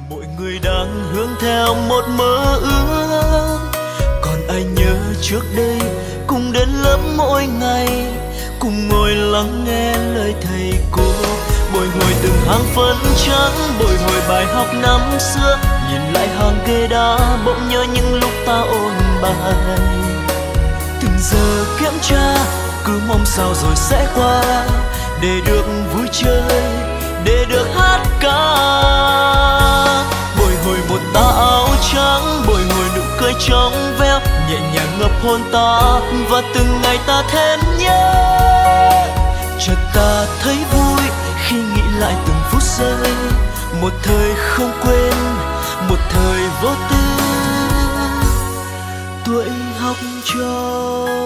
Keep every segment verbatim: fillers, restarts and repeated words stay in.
Mỗi người đang hướng theo một mơ ước, còn ai nhớ trước đây cùng đến lớp mỗi ngày, cùng ngồi lắng nghe lời thầy cô, bồi hồi từng hàng phấn trắng, bồi hồi bài học năm xưa. Nhìn lại hàng ghế đá bỗng nhớ những lúc ta ôn bài. Từng giờ kiểm tra cứ mong sao rồi sẽ qua, để được vui chơi, để được hát ca. Bồi hồi một tà áo trắng, bồi hồi nụ cười trong veo, nhẹ nhàng ngập hồn ta và từng ngày ta thêm nhớ. Chợt ta thấy vui khi nghĩ lại từng phút giây, một thời không quên, một thời vô tư, tuổi học trò.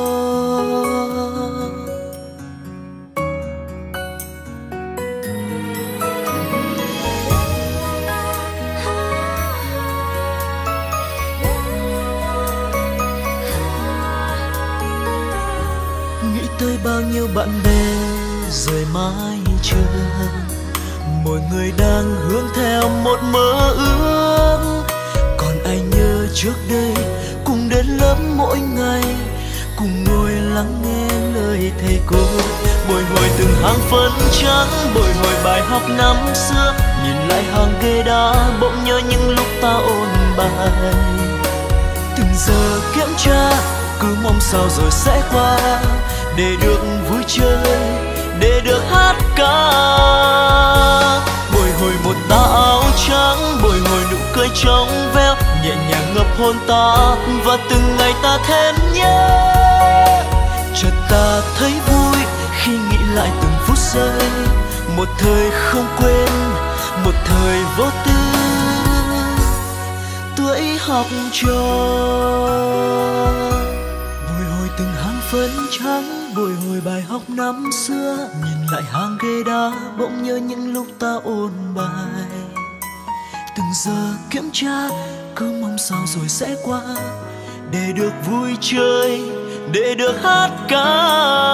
Nghĩ tới bao nhiêu bạn bè rời mái trường, mỗi người đang hướng theo một mơ ước, còn ai nhớ trước đây cùng đến lớp mỗi ngày, cùng ngồi lắng nghe lời thầy cô, bồi hồi từng hàng phấn trắng, bồi hồi bài học năm xưa. Nhìn lại hàng ghế đá bỗng nhớ những lúc ta ôn bài. Từng giờ kiểm tra cứ mong sao rồi sẽ qua, để được vui chơi, để được hát ca. Bồi hồi một tà áo trắng, bồi hồi nụ cười trong veo, nhẹ nhàng ngập hồn ta và từng ngày ta thêm nhớ. Chợt ta thấy vui khi nghĩ lại từng phút giây, một thời không quên, một thời vô tư, tuổi học trò. Bồi hồi từng hàng phấn trắng, bồi hồi bài học năm xưa. Nhìn lại hàng ghế đá bỗng nhớ những lúc ta ôn bài. Từng giờ kiểm tra cứ mong sao rồi sẽ qua, để được vui chơi, để được hát ca.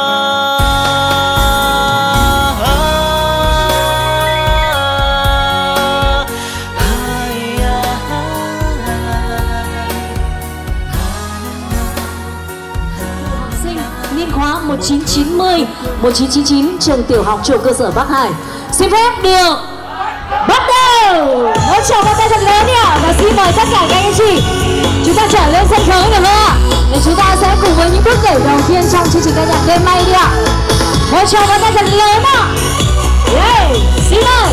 một chín chín mươi, một chín chín chín trường tiểu học trung cơ sở Bắc Hải. Xin phép được bắt đầu. Một tràng vỗ tay thật lớn nhỉ. Và xin mời tất cả các anh chị chúng ta trở lên sân khấu được không ạ? Để chúng ta sẽ cùng với những bước nhảy đầu tiên trong chương trình ca nhạc đêm nay đi ạ. Một tràng vỗ tay thật lớn ạ. Yeah, xin mời.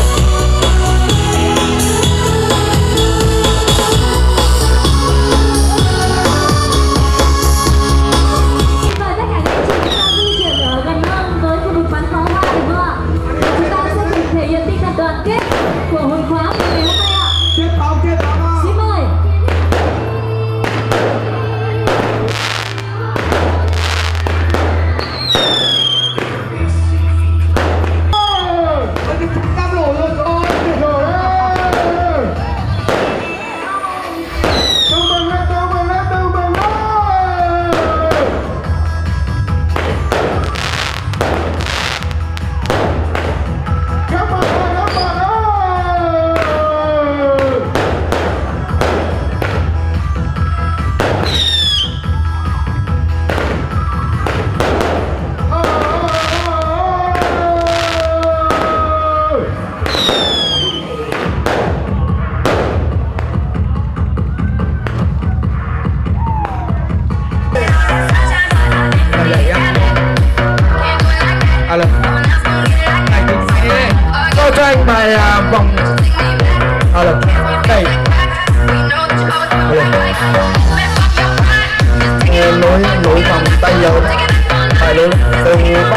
Cho anh bài à, vòng à, là đây nối nối vòng tay dầu phải luôn từ bắc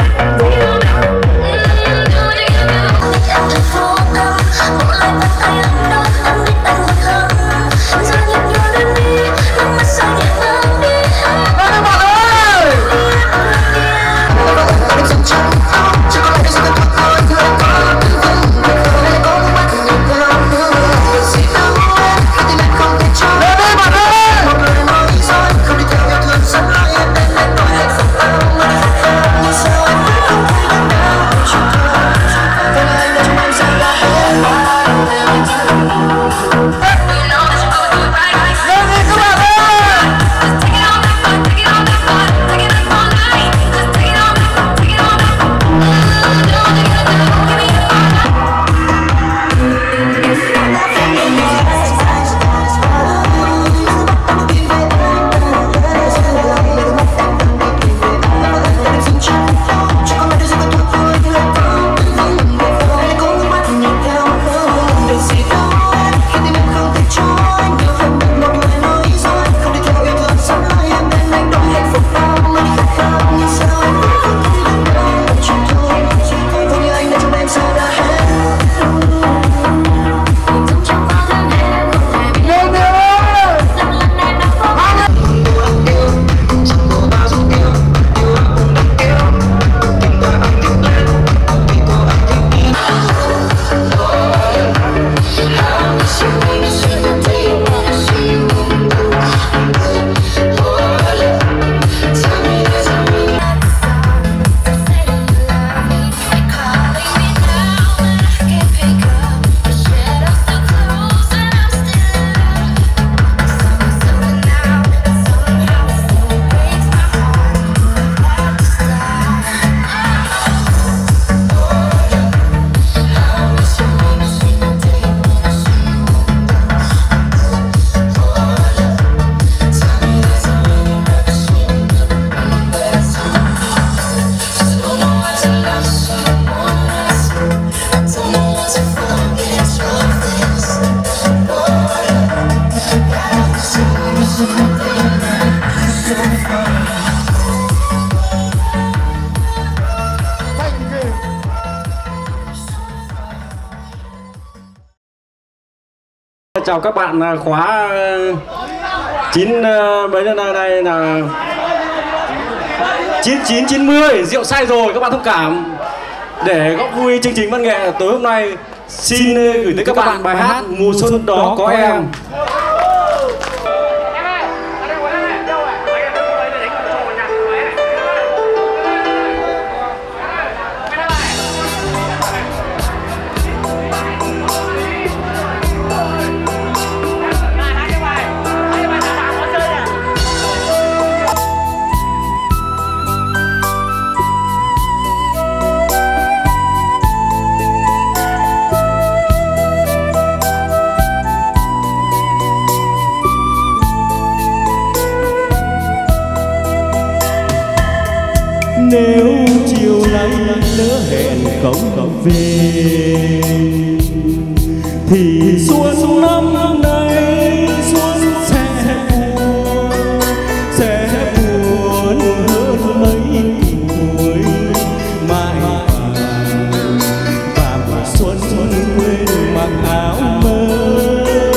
chào các bạn khóa chín mấy năm nay là chín chín chín mươi, rượu sai rồi các bạn thông cảm. Để góp vui chương trình văn nghệ tối hôm nay, xin gửi tới các bạn bài hát Mùa Xuân Đó Có Em. Nếu chiều nay lỡ hẹn không về thì xuân năm nay xuân sẽ buồn, sẽ buồn hơn mấy tuổi mai và mùa xuân quên mặc áo mới,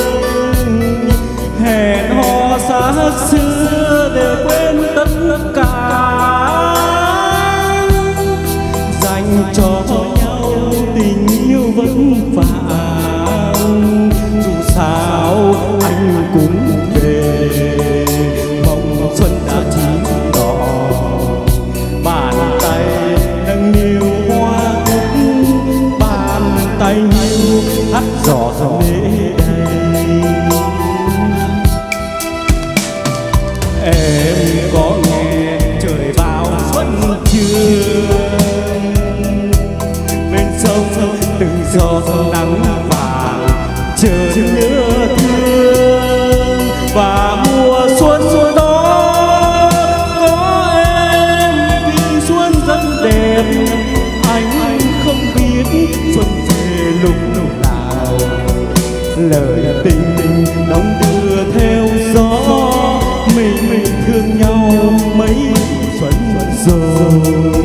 hẹn hò xa xưa để quên tất cả, cho nhau tình yêu vẫn vàng. Dù sao anh cũng về, mong xuân đã chín đỏ, bàn tay nâng niu hoa cúc, bàn tay hiu hát gió mê đầy. Em có nghe trời vào xuân chưa? Từng giọt nắng vàng chờ nhớ thương, và mùa xuân đó có em vì xuân rất đẹp. Anh không biết xuân về lúc nào, lời tình tình đong đưa theo gió, mình mình thương nhau mấy xuân rồi.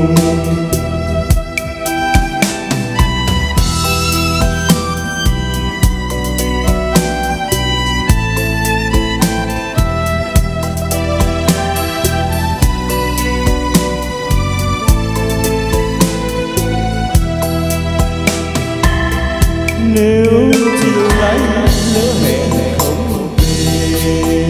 Nếu chiều nay lỡ hẹn không về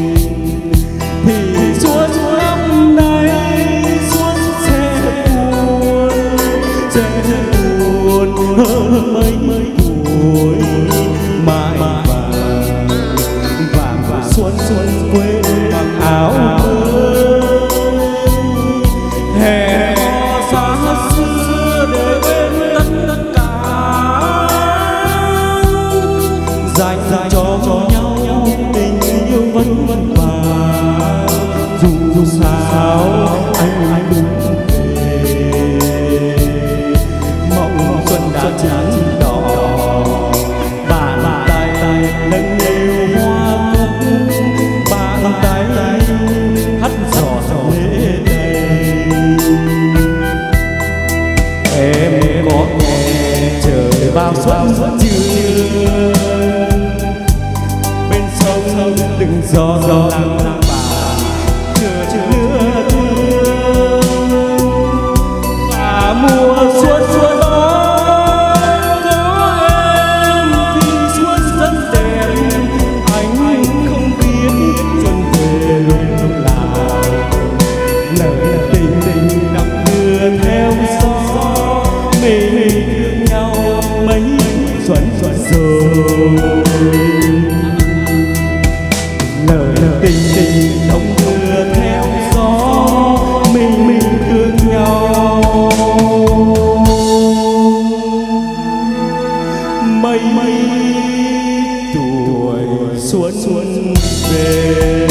thì xuân năm nay xuân sẽ buồn, sẽ buồn hơn mấy mấy tuổi mai vàng, vàng và xuân xuân quên mặc áo mới, hẹn hò xa xưa để quên tất cả, dành cho nhau tình yêu vẫn vẫn vàng. Dù sao anh anh cũng về, mong xuân đã chín đỏ, bàn tay nâng niu hoa cúc, bàn tay hắt gió mê đầy. Em có nghe trời vào xuân chưa? Từng gió gió nắng vàng chờ nhớ thương, và mùa xuân xuân đó có em thì xuân rất đẹp. Anh không biết xuân về lúc nào, lời tình tình đong đưa theo gió, mình thương nhau mấy xuân xuân rồi. Lời tình tình đong đưa theo gió, mình mình thương nhau mấy mấy tuổi xuân xuân về.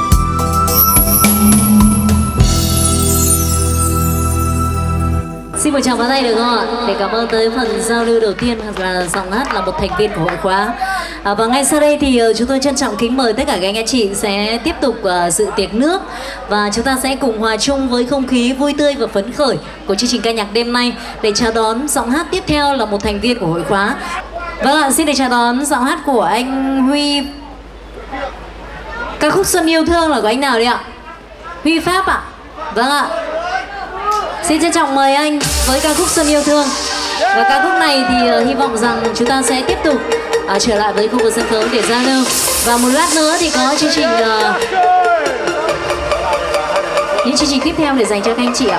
Xin một tràng pháo tay được không ạ? Để cảm ơn tới phần giao lưu đầu tiên là giọng hát là một thành viên của hội khóa. À, và ngay sau đây thì uh, chúng tôi trân trọng kính mời tất cả các anh anh chị sẽ tiếp tục uh, dự tiệc nước và chúng ta sẽ cùng hòa chung với không khí vui tươi và phấn khởi của chương trình ca nhạc đêm nay để chào đón giọng hát tiếp theo là một thành viên của hội khóa. Vâng ạ, xin được chào đón giọng hát của anh Huy. Ca khúc Xuân Yêu Thương là của anh nào đấy ạ? Huy Pháp ạ. Vâng ạ. Xin trân trọng mời anh với ca khúc Xuân Yêu Thương. Và ca khúc này thì uh, hy vọng rằng chúng ta sẽ tiếp tục uh, trở lại với khu vực sân khấu để giao lưu. Và một lát nữa thì có chương trình uh, những chương trình tiếp theo để dành cho các anh chị ạ.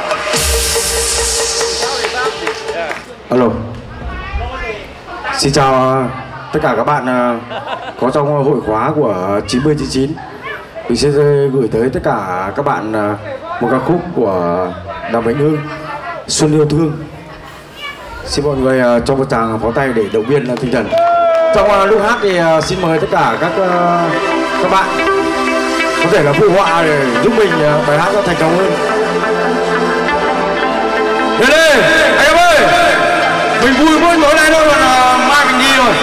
Alo. Xin chào tất cả các bạn uh, có trong hội khóa của chín mươi chín chín. Mình sẽ gửi tới tất cả các bạn uh, một ca khúc của Đàm Vĩnh Hưng, Xuân Yêu Thương. Xin mọi người uh, cho một tràng pháo tay để động viên uh, tinh thần. Trong uh, lúc hát thì uh, xin mời tất cả các uh, các bạn có thể là phụ họa để giúp mình uh, bài hát nó thành công hơn. Đến đây, anh em ơi, mình vui mỗi tối nay thôi, còn uh, mai mình đi rồi.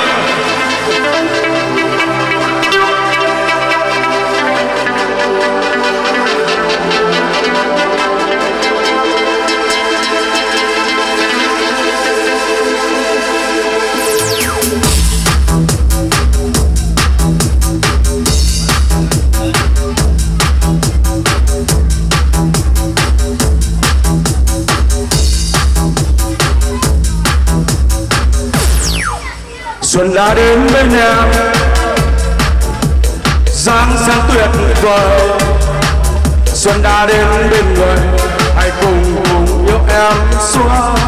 Xuân đã đến bên em, dáng sáng tuyệt vời. Xuân đã đến bên người, hãy cùng cùng yêu em suốt,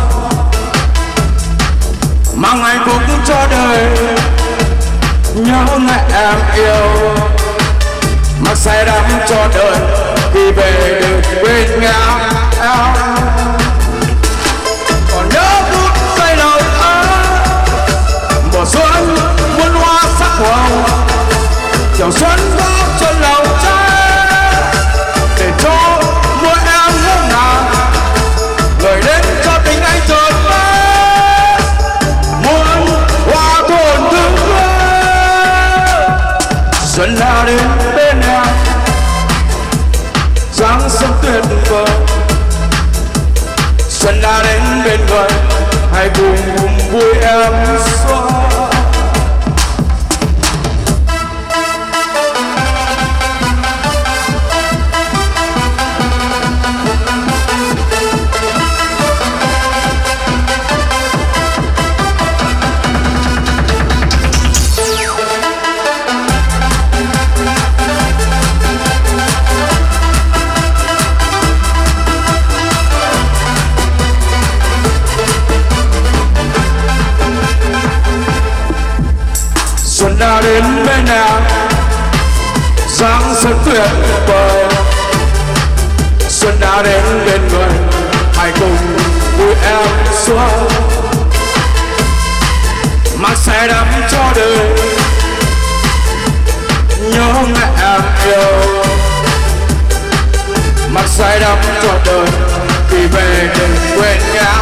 mang hạnh phúc cho đời. Nhớ ngày em yêu, mặc say đắm cho đời, khi về được bên nhau. Còn nhớ phút giây đầu mùa xuân muôn hoa sắc hồng, chiều xuân bao chân lòng trái, để cho mỗi em ngỡ ngàng gửi đến cho tình anh chợt vỡ muôn hoa thổn thức. Xuân đã đến bên em, dáng sân tuyệt vời. Xuân đã đến bên người, hãy cùng cùng vui em xuân. Xuân đã đến bên em, dáng sân tuyệt vời. Xuân đã đến bên người, hãy cùng vui em xuân, mang say đắm cho đời. Nhớ ngày em yêu, mang say đắm cho đời, khi về đừng quên nhau.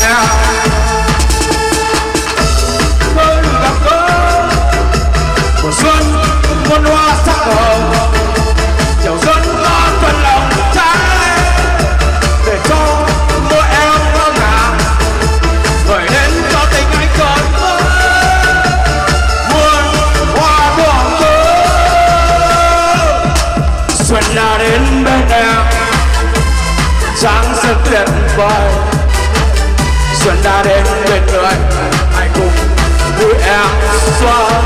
Mùa xuân muôn hoa sắc hồng, chiều xuân có thuần lòng trái, để cho mỗi em ngỡ ngàng gửi đến cho tình anh chợt vỡ muôn hoa thổn thức. Xuân đã đến bên em, dáng sân tuyệt vời. Xuân đã đến bên người, hãy cùng vui em xuân.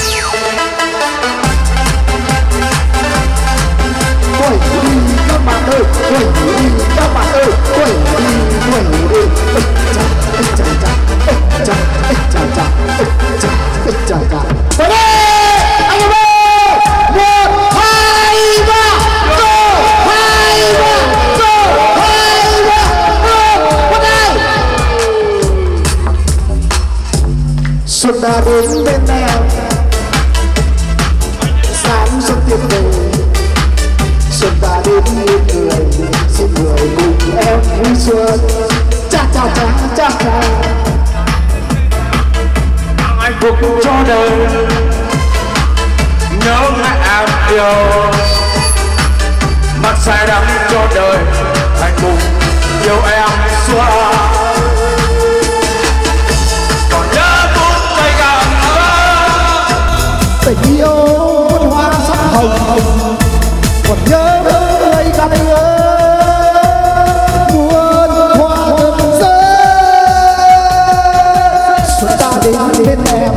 Các bạn ơi, xuân đã đến bên em, sáng xuân tuyệt vời. Xuân đã đến bên người, xin người cùng em vui xuân. Cha cha cha cha cha. Hạnh phúc cho đời, nhớ mẹ em yêu, mặc sai đắm cho đời, hạnh phúc yêu em suốt. Còn nhớ phút tay càng tình yêu muôn hoa sắc hồng, còn nhớ người gắn nhớ muôn hoa thơm rơi. Xuân ta đến bên em,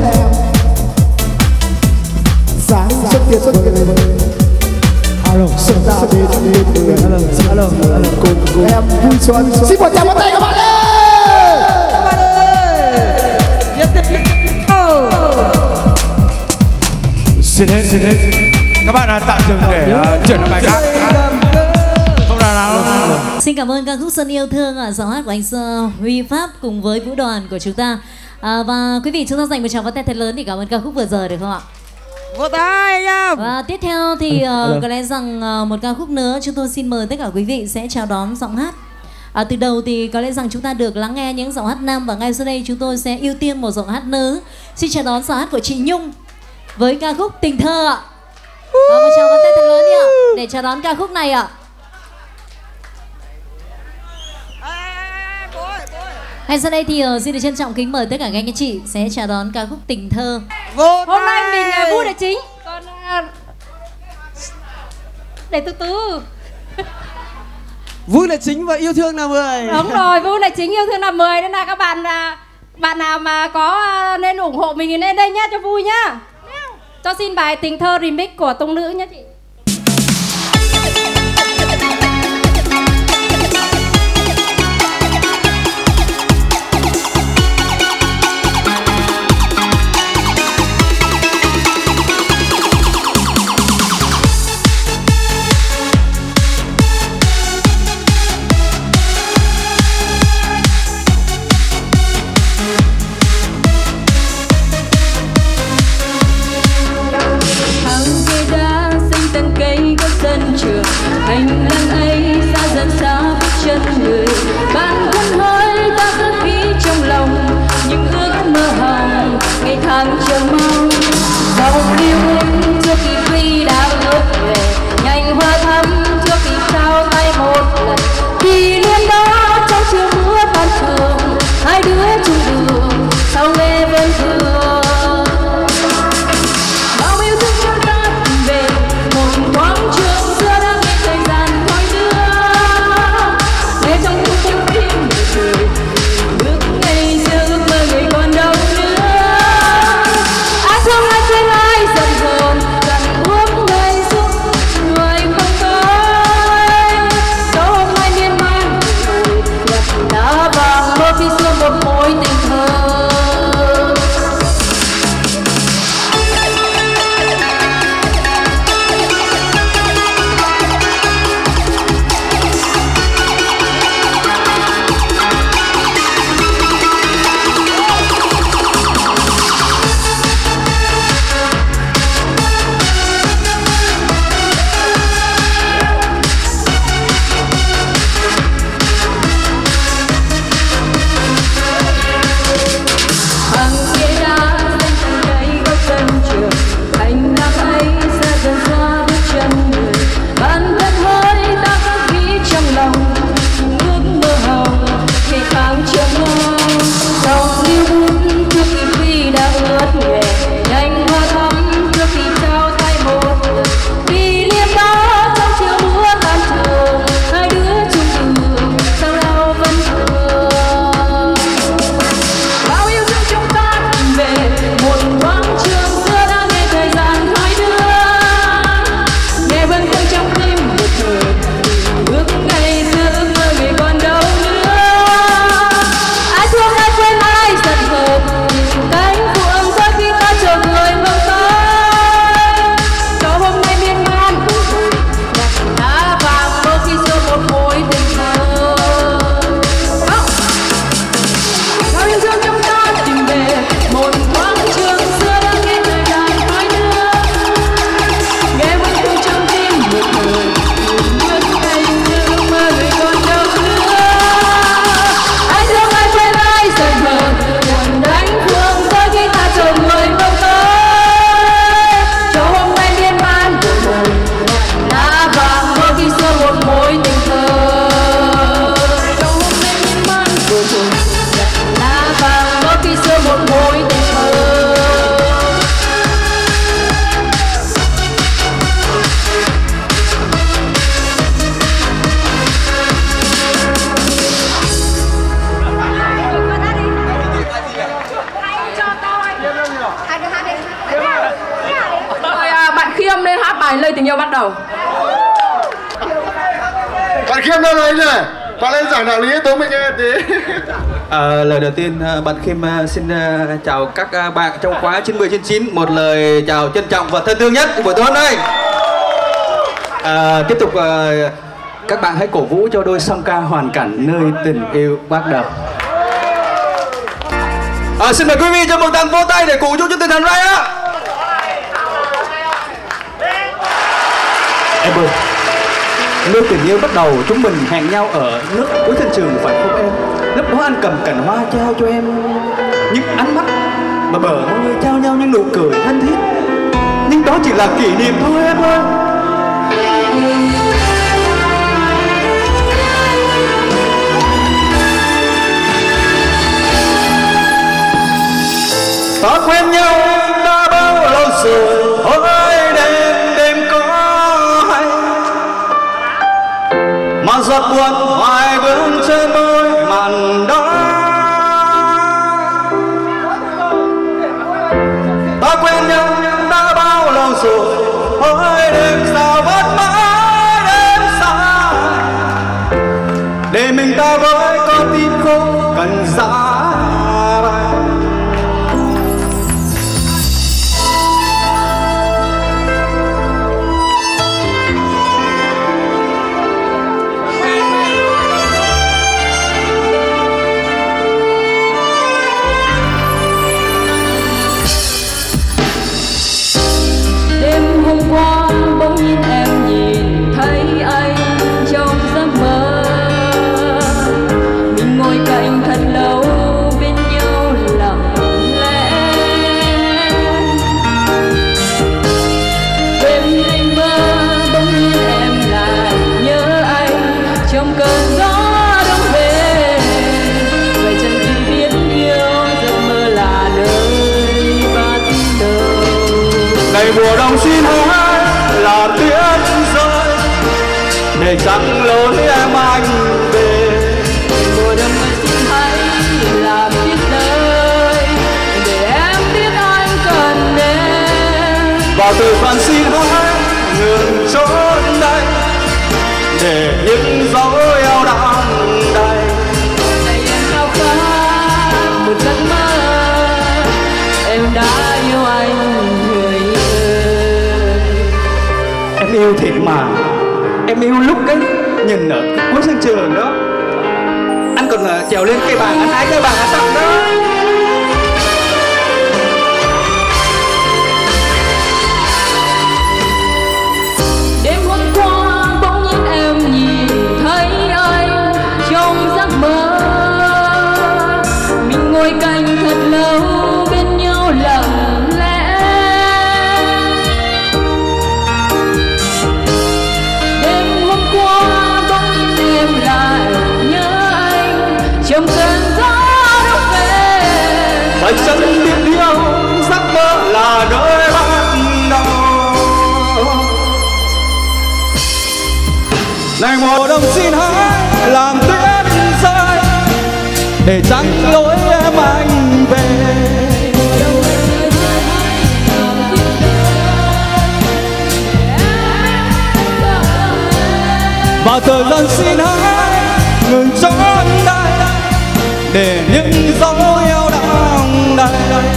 sáng xuân tuyệt vời. Xuân ta đến bên người, cùng em vui xuân. Xin một tràng pháo tay các bạn ơi. Các bạn ơi. Xin hết, xin hết. Các bạn à, tạm dừng để uh, chuyển sang bài khác. Không nào nào. Xin cảm ơn ca khúc Xuân Yêu Thương ở giọng hát của anh Sơ Huy Pháp cùng với vũ đoàn của chúng ta. À, và quý vị chúng ta dành một tràng pháo tay thật lớn để cảm ơn ca khúc vừa rồi được không ạ? Vỗ tay nha. Và tiếp theo thì uh, có lẽ rằng uh, một ca khúc nữa chúng tôi xin mời tất cả quý vị sẽ chào đón giọng hát. À, từ đầu thì có lẽ rằng chúng ta được lắng nghe những giọng hát nam và ngay sau đây chúng tôi sẽ ưu tiên một giọng hát nữ. Xin chào đón giọng hát của chị Nhung với ca khúc Tình Thơ ạ. Và một tràng pháo tay thật lớn đi ạ để chào đón ca khúc này ạ. Ngay sau đây thì uh, xin được trân trọng kính mời tất cả các anh chị sẽ chào đón ca khúc Tình Thơ. Vô Hôm nay mình uh, vui là chính, còn uh, để từ từ. Vui là chính và yêu thương là mười. Đúng rồi, vui là chính, yêu thương là mười. Nên là các bạn bạn nào mà có nên ủng hộ mình thì lên đây nhá, cho vui nhá. Cho xin bài Tình Thơ remix của Tông Nữ nhá chị. Hàng cây đá xanh đầu. Bạn Khiêm đâu rồi nhỉ? Bạn lên giảng đạo lý tố mình nghe tí. À, lời đầu tiên bạn Khiêm xin chào các bạn trong khóa chín mươi trên chín. Một lời chào trân trọng và thân thương nhất của buổi tối hôm nay. À, tiếp tục à, các bạn hãy cổ vũ cho đôi song ca hoàn cảnh nơi tình yêu bắt đầu. À, xin mời quý vị cho một tràng vỗ tay để cổ vũ cho tinh thần này á. Em ơi, nơi tình yêu bắt đầu chúng mình hẹn nhau ở nước cuối sân trường phải không em? Lúc đó anh cầm cành hoa trao cho em những ánh mắt mà bờ môi trao nhau những nụ cười thân thiết. Nhưng đó chỉ là kỷ niệm thôi em ơi. Ta quen nhau đã bao lâu rồi, ôi đêm đêm có hay mà giọt buồn hoài vương trên môi màn đó. Ta quen nhau đã bao lâu rồi, ôi đêm sao vẫn mãi đêm xa, để mình ta với con tim không cần giá bày. Qua bỗng nhiên em nhìn thấy anh trong giấc mơ, mình ngồi cạnh thật lâu bên nhau lặng lẽ. Đêm đêm mơ bỗng nhiên em lại nhớ anh trong cơn gió đông về. Vậy chẳng khi biết yêu giấc mơ là nơi và tin đâu. Ngày mùa đông xin hãy là tuyết rơi để trắng lối em anh về. Mùa đông ơi xin hãy làm biết lời để em biết anh cần em. Và từ phận xin hãy ngừng trốn đây để những dấu eo đong đầy. Này em khao khát một giấc mơ, em đã yêu anh người ơi. Em yêu thiệt mà, em yêu lúc ấy nhìn ở cuối sân trường đó, anh còn uh, trèo lên cây bàn, anh hái cây bàn anh tặng đó. Đêm hôm qua bỗng nhiên em nhìn thấy anh trong giấc mơ, mình ngồi cạnh thật lâu bên nhau lặng lẽ. Đêm hôm qua bỗng nhiên em lại nhớ anh trong cơn gió đông về. Phải chẳng biết yêu giấc mơ là nơi bắt đầu. Này mùa đông xin hãy làm tuyết rơi để trắng lối em anh về. Và thời gian xin hãy ngừng trốn đây để những dấu yêu đong đầy.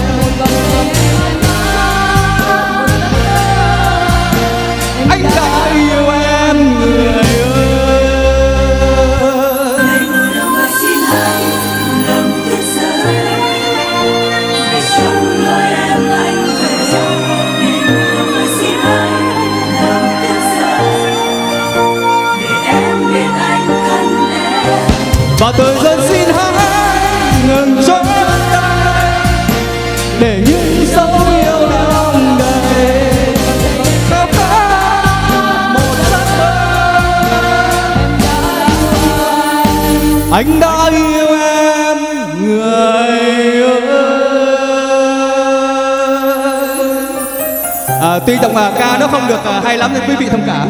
Anh đã yêu em người ơi. Ngày mùa đông ơi xin hãy làm tuyết rơi để trắng lối em anh về. Ngày mùa đông ơi xin hãy làm tuyết rơi để em biết anh cần em. Và thời gian xin hãy ngừng trốn để những dấu yêu đong đầy. Khao khát một giấc mơ, anh đã yêu em người ơi. À, tuy giọng ca nó không được hay lắm nên quý vị thông cảm.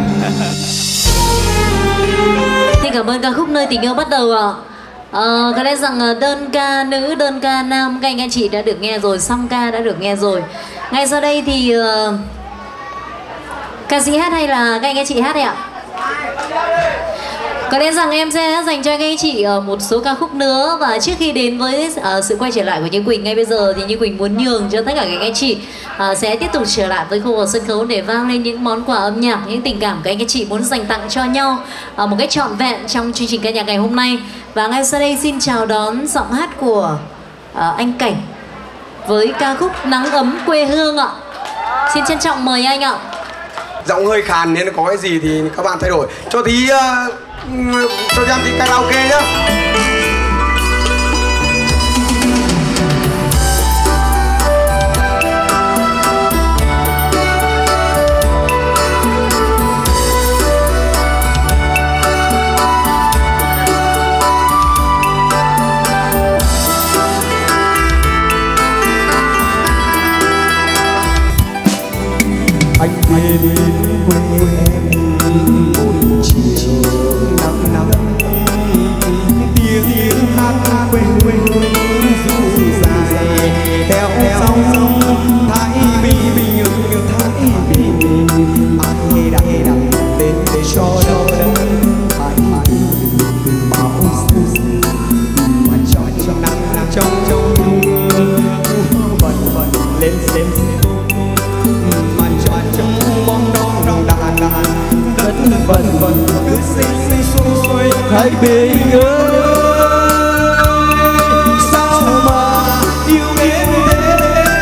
Xin cảm ơn ca khúc Nơi Tình Yêu Bắt Đầu ạ. Ờ, có lẽ rằng đơn ca nữ, đơn ca nam các anh anh chị đã được nghe rồi, song ca đã được nghe rồi. Ngay sau đây thì uh, Ca sĩ hát hay là các anh các chị hát đấy ạ? Có lẽ rằng em sẽ dành cho các anh chị ở một số ca khúc nữa. Và trước khi đến với uh, sự quay trở lại của Như Quỳnh ngay bây giờ thì Như Quỳnh muốn nhường cho tất cả các anh chị uh, sẽ tiếp tục trở lại với khu vực sân khấu để vang lên những món quà âm nhạc, những tình cảm các anh các chị muốn dành tặng cho nhau uh, một cách trọn vẹn trong chương trình ca nhạc ngày hôm nay. Và ngay sau đây xin chào đón giọng hát của uh, anh Cảnh với ca khúc Nắng Ấm Quê Hương ạ. Xin trân trọng mời anh ạ. Giọng hơi khàn nên có cái gì thì các bạn thay đổi. Cho tí uh, cho em tí karaoke nhá. Anh về đến quê em một chiều nắng nắng, tiếng tiếng hát quê quê ru dài theo sông Thái Bình Bình Thái Bình. Ai đặt đặt tên để cho đâu Thái Bình bao dung mà trong trong nắng trong trong vần vần lên lên vần vần cứ sinh sôi Thái Bình ơi, sao mà yêu em thế.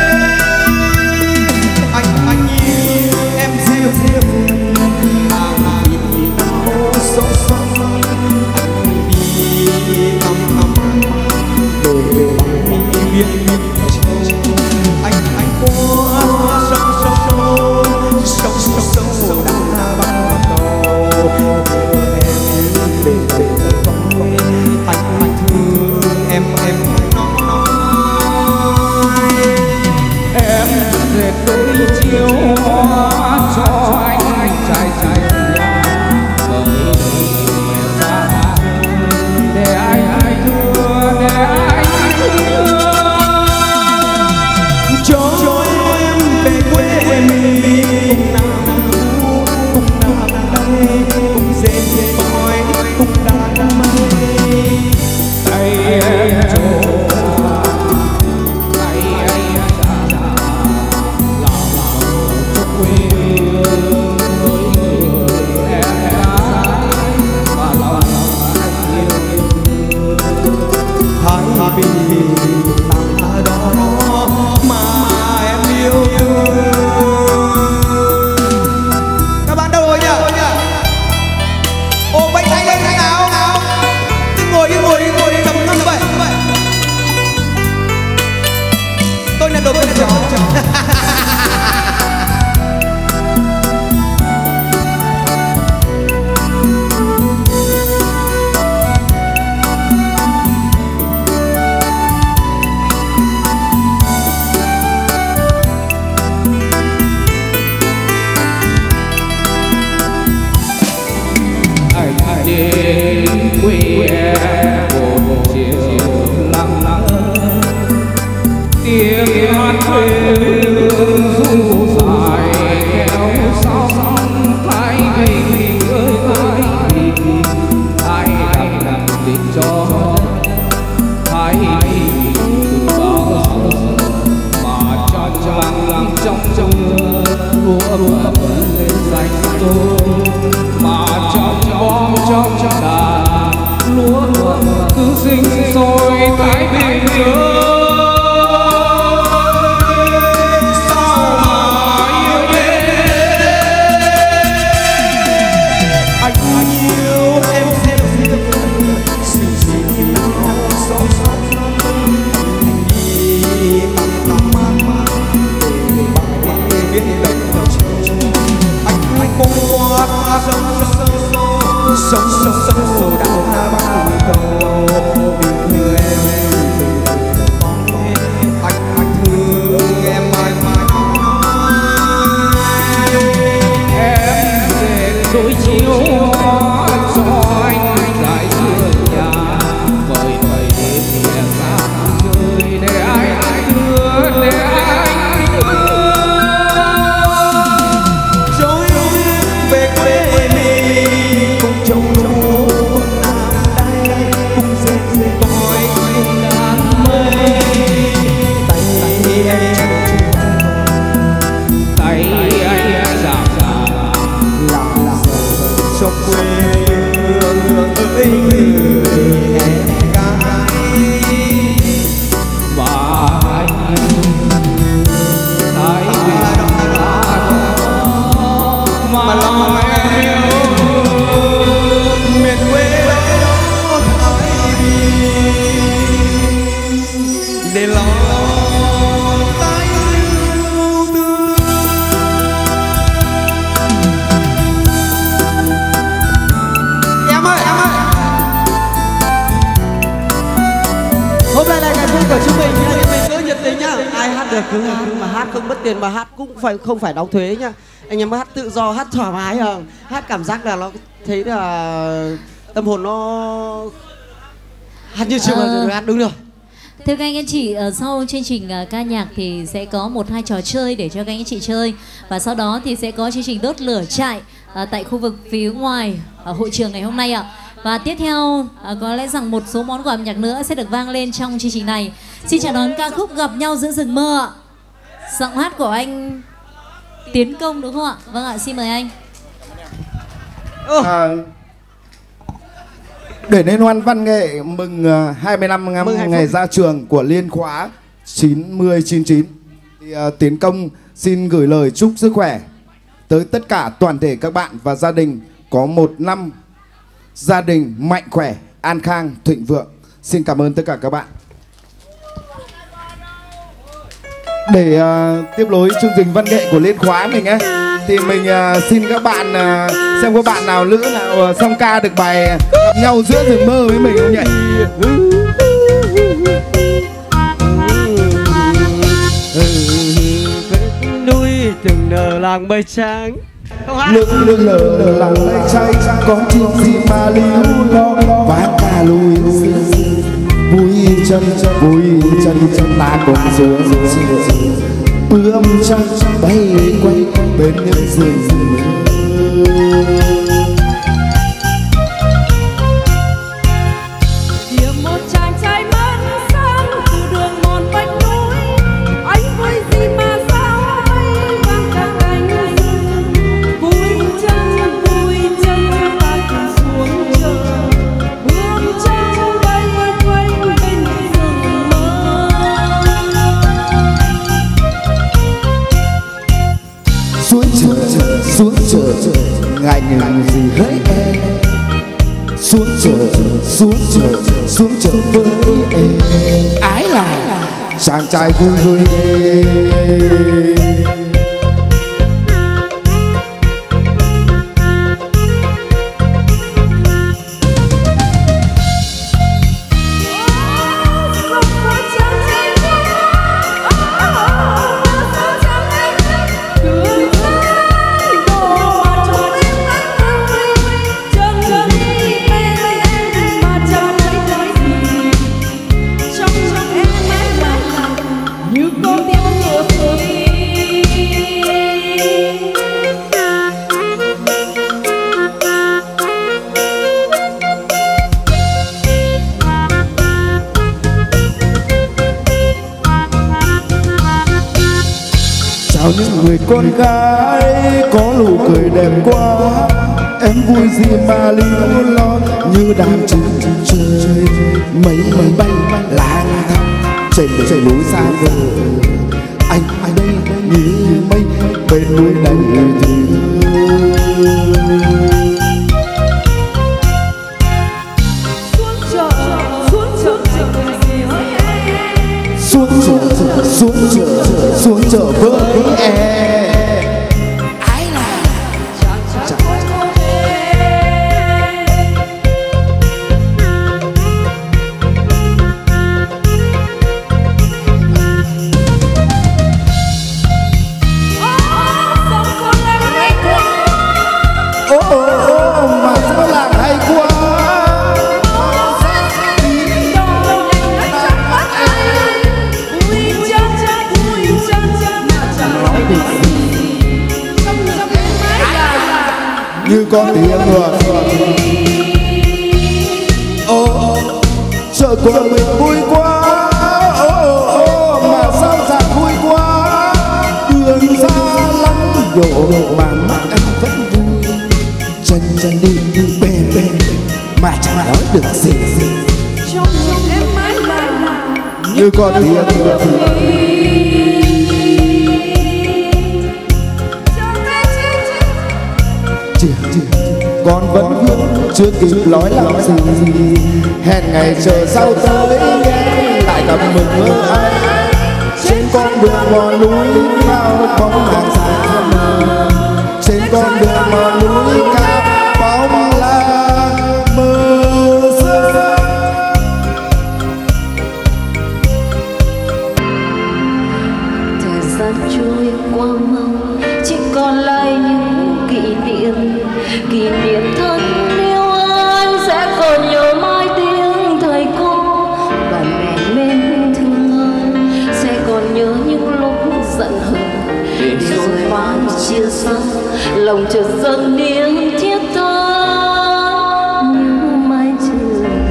Anh anh yêu em riêng riêng hàng nghìn áo sâu sắc, anh đi thăm thăm đôi bằng biên anh anh qua sông sông sông sông sông sông đã bao anh thương em em nói em dệt đôi chiều hoa cho anh trai trai bởi mẹ ra để anh ai thương để anh thương cho em về quê mình đi cùng nào cùng nào đây cùng dệt bói cùng đàn mây tay em trổ tay em trả lòng lòng cho quê hương với người em gái và lòng anh yêu Thái Bình ta đó mà em yêu thương. Các bạn đâu rồi nhỉ? Ôm bánh tay lên cái nào nào. Cứ ngồi cứ ngồi cứ ngồi đi cầm như vậy. Tôi là đồ tôi là chó. Đến quê em một chiều lặng lặng, tiếng hát quê hương ru dài theo sóng Thái Bình ơi Thái Bình, ai đặt đặt tình cho Thái Bình từ bao giờ mà cho trăng lặng trong trong lúa mưa lên danh tôi mà trong bom trong trong đàn lúa lúa cứ sinh sôi Thái Bình ơi, sao mà yêu thế. Anh yêu em riêng riêng sự gì nào sâu sắc, anh đi tắm tắm mát mát để bài biết lần anh anh cùng qua sông sông sông sông sông đã bao đầu tình người em tay anh giảm làm cho quê hương ơi người em gái và anh thấy mà lòng em yêu miền quê đó ai đi để lòng tay yêu thương. Em ơi, em ơi. Hôm nay là ngày vui của chúng mình, anh em mình cứ nhiệt tình nhá. Ai hát được cứ hát, mà hát không mất tiền mà hát cũng phải không phải đóng thuế nhá. Anh em hát tự do, hát thoải mái hơn, hát cảm giác là nó thấy là tâm hồn nó hát như chưa bao giờ được hát, đúng rồi. Thưa các anh anh chị, ở sau chương trình uh, ca nhạc thì sẽ có một hai trò chơi để cho các anh chị chơi. Và sau đó thì sẽ có chương trình đốt lửa trại uh, tại khu vực phía ngoài ở hội trường ngày hôm nay ạ. Và tiếp theo uh, có lẽ rằng một số món quà âm nhạc nữa sẽ được vang lên trong chương trình này. Xin chào đón ca khúc Gặp Nhau Giữa Rừng Mơ ạ. Giọng hát của anh Tiến Công đúng không ạ? Vâng ạ, xin mời anh. À, để liên hoan văn nghệ mừng uh, hai mươi lăm năm mừng ngày ra trường của liên khóa chín mươi chín chín thì uh, Tiến Công xin gửi lời chúc sức khỏe tới tất cả toàn thể các bạn và gia đình có một năm gia đình mạnh khỏe, an khang, thịnh vượng. Xin cảm ơn tất cả các bạn. Để uh, tiếp nối chương trình văn nghệ của liên khóa mình ấy, thì mình uh, xin các bạn uh, xem có bạn nào nữ nào uh, song ca được bài Gặp Nhau Giữa Rừng Mơ với mình không nhỉ? Núi từng nở làng mây trắng. Lưng lưng lờ làng mây trắng, có chim gì mà líu lo vác ca lùi vui chân vui chân chân ta cùng xuống bướm trắng bay quay bên những rừng tìm một chàng trai mắt sáng từ đường mòn vách núi, anh vui gì mà sao bay vang cả cánh rừng, vui chân vui chân ta cùng xuống chờ bướm trắng bay quay bên những rừng mơ. xuống chợ xuống chợ ngại ngùng gì hỡi em, xuống chợ xuống chợ xuống chợ với em, ái là chàng trai vui vui. Chào những người con gái có nụ cười đẹp quá, em vui gì mà líu lo như đang trên trời mấy máy bay lang thang trên trên núi xa vời. Anh anh đây như mây bên núi đầy thương. Xuống chợ xuống chợ xuống chợ xuống chợ xuống chợ với em, ái là ô ô ô mà sao làng hay quá. Như có tiếng ngựa ô chợ của mình vui quá, ô ô ô mà sao giặc vui quá. nhổ mà mắt anh vẫn vui. Chân chân đi đi bè bè mà chẳng nói được gì. Trong lòng em mãi là như con thiên thừa chỉ con vẫn vương chưa kịp nói làm gì. Hẹn ngày chờ sau tới ghé lại gặp mừng mơ ai trên con đường mòn núi cao bóng hàng dài mờ. Trên con đường mòn núi cao bóng là mơ sương. thời gian trôi qua mau chỉ còn lại những kỷ niệm kỷ niệm thân yêu anh sẽ còn nhớ mãi tiếng thầy cô bạn bè mến thương anh sẽ còn nhớ những lúc giận hờn để rồi mãi chia xa lòng chợt dâng niềm thiết tha như mái trường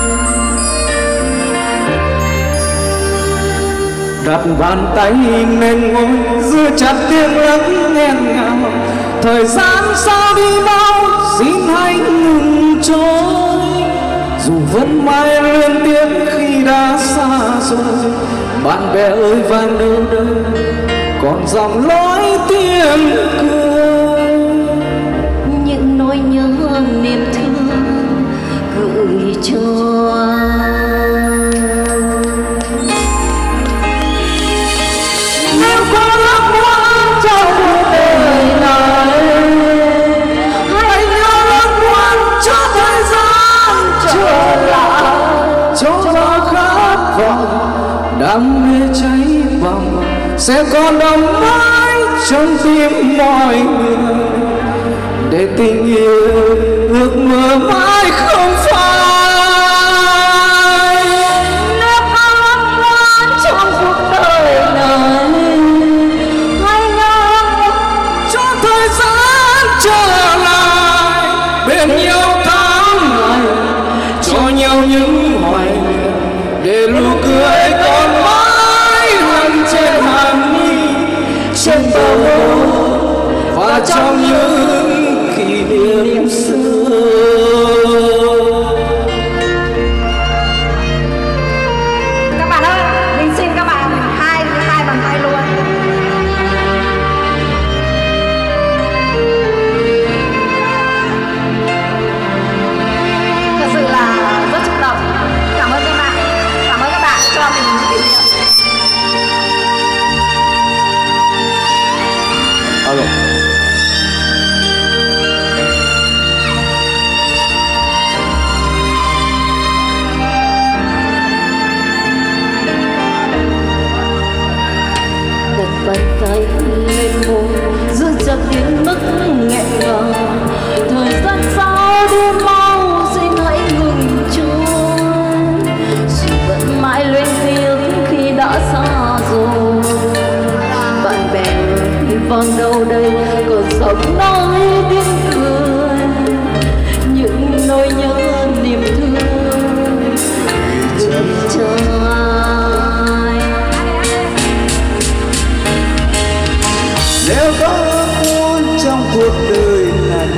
đặt bàn tay nên ngồi giữ chặt tiếng lắng nghẹn ngào. Thời gian sao đi mau xin hãy ngừng trôi dù vẫn mãi luyến tiếc khi đã xa rồi. Bạn bè ơi vang đâu đâu còn dòng lối tiếng cười những nỗi nhớ niềm thương gửi cho nếu có lắm quá trong cuộc đời này hãy nhớ lắm quá cho thời gian trở lại cho gió khát vọng đam mê cháy bỏng sẽ còn đong mãi trong tim mọi người để tình yêu ước mơ mãi không phai. nếu có lắm quá trong cuộc đời này hãy nhớ cho thời gian trở lại bên nhau tháng ngày cho nhau những hoài niệm để nụ cười còn mãi hằn trên hàng mi trên bờ môi và trong những kỷ niệm xưa. Các bạn ơi, mình xin các bạn hai hai bàn tay luôn. Thật sự là rất xúc động. Cảm ơn các bạn, cảm ơn các bạn cho mình kỷ niệm. Alo. đặt bàn tay lên môi giữ chặt đến mức nghẹn ngào. Thời gian sao đi mau xin hãy ngừng trôi dù vẫn mãi luyến tiếc khi đã xa rồi. Bạn bè ơi vang đâu đây còn sống nói tiếng cười những nỗi nhớ niềm thương gửi cho ai. Nếu có muốn trong cuộc đời này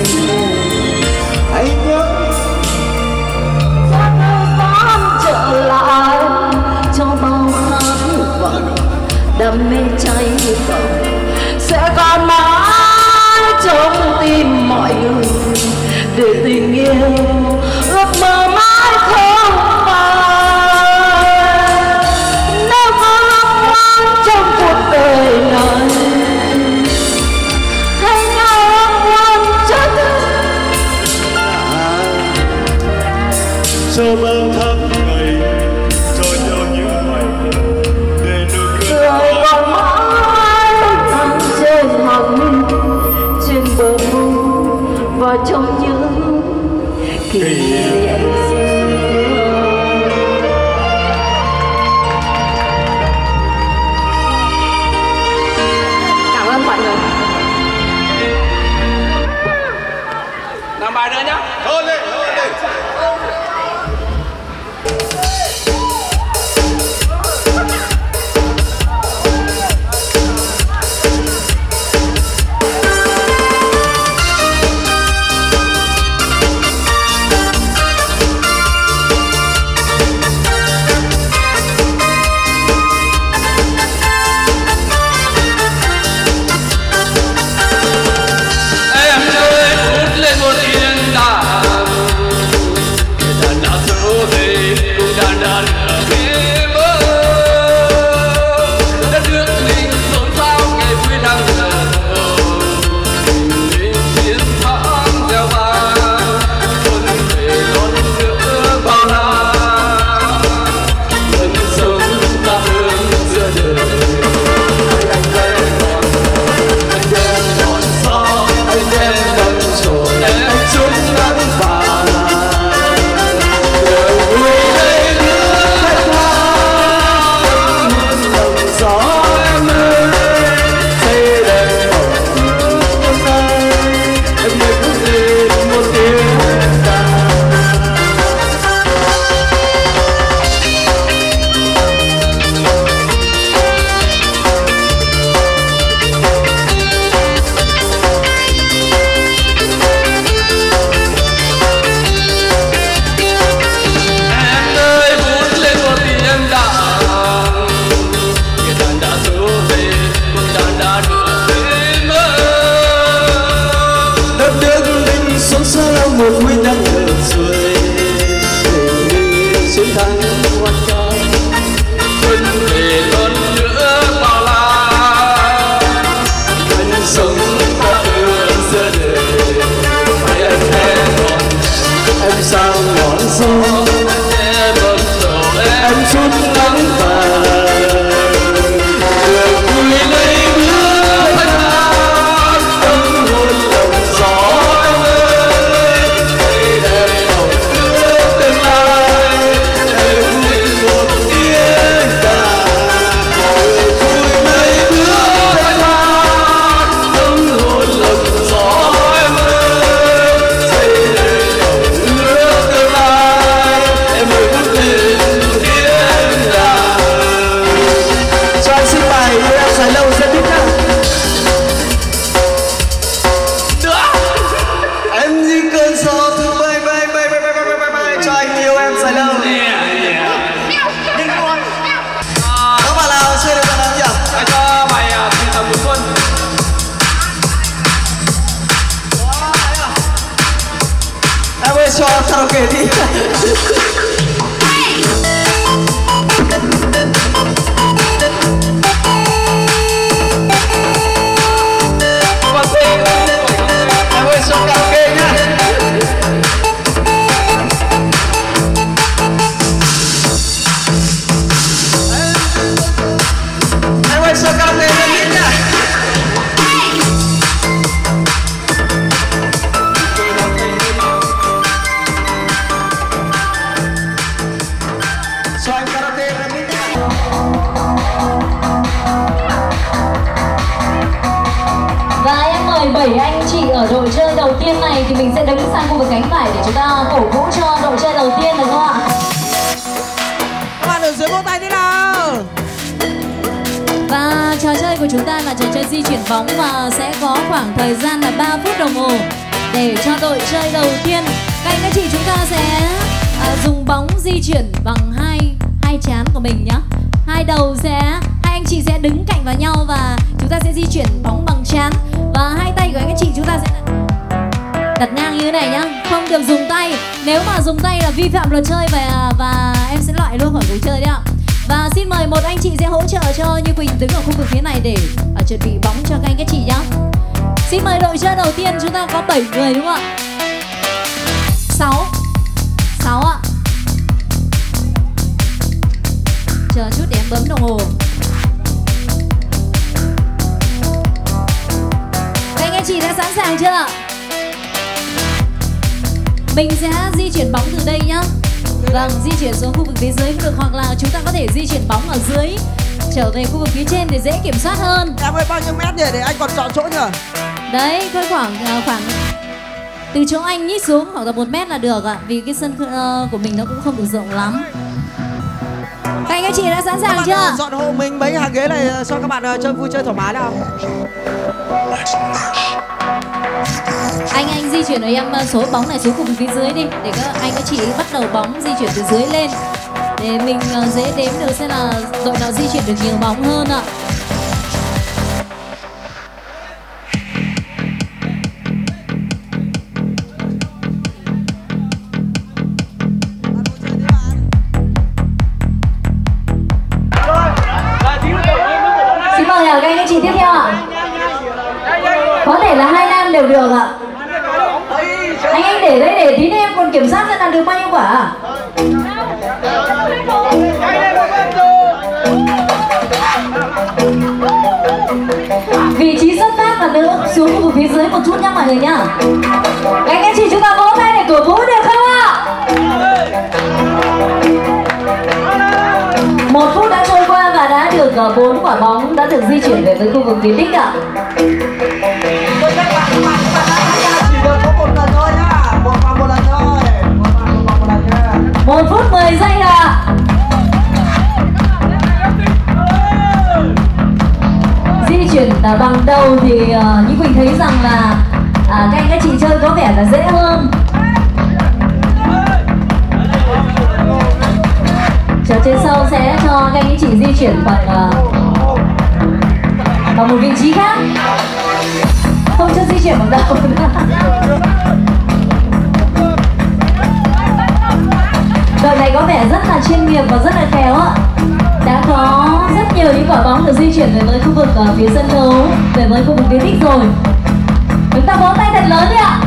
hãy nhớ cho thời gian trở lại cho bao khát vọng đam mê cháy bỏng sẽ còn mãi trong tim mọi người để tình yêu ước mơ mãi không phai. Nếu có lắm quan trong cuộc đời này hãy nhớ quan chất cho bao tháng ngày cho nhau những hoài niệm để nụ cười rồi còn mãi nằm trên hàng mi trên bờ môi và trong những kỷ niệm xưa. Cảm ơn mọi người. Làm bài nữa nhá. Thôi đi, thôi đi. đàn thế mơ đất nước mình xôn xao ngày vui đang giờ mình chiến thắng gieo vang xuân về đón nữa bao la dân sống ta hướng giữa đời anh quen còn anh quen còn gió anh quen đâm trổ em chút nắng vàng đời vui đây nữa thanh thang lòng gió em ơi xây đẹp mộng tay em mới bước lên một tiếng ca. Em ơi vút lên một tiếng đàn, tiếng đàn đã trở về, tiếng đàn đã đưa về mơ. Đất nước mình xôn xao một vui đang nở rơi, chiến thắng hoa cánh, xuân về đón nữa bao la. Anh sống ta ưa giữa đời, hay em nghe còn em sao ngọn gió em bận rộn em chút nắng vàng đường vui lấy bước thanh thang tâm hồn lòng gió em ơi cây đẹp màu nước tương lai em vui một tiếng ca đường vui lấy bước thanh thang tâm hồn lòng gió em ơi xây lên màu nước tương lai em ơi vút lên tiếng đàn. Cho anh xin bài yêu em dài lâu sẽ biết nhá. Nữa em như cơn gió thứ bay bay bay bay bay bay bay bay cho anh yêu em dài lâu. Các bạn nào chơi được bài nào nhỉ? Hãy cho bài Tình Thầm Mùa Xuân. Em ơi cho karaoke đi. Em ơi cho karaoke nhá. Em ơi cho karaoke lên nhá. Cho anh karaoke lên nhá. Và em mời bảy anh chị ở đội chơi đầu tiên này thì mình sẽ đứng sang khu vực cánh phải để chúng ta cổ vũ cho đội chơi đầu tiên được không ạ? Các bạn ở dưới vỗ tay thế nào? Và trò chơi của chúng ta là trò chơi di chuyển bóng và sẽ có khoảng thời gian là ba phút đồng hồ để cho đội chơi đầu tiên. Các anh các chị chúng ta sẽ à, dùng bóng di chuyển bằng hai hai trán của mình nhá. Hai đầu sẽ hai anh chị sẽ đứng cạnh vào nhau và chúng ta sẽ di chuyển bóng bằng trán và hai tay của anh các chị chúng ta sẽ đặt ngang như thế này nhá, không được dùng tay. Nếu mà dùng tay là vi phạm luật chơi và và em sẽ loại luôn khỏi cuộc chơi đấy ạ. Và xin mời một anh chị sẽ hỗ trợ cho Như Quỳnh đứng ở khu vực phía này để uh, chuẩn bị bóng cho các anh các chị nhá. Xin mời đội chơi đầu tiên, chúng ta có bảy người đúng không ạ? sáu sáu ạ. Chờ chút để em bấm đồng hồ. Các anh các chị đã sẵn sàng chưa? Mình sẽ di chuyển bóng từ đây nhá. Vâng, di chuyển xuống khu vực phía dưới cũng được, hoặc là chúng ta có thể di chuyển bóng ở dưới trở về khu vực phía trên để dễ kiểm soát hơn. Em ơi bao nhiêu mét nhỉ để anh còn chọn chỗ nhỉ? Đấy, có khoảng khoảng từ chỗ anh nhích xuống khoảng tầm một mét là được ạ, vì cái sân uh, của mình nó cũng không được rộng lắm. Các anh các chị đã sẵn sàng các chưa? bạn dọn hộ mình mấy hàng ghế này cho các bạn uh, chơi vui chơi thoải mái nào. Anh anh di chuyển ở em số bóng này xuống khu vực phía dưới đi, để các anh các chị bắt đầu bóng di chuyển từ dưới lên để mình uh, dễ đếm được xem là đội nào di chuyển được nhiều bóng hơn ạ. thể là hai nam đều được ạ. Anh anh để đấy để tí nữa em còn kiểm soát xem là được bao nhiêu quả. Vị trí xuất phát là nữ xuống khu vực phía dưới một chút nhá mọi người nhá. Anh em chị chúng ta vỗ tay để cổ vũ được không ạ? Một phút đã trôi qua và đã được bốn quả bóng đã được di chuyển về với khu vực phía đích ạ. Một phút mười giây ạ. Di chuyển bằng đầu thì uh, như Quỳnh thấy rằng là uh, các anh các chị chơi có vẻ là dễ hơn. Trở trên sau sẽ cho các anh chị di chuyển bằng uh, bằng một vị trí khác, không cho di chuyển bằng đầu. Đội này có vẻ rất là chuyên nghiệp và rất là khéo ạ. Đã có rất nhiều những quả bóng được di chuyển về với khu vực ở phía sân khấu, về với khu vực phía đích rồi. Chúng ta vỗ tay thật lớn đi ạ.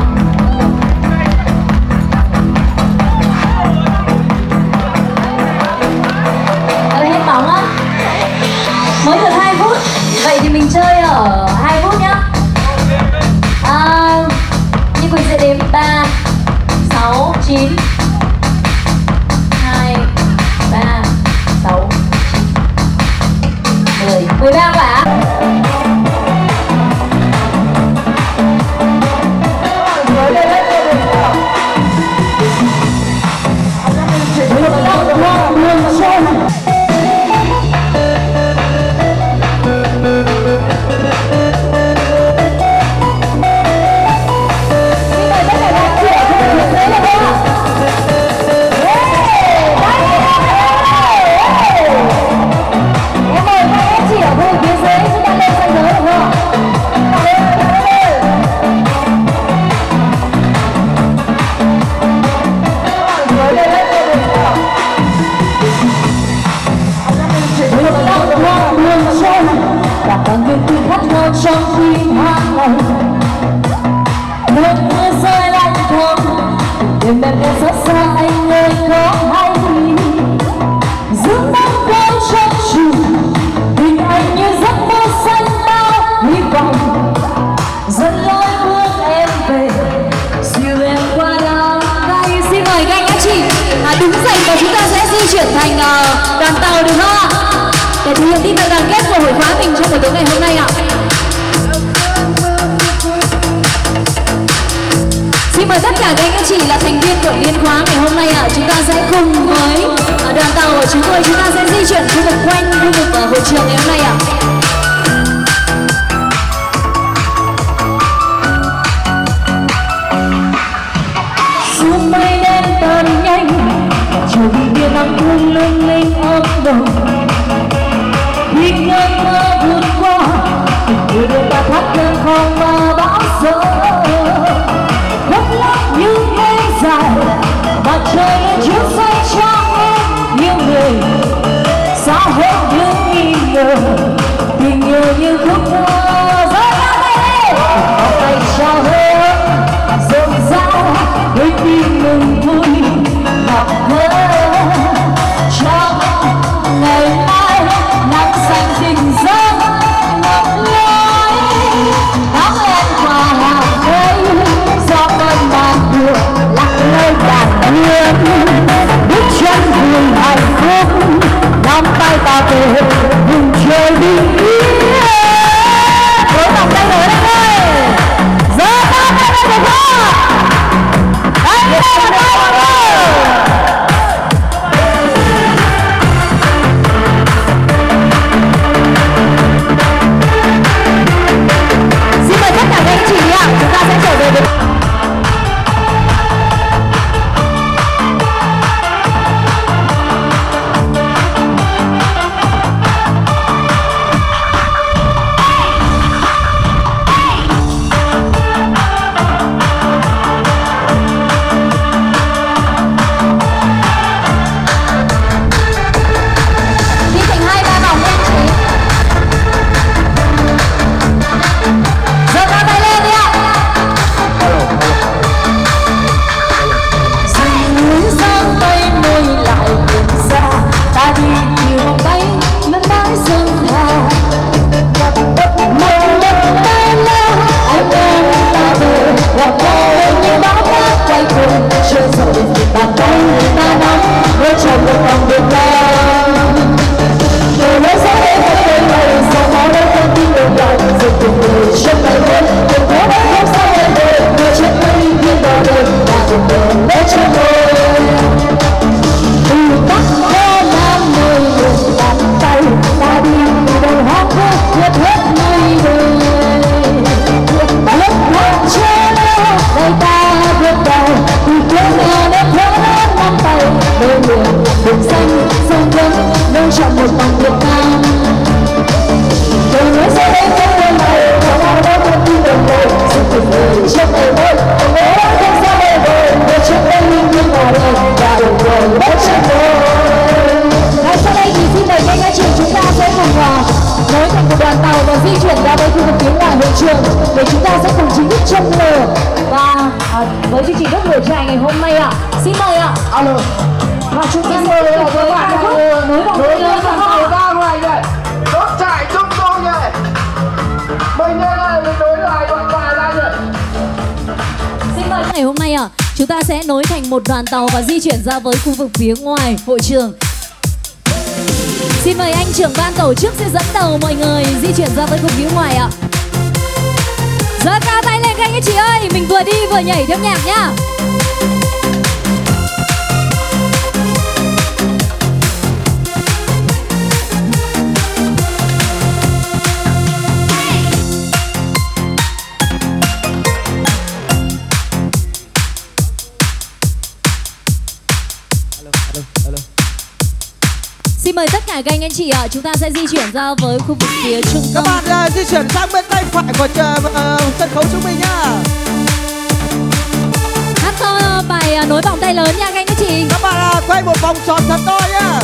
Đã hết bóng á. Mới được hai phút. Vậy thì mình chơi ở hai phút nhá. À, như Quỳnh sẽ đếm ba, sáu, chín, hai, ba, sáu, mười, mười ba quả. Trong tim hàng ngày nước mưa rơi lạnh thầm đêm đêm đêm rất xa anh ơi có hay giữa nắng cao trong chiều tình anh như giấc mơ xanh bao hy vọng dẫn lối bước em về dìu em qua đó. Đây xin mời các anh các chị à, đứng dậy và chúng ta sẽ di chuyển thành uh, đoàn tàu được không ạ, để thể hiện tinh thần đoàn kết của hội khóa mình trong buổi tối ngày hôm nay ạ. Xin mời tất cả các anh chị là thành viên của liên khóa ngày hôm nay ạ. À, chúng ta sẽ cùng với đoàn tàu của chúng tôi, chúng ta sẽ di chuyển khu vực quanh khu vực ở hội trường ngày hôm nay ạ. À. Sương mây đen tan nhanh, trời kia nắng thương lung linh ấm đầu. Khi cơn mơ vượt qua, người đưa ta thắt cơn không mơ bão gió. Như ngày dài mặt trời lên chiếu xanh cho em yêu người, xa hết những nghi ngờ tình yêu như khúc mơ rơi ra đây vòng tay trao hết rộn rã với tim mừng vui ngọc thơ trong ngày mai nắng xanh rình rỡ ngập lối nắng lên qua hàng cây gió cơn màn đường lặng lơi đàn hương bước chân cùng hạnh phúc nắm tay ta về vùng trời bình yên. Với vòng tay nổi lên ơi, giơ tay lên được không? Đây là tay mọi người. Xin mời tất cả các anh chị ạ, chúng ta sẽ trở về với đường xanh sông thơm nơi chọn một vòng Việt Nam. Đời người sẽ đến với nơi này và bao đó con tim đồng đội sự tuyệt vời trong ngày mới. Nếu không xa đời vời người trước đây linh thiêng vào đời và đồng đội bất chấp đôi. Ngay sau đây thì xin mời các anh chị chúng ta sẽ cùng nối thành một đoàn tàu và di chuyển ra với khu vực phía ngoài hội trường để chúng ta sẽ cùng chính thức châm lửa và à, với chương trình đốt lửa trại ngày hôm nay ạ. À. Xin mời ạ. Alo. Và chúng ta mời các bạn nối vòng tay lớn và nối ra ngoài này. Đốt trại chúng tôi này. Mình đây này mình nối lại đoàn bài ra nhỉ. Xin mời ngày hôm nay ạ. À, chúng ta sẽ nối thành một đoàn tàu và di chuyển ra với khu vực phía ngoài hội trường. Xin mời anh trưởng ban tổ chức sẽ dẫn đầu mọi người di chuyển ra với khu phía ngoài ạ. Giơ cao tay lên các anh chị ơi, mình vừa đi vừa nhảy theo nhạc nhá. Xin mời tất cả các anh anh chị ạ, chúng ta sẽ di chuyển ra với khu vực phía trung tâm. Các bạn uh, di chuyển sang bên tay phải của uh, sân khấu chúng mình nhá. Hát to bài uh, nối vòng tay lớn nha các anh các chị. Các bạn uh, quay một vòng tròn thật to nhá.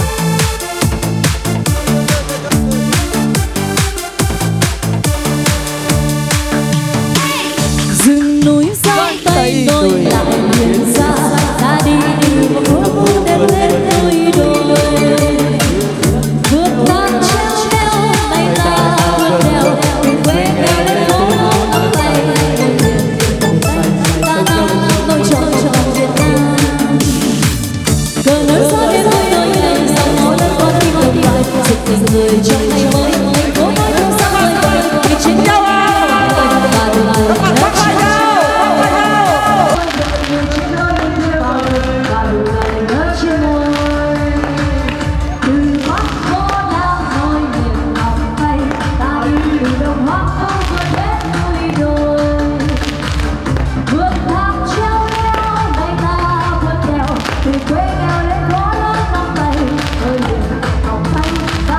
Rừng núi giang tay đôi lại liền xa, ta đi đi một bước đến lên núi đồi. Người trong ngày mới thành phố mới không sao vời vời vì chính nhau và đường đất trời và đường này đất chia môi từ bắc phố nam thôi miền ngọc tây ta đi từ đồng hoang không vượt đến núi đồi vượt thác treo leo này ta vượt đèo từ quê nghèo lên khó lớn năm tay hơi miền ngọc tây.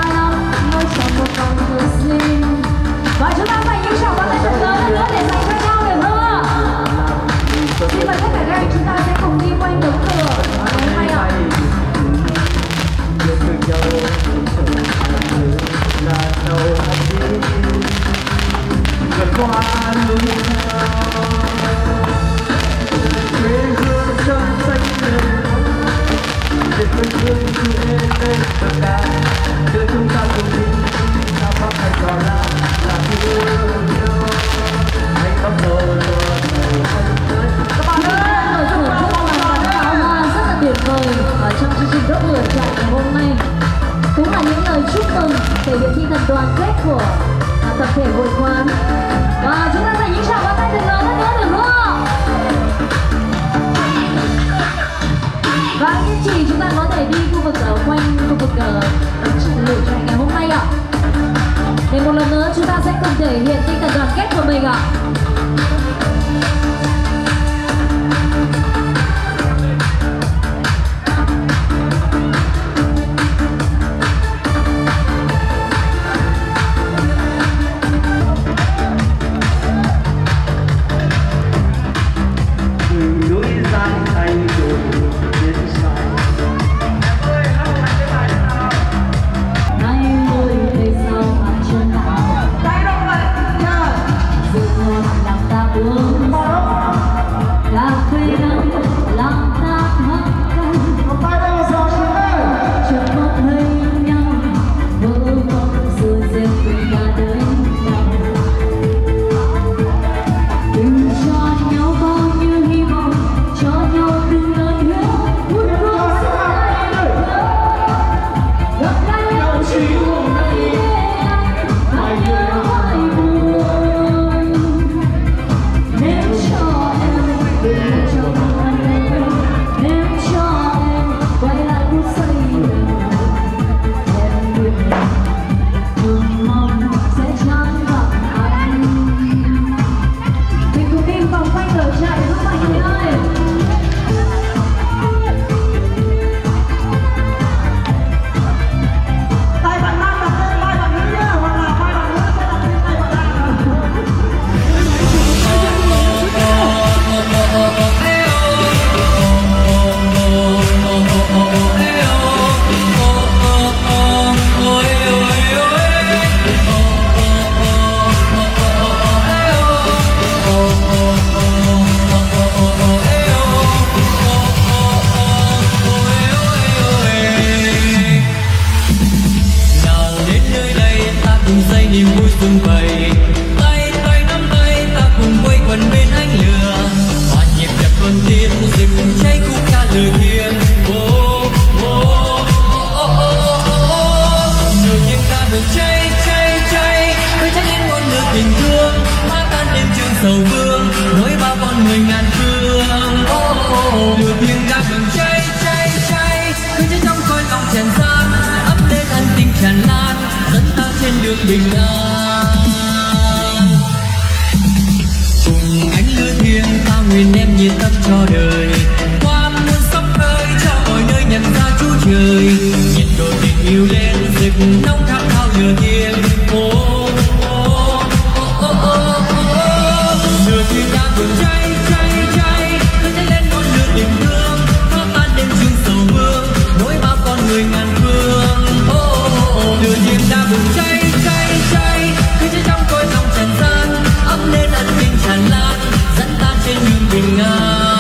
Và chúng ta phải những tràng pháo tay thật lớn nữa để dành cho nhau được không ạ? Xin mời tất cả các anh chúng ta sẽ cùng đi quanh đống lửa ngày hôm nay ạ. Trong chương trình đốt lửa trại ngày hôm nay cũng là những lời chúc mừng thể hiện tinh thần đoàn kết của tập thể hội quán và chúng ta dành những tràng pháo tay thật lớn nữa được không ạ? Và anh chị chúng ta có thể đi khu vực ở quanh khu vực ở đốt lửa trại ngày hôm nay ạ. Để một lần nữa chúng ta sẽ cùng thể hiện tinh thần đoàn kết của mình ạ. Hãy coi dòng tràn gian ấp lên ân tình tràn lan dẫn ta trên đường bình an. Cùng ánh lửa thiêng ta nguyện đem nhiệt tâm cho đời, qua muôn sóng khơi cho mọi nơi nhận ra Chúa Trời. Nhiệt độ tình yêu lên rực nóng khát khao lửa thiêng. Ô ô ô ô ô lửa thiêng đã bừng cháy cháy cháy, cứ cháy lên ngọn lửa tình thương, phá tan đêm trường sầu vương, nối bao con người ngàn phương. Ô ô lửa thiêng đã bừng cháy cháy cháy, cứ cháy trong cõi lòng trần gian, ấp lên ân tình tràn lan, dẫn ta trên đường bình an.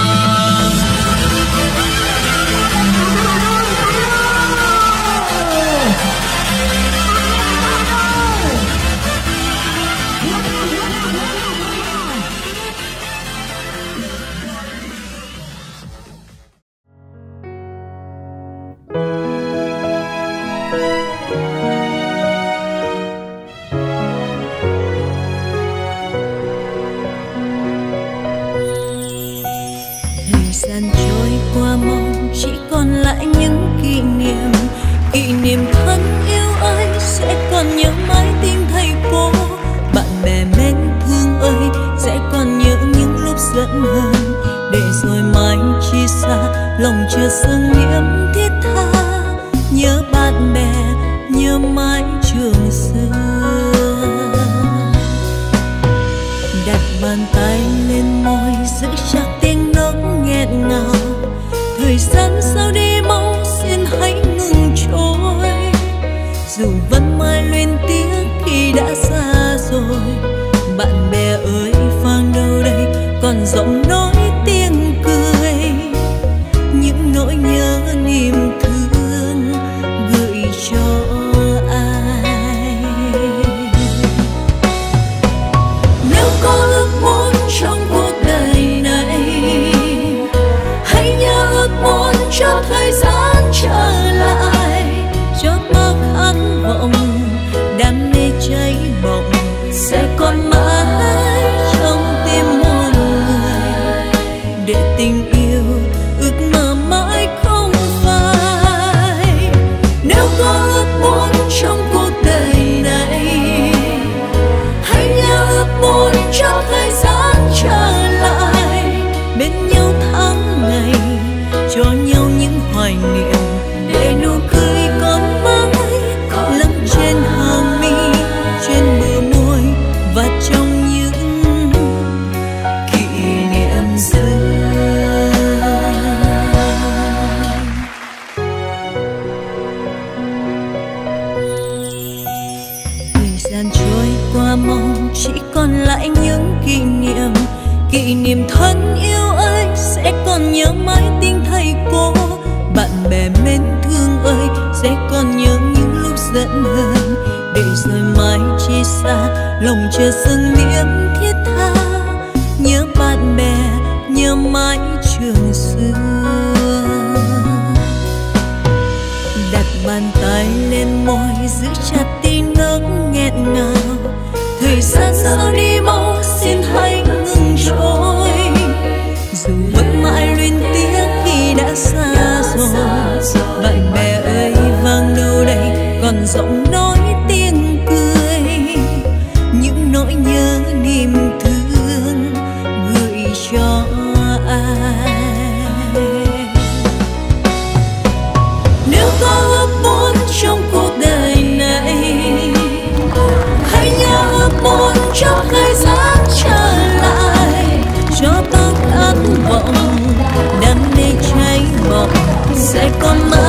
Niềm thân yêu ơi sẽ còn nhớ mãi tim thầy cô, bạn bè mến thương ơi sẽ còn nhớ những lúc giận hờn, để rồi mãi chia xa lòng chưa dâng niềm thiết tha. Nhớ bạn bè nhớ mãi trường xưa, đặt bàn tay lên môi giữ chặt tiếng nấc nghẹn ngào. Thời gian sao đi mau xin hãy ngừng trôi, dù vẫn mãi luyến tiếc khi đã xa rồi. Bạn bè ơi vang đâu đây còn giọng nói tiếng cười, những nỗi nhớ niềm thương gửi cho ai. Nếu có ước muốn trong cuộc đời này, hãy nhớ ước muốn cho thời gian trở lại, cho ta khát vọng đam mê cháy bỏng sẽ còn mãi trong tim muôn người, để tình yêu ước mơ mãi không phai. Nếu có ước muốn trong cuộc đời này, hãy nhớ ước muốn cho thời gian trở lại, bên nhau tháng ngày cho nhau những hoài niệm, để nụ cười còn mãi lắng trên hàng mi, trên bờ môi và trong những kỷ niệm xưa. Thời gian trôi qua mau chỉ còn lại những kỷ niệm, kỷ niệm thân yêu ơi sẽ còn nhớ mãi tiếng thầy cô. Bạn bè mến thương ơi sẽ còn nhớ những lúc giận hờn, để rồi mãi chia xa lòng chờ dâng niềm thiết tha. Nhớ bạn bè nhớ mãi trường xưa, đặt bàn tay lên môi giữ chặt tim nấc nghẹn ngào. Thời gian sao đi mau xin hãy ngừng trôi, dù vẫn mãi luyến tiếc khi đã xa rồi. Bạn bè ơi vang đâu đây còn giọng nói tiếng cười, những nỗi nhớ niềm thương gửi cho ai. Nếu có ước muốn trong cuộc đời này, hãy nhớ ước muốn cho thời gian trở lại, cho ta khát vọng đam mê cháy bỏng sẽ còn mãi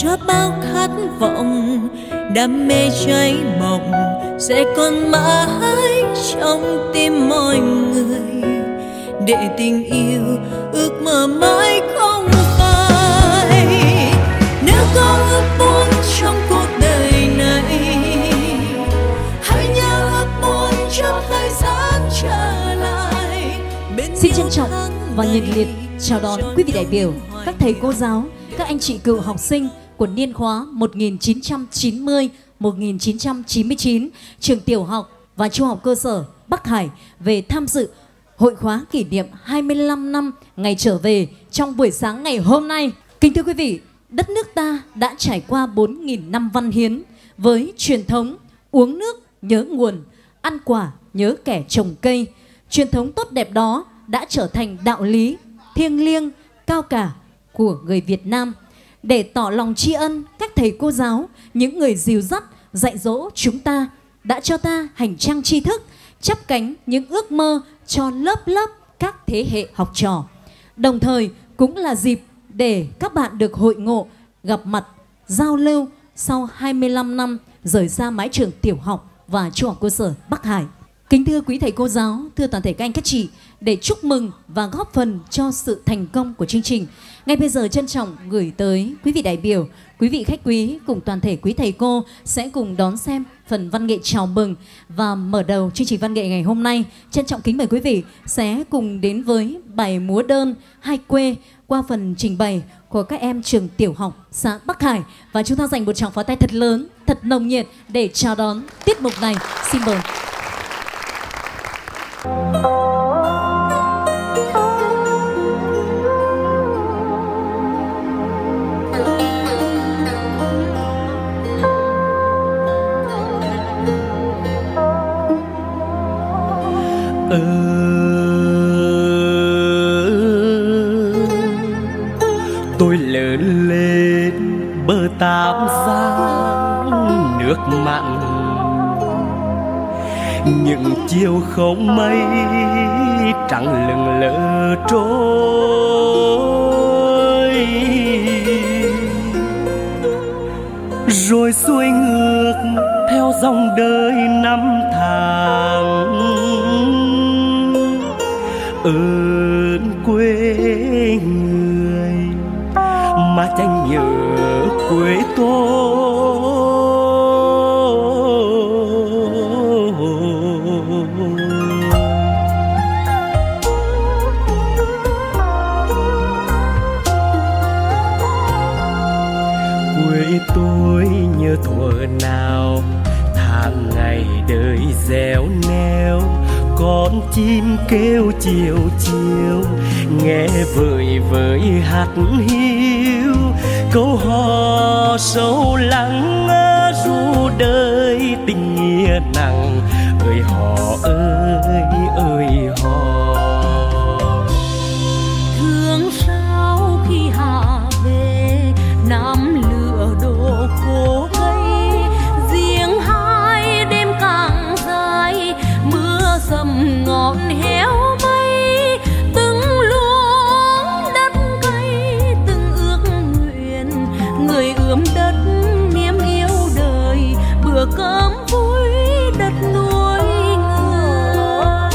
cho bao khát vọng, đam mê cháy bỏng sẽ còn mãi trong tim mọi người, để tình yêu ước mơ mãi không phai. Nếu có ước muốn trong cuộc đời này, hãy nhớ ước muốn cho thời gian trở lại. Xin trân trọng và nhiệt liệt chào đón quý vị đại biểu, các thầy cô giáo, các anh chị cựu học sinh của niên khóa một nghìn chín trăm chín mươi đến một nghìn chín trăm chín mươi chín trường tiểu học và trung học cơ sở Bắc Hải về tham dự hội khóa kỷ niệm hai mươi lăm năm ngày trở về trong buổi sáng ngày hôm nay. Kính thưa quý vị, đất nước ta đã trải qua bốn nghìn năm văn hiến với truyền thống uống nước nhớ nguồn, ăn quả nhớ kẻ trồng cây. Truyền thống tốt đẹp đó đã trở thành đạo lý thiêng liêng cao cả của người Việt Nam. Để tỏ lòng tri ân các thầy cô giáo, những người dìu dắt dạy dỗ chúng ta, đã cho ta hành trang tri thức, chắp cánh những ước mơ cho lớp lớp các thế hệ học trò. Đồng thời cũng là dịp để các bạn được hội ngộ, gặp mặt, giao lưu sau hai mươi lăm năm rời xa mái trường tiểu học và trung học cơ sở Bắc Hải. Kính thưa quý thầy cô giáo, thưa toàn thể các anh các chị, để chúc mừng và góp phần cho sự thành công của chương trình, ngay bây giờ trân trọng gửi tới quý vị đại biểu, quý vị khách quý cùng toàn thể quý thầy cô sẽ cùng đón xem phần văn nghệ chào mừng và mở đầu chương trình văn nghệ ngày hôm nay. Trân trọng kính mời quý vị sẽ cùng đến với bài múa đơn Hai Quê qua phần trình bày của các em trường tiểu học xã Bắc Hải, và chúng ta dành một tràng pháo tay thật lớn, thật nồng nhiệt để chào đón tiết mục này. Xin mời. Ừ, tôi lớn lên bờ Tam Giang nước mặn, những chiều không mây trắng lững lờ trôi, rồi xuôi ngược theo dòng đời năm tháng. Ơn quê người mà chẳng nhớ quê tôi. Quê tôi nhớ thuở nào tháng ngày đời réo neo, con chim kêu chiều chiều nghe vời vợi hát hiu, câu hò sâu lắng ru đời tình nghĩa nặng. Ơi hò ơi ơi hò, thương sao khi hạ về năm lửa đổ khô cây, riêng hai đêm càng dài mưa dầm ngọn héo mây, từng luống đất cây từng ước nguyện, người ươm đất niềm yêu đời, bữa cơm vui đất nuôi người.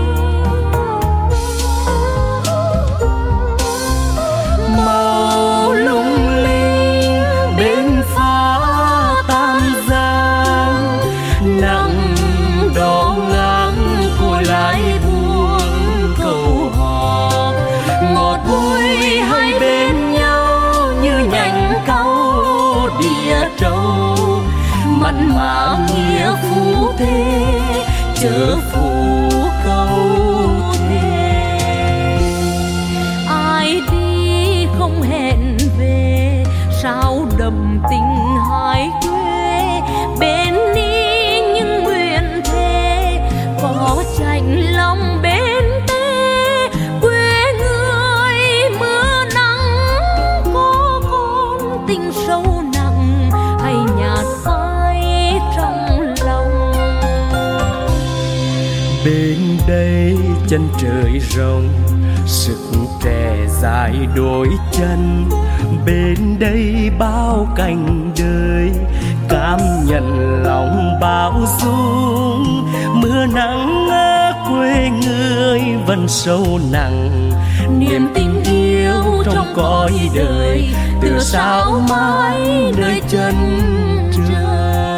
Màu lung linh bên phá Tam Giang, nặng đỏ ngang côi lái buông câu hò, ngọt bùi hai bên nhau như nhành cau địa trâu, mặn mà nghĩa phú thế chớ phù câu thề. Ai đi không hẹn về sao đậm tình hai quê, bên đi những nguyện thề có chạnh lòng bên tê. Quê người mưa nắng có con tình sâu nặng, hay nhạt phai trong lòng. Bên đây chân trời rộng, sức trẻ dài đôi chân, bên đây bao cảnh đời, cảm nhận lòng bao dung. Mưa nắng ở quê người vẫn sâu nặng, niềm tình yêu trong cõi đời từ sao mãi nơi chân trời.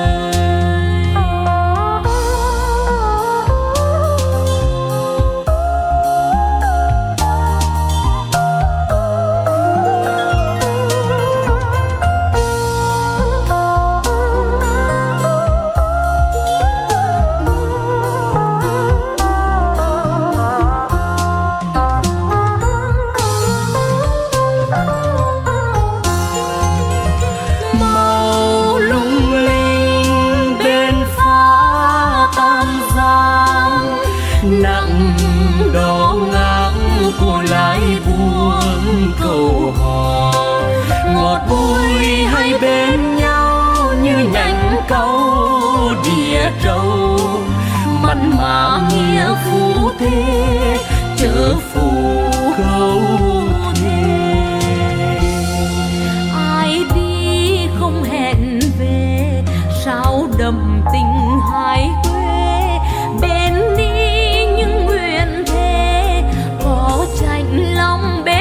Cầu hò ngọt bùi hai bên nhau như nhánh câu đìa trâu, mặn mà nghĩa phú thế chớ phù câu thề. Ai đi không hẹn về sao đậm tình hai quê, bên đi những nguyện thề có chạnh lòng bên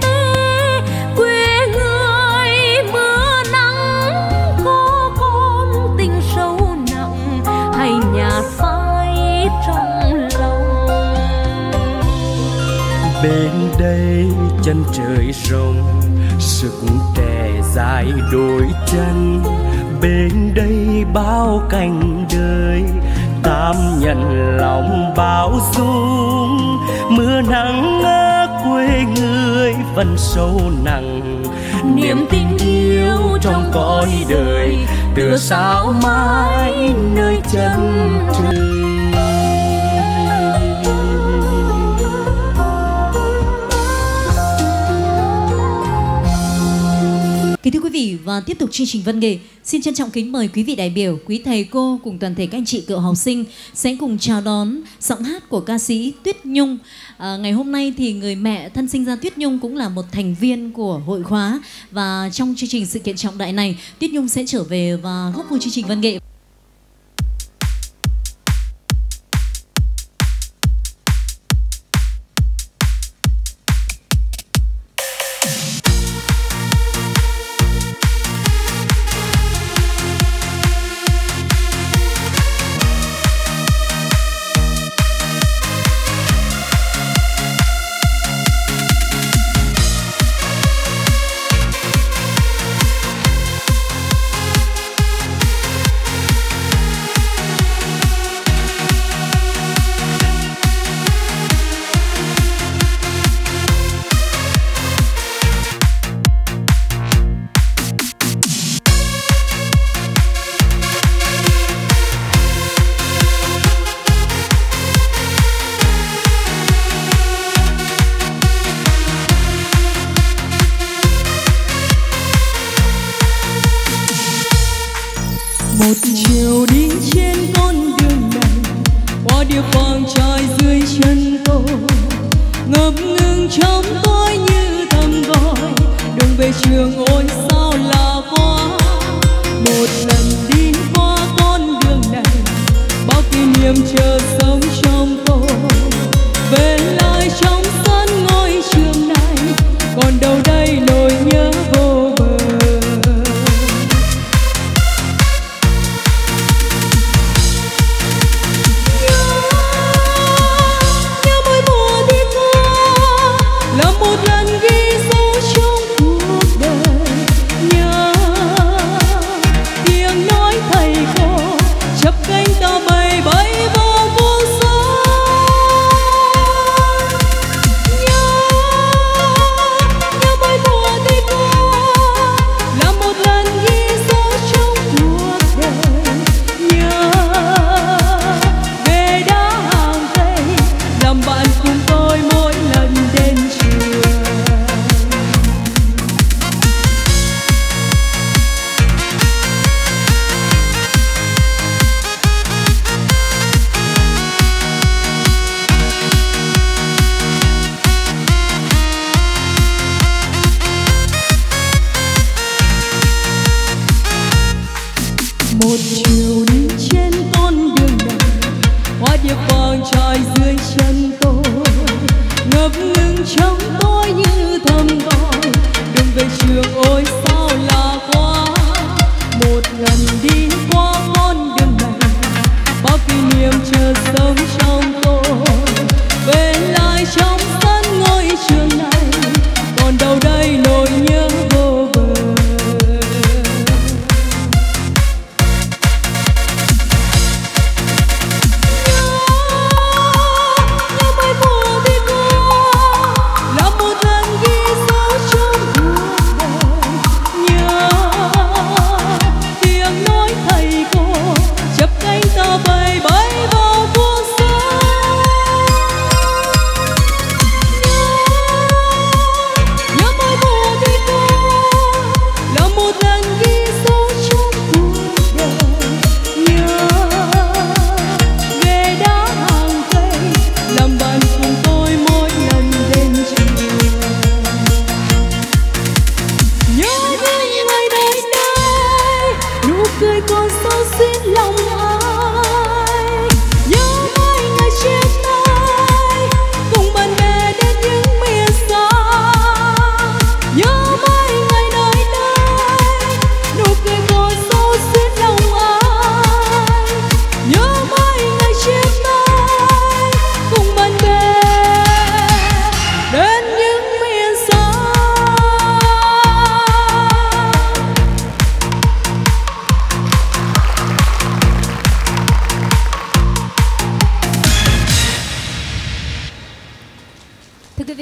bên đây chân trời rộng, sức trẻ dài đôi chân. Bên đây bao cảnh đời, cảm nhận lòng bao dung. Mưa nắng ở quê người vẫn sâu nặng, niềm tình yêu trong cõi đời từ sao mãi nơi chân trời. Kính thưa quý vị, và tiếp tục chương trình văn nghệ, xin trân trọng kính mời quý vị đại biểu, quý thầy cô cùng toàn thể các anh chị cựu học sinh sẽ cùng chào đón giọng hát của ca sĩ Tuyết Nhung. À, ngày hôm nay thì người mẹ thân sinh ra Tuyết Nhung cũng là một thành viên của hội khóa, và trong chương trình sự kiện trọng đại này, Tuyết Nhung sẽ trở về và góp vui chương trình văn nghệ. Một chiều đi trên con đường này, qua địa phận trải dưới chân tôi, ngập ngừng trong tôi như thầm gọi đường về trường ôi sao là quá. Một lần đi qua con đường này, bao kỷ niệm chờ sống trong tôi, về lại trong sân ngôi trường này, còn đâu đây nỗi nhớ vô bờ. Cánh ta bay bay vô vô số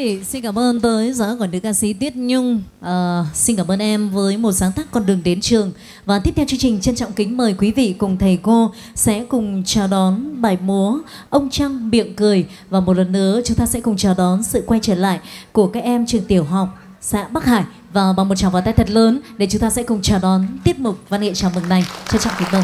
chị, xin cảm ơn tới gió của nữ ca sĩ Tuyết Nhung. À, xin cảm ơn em với một sáng tác Con đường đến trường. Và tiếp theo chương trình trân trọng kính mời quý vị cùng thầy cô sẽ cùng chào đón bài múa Ông Trăng Miệng Cười. Và một lần nữa chúng ta sẽ cùng chào đón sự quay trở lại của các em trường tiểu học xã Bắc Hải. Và bằng một tràng pháo tay thật lớn để chúng ta sẽ cùng chào đón tiết mục văn nghệ chào mừng này. Trân trọng kính mời.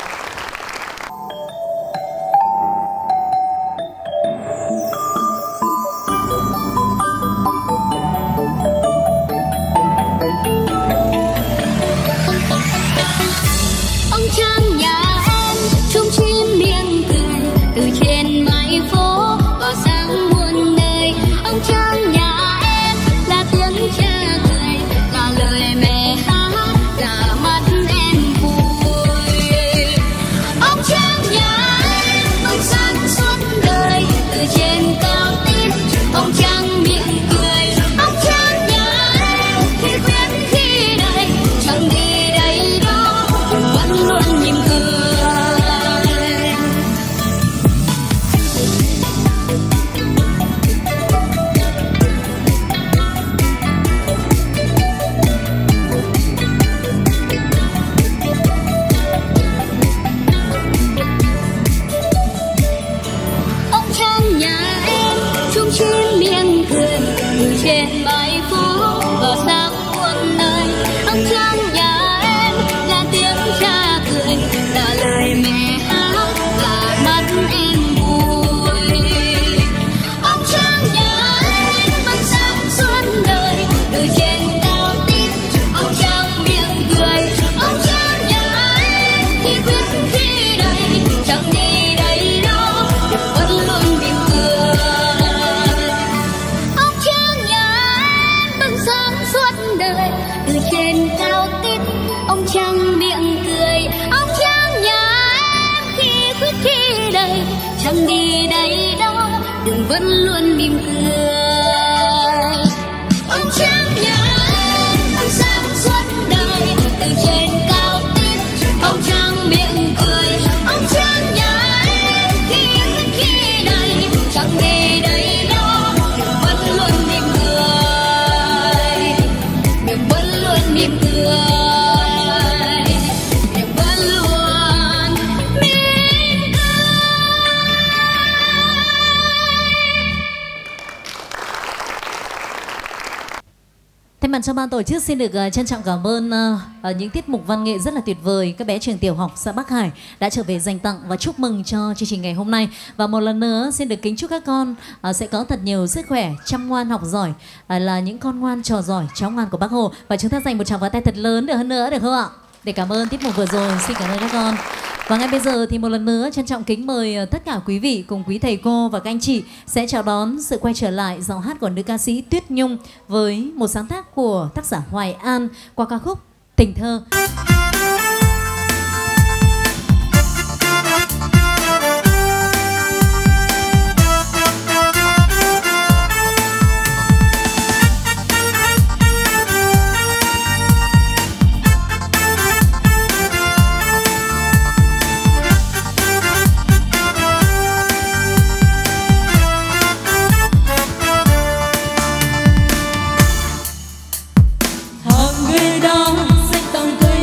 vẫn luôn mỉm cười. Ông Trăng nhà em vẫn sáng suốt đời từ trên cao tít. Ông Trăng miệng cười, ông Trăng nhà em khi khi đây chẳng đi đây đó, vẫn luôn mỉm cười, miệng vẫn luôn mỉm cười. Thay mặt cho ban tổ chức xin được uh, trân trọng cảm ơn uh, uh, những tiết mục văn nghệ rất là tuyệt vời các bé trường tiểu học xã Bắc Hải đã trở về dành tặng và chúc mừng cho chương trình ngày hôm nay. Và một lần nữa xin được kính chúc các con uh, sẽ có thật nhiều sức khỏe, chăm ngoan học giỏi, uh, là những con ngoan trò giỏi, cháu ngoan của Bác Hồ. Và chúng ta dành một tràng pháo tay thật lớn được hơn nữa được không ạ? Để cảm ơn tiết mục vừa rồi, xin cảm ơn các con. Và ngay bây giờ thì một lần nữa trân trọng kính mời tất cả quý vị cùng quý thầy cô và các anh chị sẽ chào đón sự quay trở lại giọng hát của nữ ca sĩ Tuyết Nhung với một sáng tác của tác giả Hoài An qua ca khúc Tình Thơ. Người đó xách tòng cười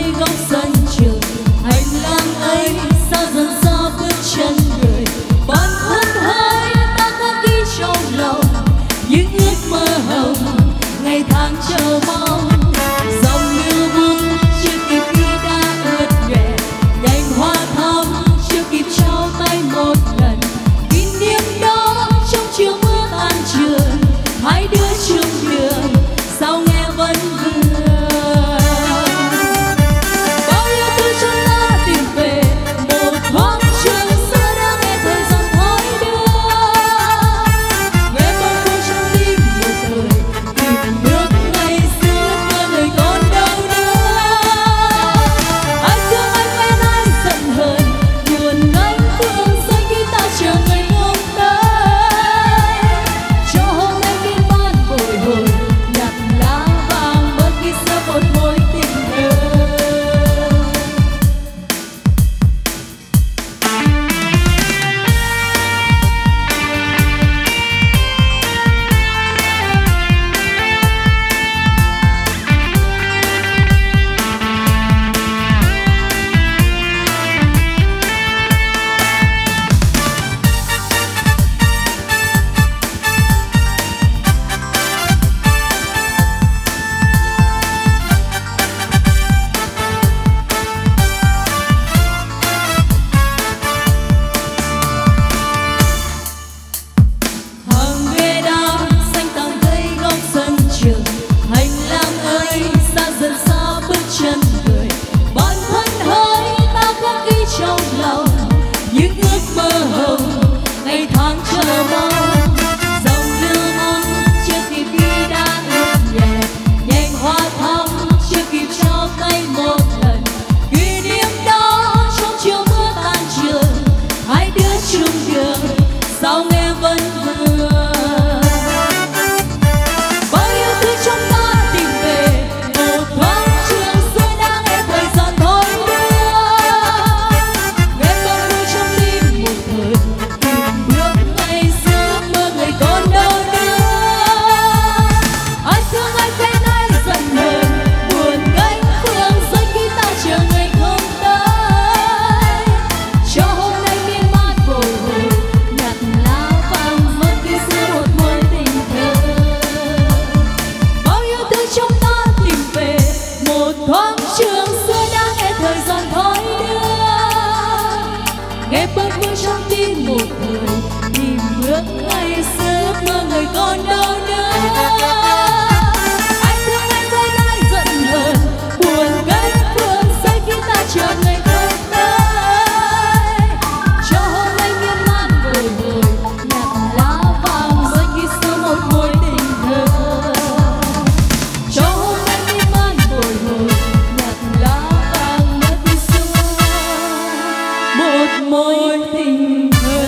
quang trường xưa đã nghe thời gian thoi đưa, nghe bâng khuâng trong tim một người tìm bước ngày xưa mơ người còn đâu nữa. Anh thương em với ai giận hờn buồn gánh phương xây khi ta chờ ngày không tới, cho hôm nay miên man bồi hồi nhặt lá vàng rơi khi xưa một mối tình thơ, cho hôm nay miên man bồi hồi nhặt lá vàng rơi khi xưa một mối tình thơ.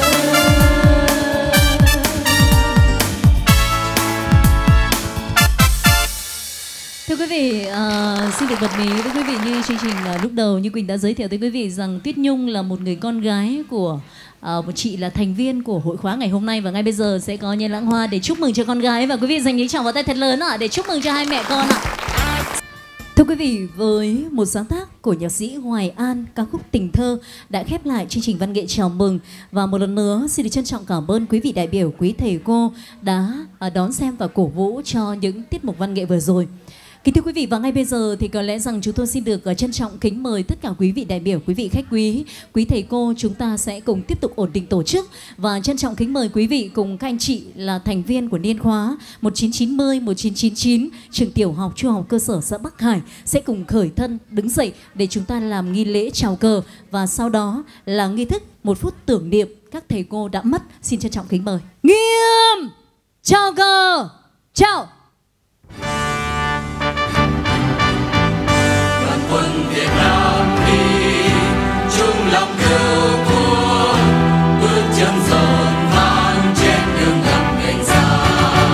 Thưa quý vị, uh, xin được bật mí với quý vị như chương trình uh, lúc đầu như Quỳnh đã giới thiệu tới quý vị rằng Tuyết Nhung là một người con gái của uh, một chị là thành viên của hội khóa ngày hôm nay, và ngay bây giờ sẽ có Nhiên Lãng Hoa để chúc mừng cho con gái, và quý vị dành những tràng vào tay thật lớn ạ để chúc mừng cho hai mẹ con ạ. Thưa quý vị, với một sáng tác của nhạc sĩ Hoài An, ca khúc Tình Thơ đã khép lại chương trình văn nghệ chào mừng. Và một lần nữa xin được trân trọng cảm ơn quý vị đại biểu, quý thầy cô đã đón xem và cổ vũ cho những tiết mục văn nghệ vừa rồi. Kính thưa quý vị, và ngay bây giờ thì có lẽ rằng chúng tôi xin được trân trọng kính mời tất cả quý vị đại biểu, quý vị khách quý, quý thầy cô, chúng ta sẽ cùng tiếp tục ổn định tổ chức, và trân trọng kính mời quý vị cùng các anh chị là thành viên của niên khóa một chín chín mươi, một chín chín chín trường tiểu học trung học cơ sở xã Bắc Hải sẽ cùng khởi thân đứng dậy để chúng ta làm nghi lễ chào cờ, và sau đó là nghi thức một phút tưởng niệm các thầy cô đã mất. Xin trân trọng kính mời. Nghiêm chào cờ, chào. Quân Việt Nam đi chung lòng cứu thua, bước chân dồn vang trên đường ngập ngành xa,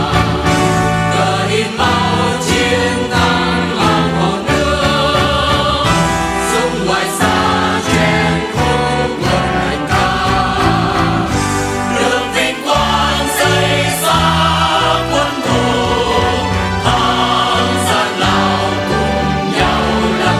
cờ in máu chiến thắng lòng hồn nước, sông ngoài xa trên khúc quân hành ca, đường vinh quang xây xa quân thù, thắng gian lao cùng nhau.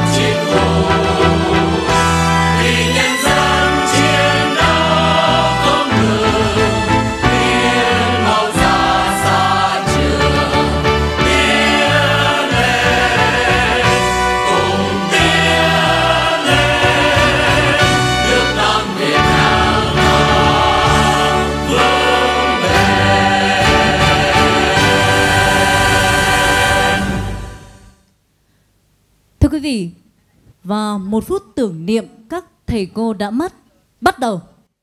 Thưa quý vị, và một phút tưởng niệm các thầy cô đã mất bắt đầu.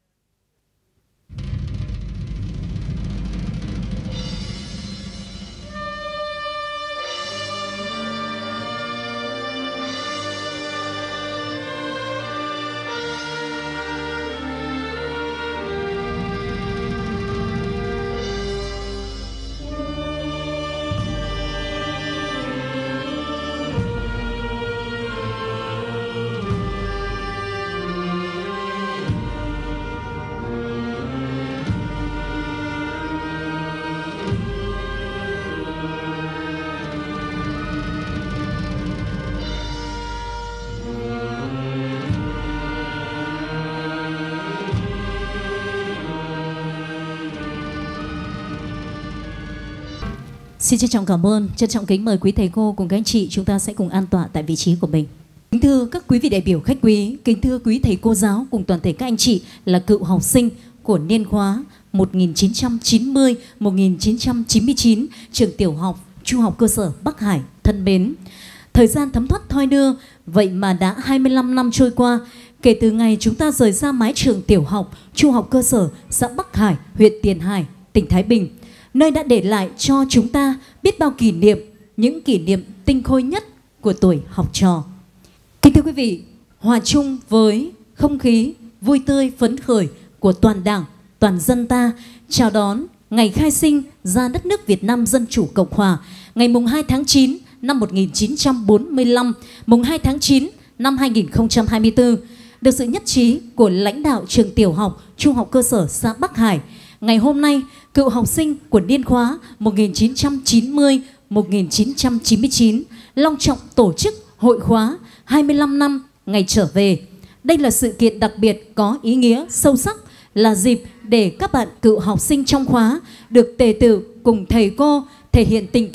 Xin trân trọng cảm ơn, trân trọng kính mời quý thầy cô cùng các anh chị, chúng ta sẽ cùng an tọa tại vị trí của mình. Kính thưa các quý vị đại biểu khách quý, kính thưa quý thầy cô giáo cùng toàn thể các anh chị là cựu học sinh của niên khóa một nghìn chín trăm chín mươi đến một nghìn chín trăm chín mươi chín trường tiểu học trung học cơ sở Bắc Hải thân mến. Thời gian thấm thoát thoi đưa, vậy mà đã hai mươi lăm năm trôi qua kể từ ngày chúng ta rời ra mái trường tiểu học trung học cơ sở xã Bắc Hải, huyện Tiền Hải, tỉnh Thái Bình, nơi đã để lại cho chúng ta biết bao kỷ niệm, những kỷ niệm tinh khôi nhất của tuổi học trò. Kính thưa quý vị, hòa chung với không khí vui tươi phấn khởi của toàn Đảng, toàn dân ta chào đón ngày khai sinh ra đất nước Việt Nam Dân Chủ Cộng Hòa, ngày mùng hai tháng chín năm một nghìn chín trăm bốn mươi lăm, mùng hai tháng chín năm hai nghìn không trăm hai mươi tư, được sự nhất trí của lãnh đạo trường tiểu học trung học cơ sở xã Bắc Hải. Ngày hôm nay, cựu học sinh của niên khóa một nghìn chín trăm chín mươi đến một nghìn chín trăm chín mươi chín long trọng tổ chức hội khóa hai mươi lăm năm ngày trở về. Đây là sự kiện đặc biệt có ý nghĩa sâu sắc, là dịp để các bạn cựu học sinh trong khóa được tề tựu cùng thầy cô thể hiện tình cảm,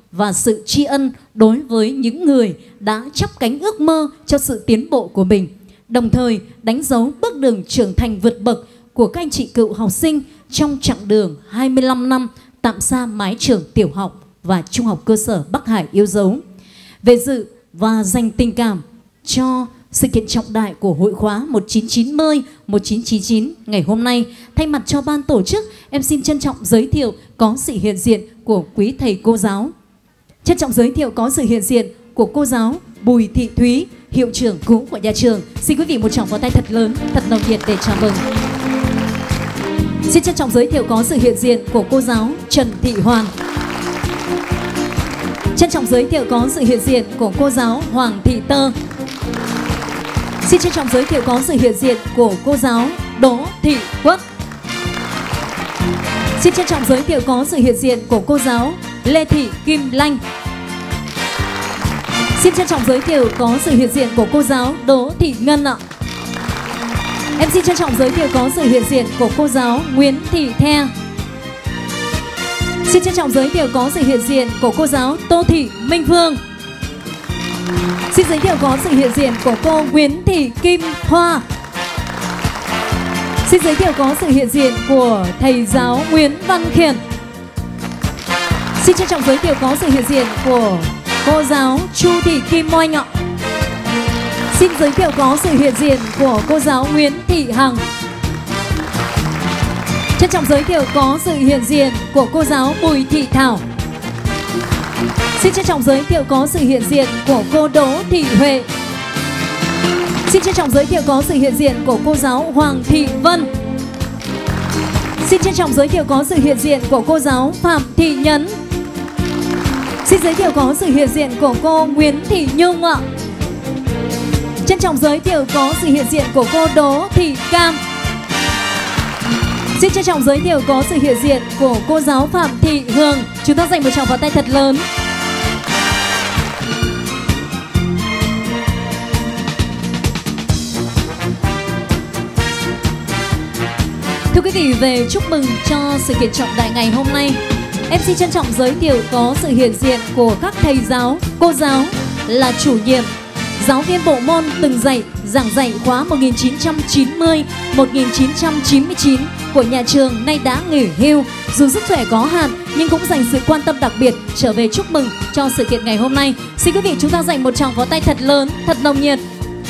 và sự tri ân đối với những người đã chắp cánh ước mơ cho sự tiến bộ của mình, đồng thời đánh dấu bước đường trưởng thành vượt bậc của các anh chị cựu học sinh trong chặng đường hai mươi lăm năm tạm xa mái trường tiểu học và trung học cơ sở Bắc Hải yêu dấu. Về dự và dành tình cảm cho sự kiện trọng đại của hội khóa một chín chín mươi một chín chín chín ngày hôm nay, thay mặt cho ban tổ chức, em xin trân trọng giới thiệu có sự hiện diện của quý thầy cô giáo. Trân trọng giới thiệu có sự hiện diện của cô giáo Bùi Thị Thúy, hiệu trưởng cũ của nhà trường. Xin quý vị một tràng pháo tay thật lớn, thật nồng nhiệt để chào mừng. Xin trân trọng giới thiệu có sự hiện diện của cô giáo Trần Thị Hoàn. Trân trọng giới thiệu có sự hiện diện của cô giáo Hoàng Thị Tơ. Xin trân trọng giới thiệu có sự hiện diện của cô giáo Đỗ Thị Quốc. Xin trân trọng giới thiệu có sự hiện diện của cô giáo Lê Thị Kim Lanh. Xin trân trọng giới thiệu có sự hiện diện của cô giáo Đỗ Thị Ngân ạ. Em xin trân trọng giới thiệu có sự hiện diện của cô giáo Nguyễn Thị The. Xin trân trọng giới thiệu có sự hiện diện của cô giáo Tô Thị Minh Phương. Xin giới thiệu có sự hiện diện của cô Nguyễn Thị Kim Hoa. Xin giới thiệu có sự hiện diện của thầy giáo Nguyễn Văn Khiển. Xin trân trọng giới thiệu có sự hiện diện của cô giáo Chu Thị Kim Oanh ạ. Xin giới thiệu có sự hiện diện của cô giáo Nguyễn Thị Hằng. Trân trọng giới thiệu có sự hiện diện của cô giáo Bùi Thị Thảo. Xin trân trọng giới thiệu có sự hiện diện của cô Đỗ Thị Huệ. Xin trân trọng giới thiệu có sự hiện diện của cô giáo Hoàng Thị Vân. Xin trân trọng giới thiệu có sự hiện diện của cô giáo Phạm Thị Nhấn. Xin giới thiệu có sự hiện diện của cô Nguyễn Thị Nhung ạ. Trân trọng giới thiệu có sự hiện diện của cô Đỗ Thị Cam. Xin trân trọng giới thiệu có sự hiện diện của cô giáo Phạm Thị Hương. Chúng ta dành một tràng pháo tay thật lớn. Thưa quý vị, về chúc mừng cho sự kiện trọng đại ngày hôm nay, em xin trân trọng giới thiệu có sự hiện diện của các thầy giáo, cô giáo là chủ nhiệm, giáo viên bộ môn từng dạy, giảng dạy khóa một nghìn chín trăm chín mươi một nghìn chín trăm chín mươi chín của nhà trường nay đã nghỉ hưu. Dù sức khỏe có hạn nhưng cũng dành sự quan tâm đặc biệt trở về chúc mừng cho sự kiện ngày hôm nay. Xin quý vị chúng ta dành một tràng pháo tay thật lớn, thật nồng nhiệt.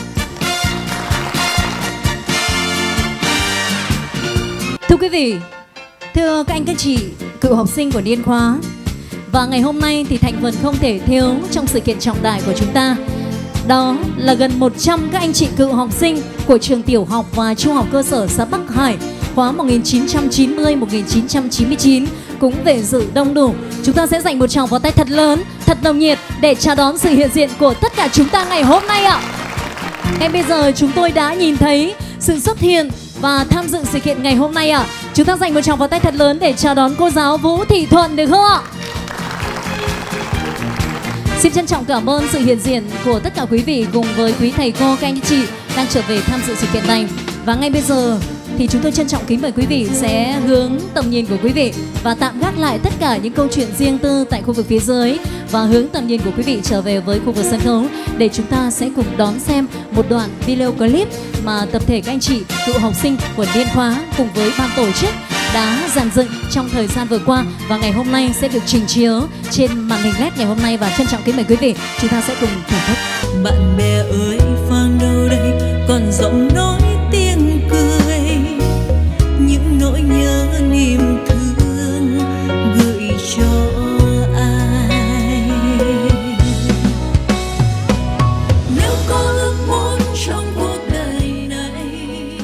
Thưa quý vị, thưa các anh các chị cựu học sinh của Niên khóa, và ngày hôm nay thì thành phần không thể thiếu trong sự kiện trọng đại của chúng ta, đó là gần một trăm các anh chị cựu học sinh của trường tiểu học và trung học cơ sở xã Bắc Hải khóa một nghìn chín trăm chín mươi một nghìn chín trăm chín mươi chín cũng về dự đông đủ. Chúng ta sẽ dành một tràng pháo tay thật lớn, thật nồng nhiệt để chào đón sự hiện diện của tất cả chúng ta ngày hôm nay ạ. Ngay bây giờ chúng tôi đã nhìn thấy sự xuất hiện và tham dự sự kiện ngày hôm nay ạ. Chúng ta dành một tràng pháo tay thật lớn để chào đón cô giáo Vũ Thị Thuận được không ạ? Xin trân trọng cảm ơn sự hiện diện của tất cả quý vị cùng với quý thầy cô, các anh chị đang trở về tham dự sự kiện này. Và ngay bây giờ thì chúng tôi trân trọng kính mời quý vị sẽ hướng tầm nhìn của quý vị và tạm gác lại tất cả những câu chuyện riêng tư tại khu vực phía dưới và hướng tầm nhìn của quý vị trở về với khu vực sân khấu để chúng ta sẽ cùng đón xem một đoạn video clip mà tập thể các anh chị cựu học sinh của Niên khóa cùng với ban tổ chức đã dàn dựng trong thời gian vừa qua và ngày hôm nay sẽ được trình chiếu trên màn hình led ngày hôm nay. Và trân trọng kính mời quý vị chúng ta sẽ cùng thưởng thức. Bạn bè ơi, phang đâu đây còn giọng nói tiếng cười, những nỗi nhớ niềm thương gửi cho ai. Nếu có ước muốn trong cuộc đời này,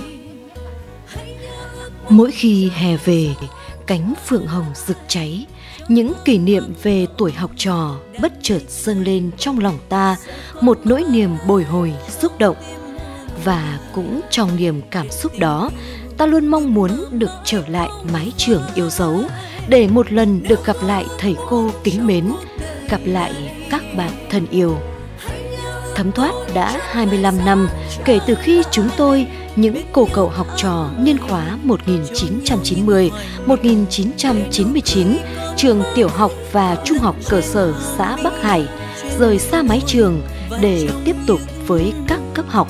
mỗi khi hè về, cánh phượng hồng rực cháy, những kỷ niệm về tuổi học trò bất chợt dâng lên trong lòng ta một nỗi niềm bồi hồi xúc động. Và cũng trong niềm cảm xúc đó, ta luôn mong muốn được trở lại mái trường yêu dấu để một lần được gặp lại thầy cô kính mến, gặp lại các bạn thân yêu. thấm thoát đã hai mươi lăm năm kể từ khi chúng tôi, những cô cậu học trò niên khóa một nghìn chín trăm chín mươi đến một nghìn chín trăm chín mươi chín, trường tiểu học và trung học cơ sở xã Bắc Hải, rời xa mái trường để tiếp tục với các cấp học.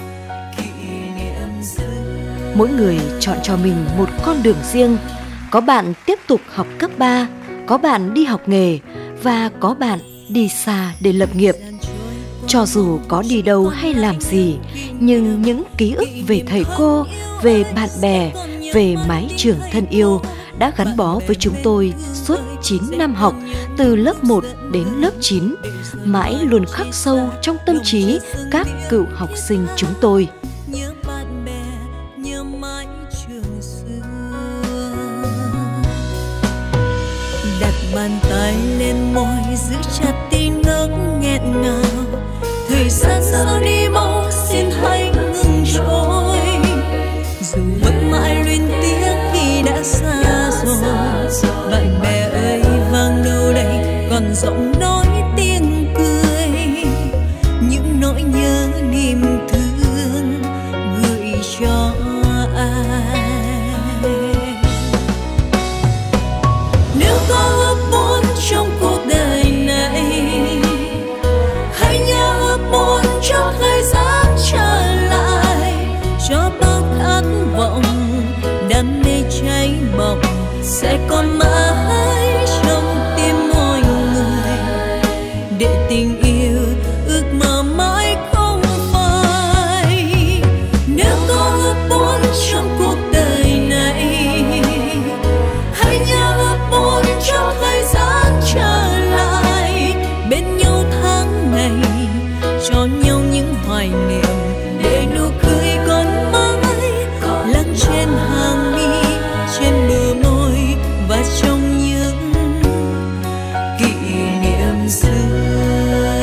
Mỗi người chọn cho mình một con đường riêng. Có bạn tiếp tục học cấp ba, có bạn đi học nghề và có bạn đi xa để lập nghiệp. Cho dù có đi đâu hay làm gì, nhưng những ký ức về thầy cô, về bạn bè, về mái trường thân yêu đã gắn bó với chúng tôi suốt chín năm học, từ lớp một đến lớp chín, mãi luôn khắc sâu trong tâm trí các cựu học sinh chúng tôi. Đặt bàn tay lên môi giữ chặt tin ngỡ nghẹn ngào, thời gian sao đi mau xin hãy ngừng trôi, dù vẫn mãi luyến tiếc khi đã xa rồi. Bạn bè ơi vang đâu đây còn giọng nói tiếng cười, những nỗi nhớ niềm thương gửi cho ai. Nếu có ước muốn trong cuộc đời này, hãy nhớ ước muốn cho thời gian trở lại, cho bao khát vọng đam mê cháy bỏng sẽ còn mãi trong tim mỗi người, để tình yêu ước mơ mãi không phai. Nếu có ước muốn trong cuộc đời này, hãy nhớ ước muốn cho thời gian trở lại, bên nhau tháng ngày, cho nhau những hoài niệm, để nụ cười còn mãi lắng trên hàng mi, trên bờ môi và trong những kỷ niệm xưa.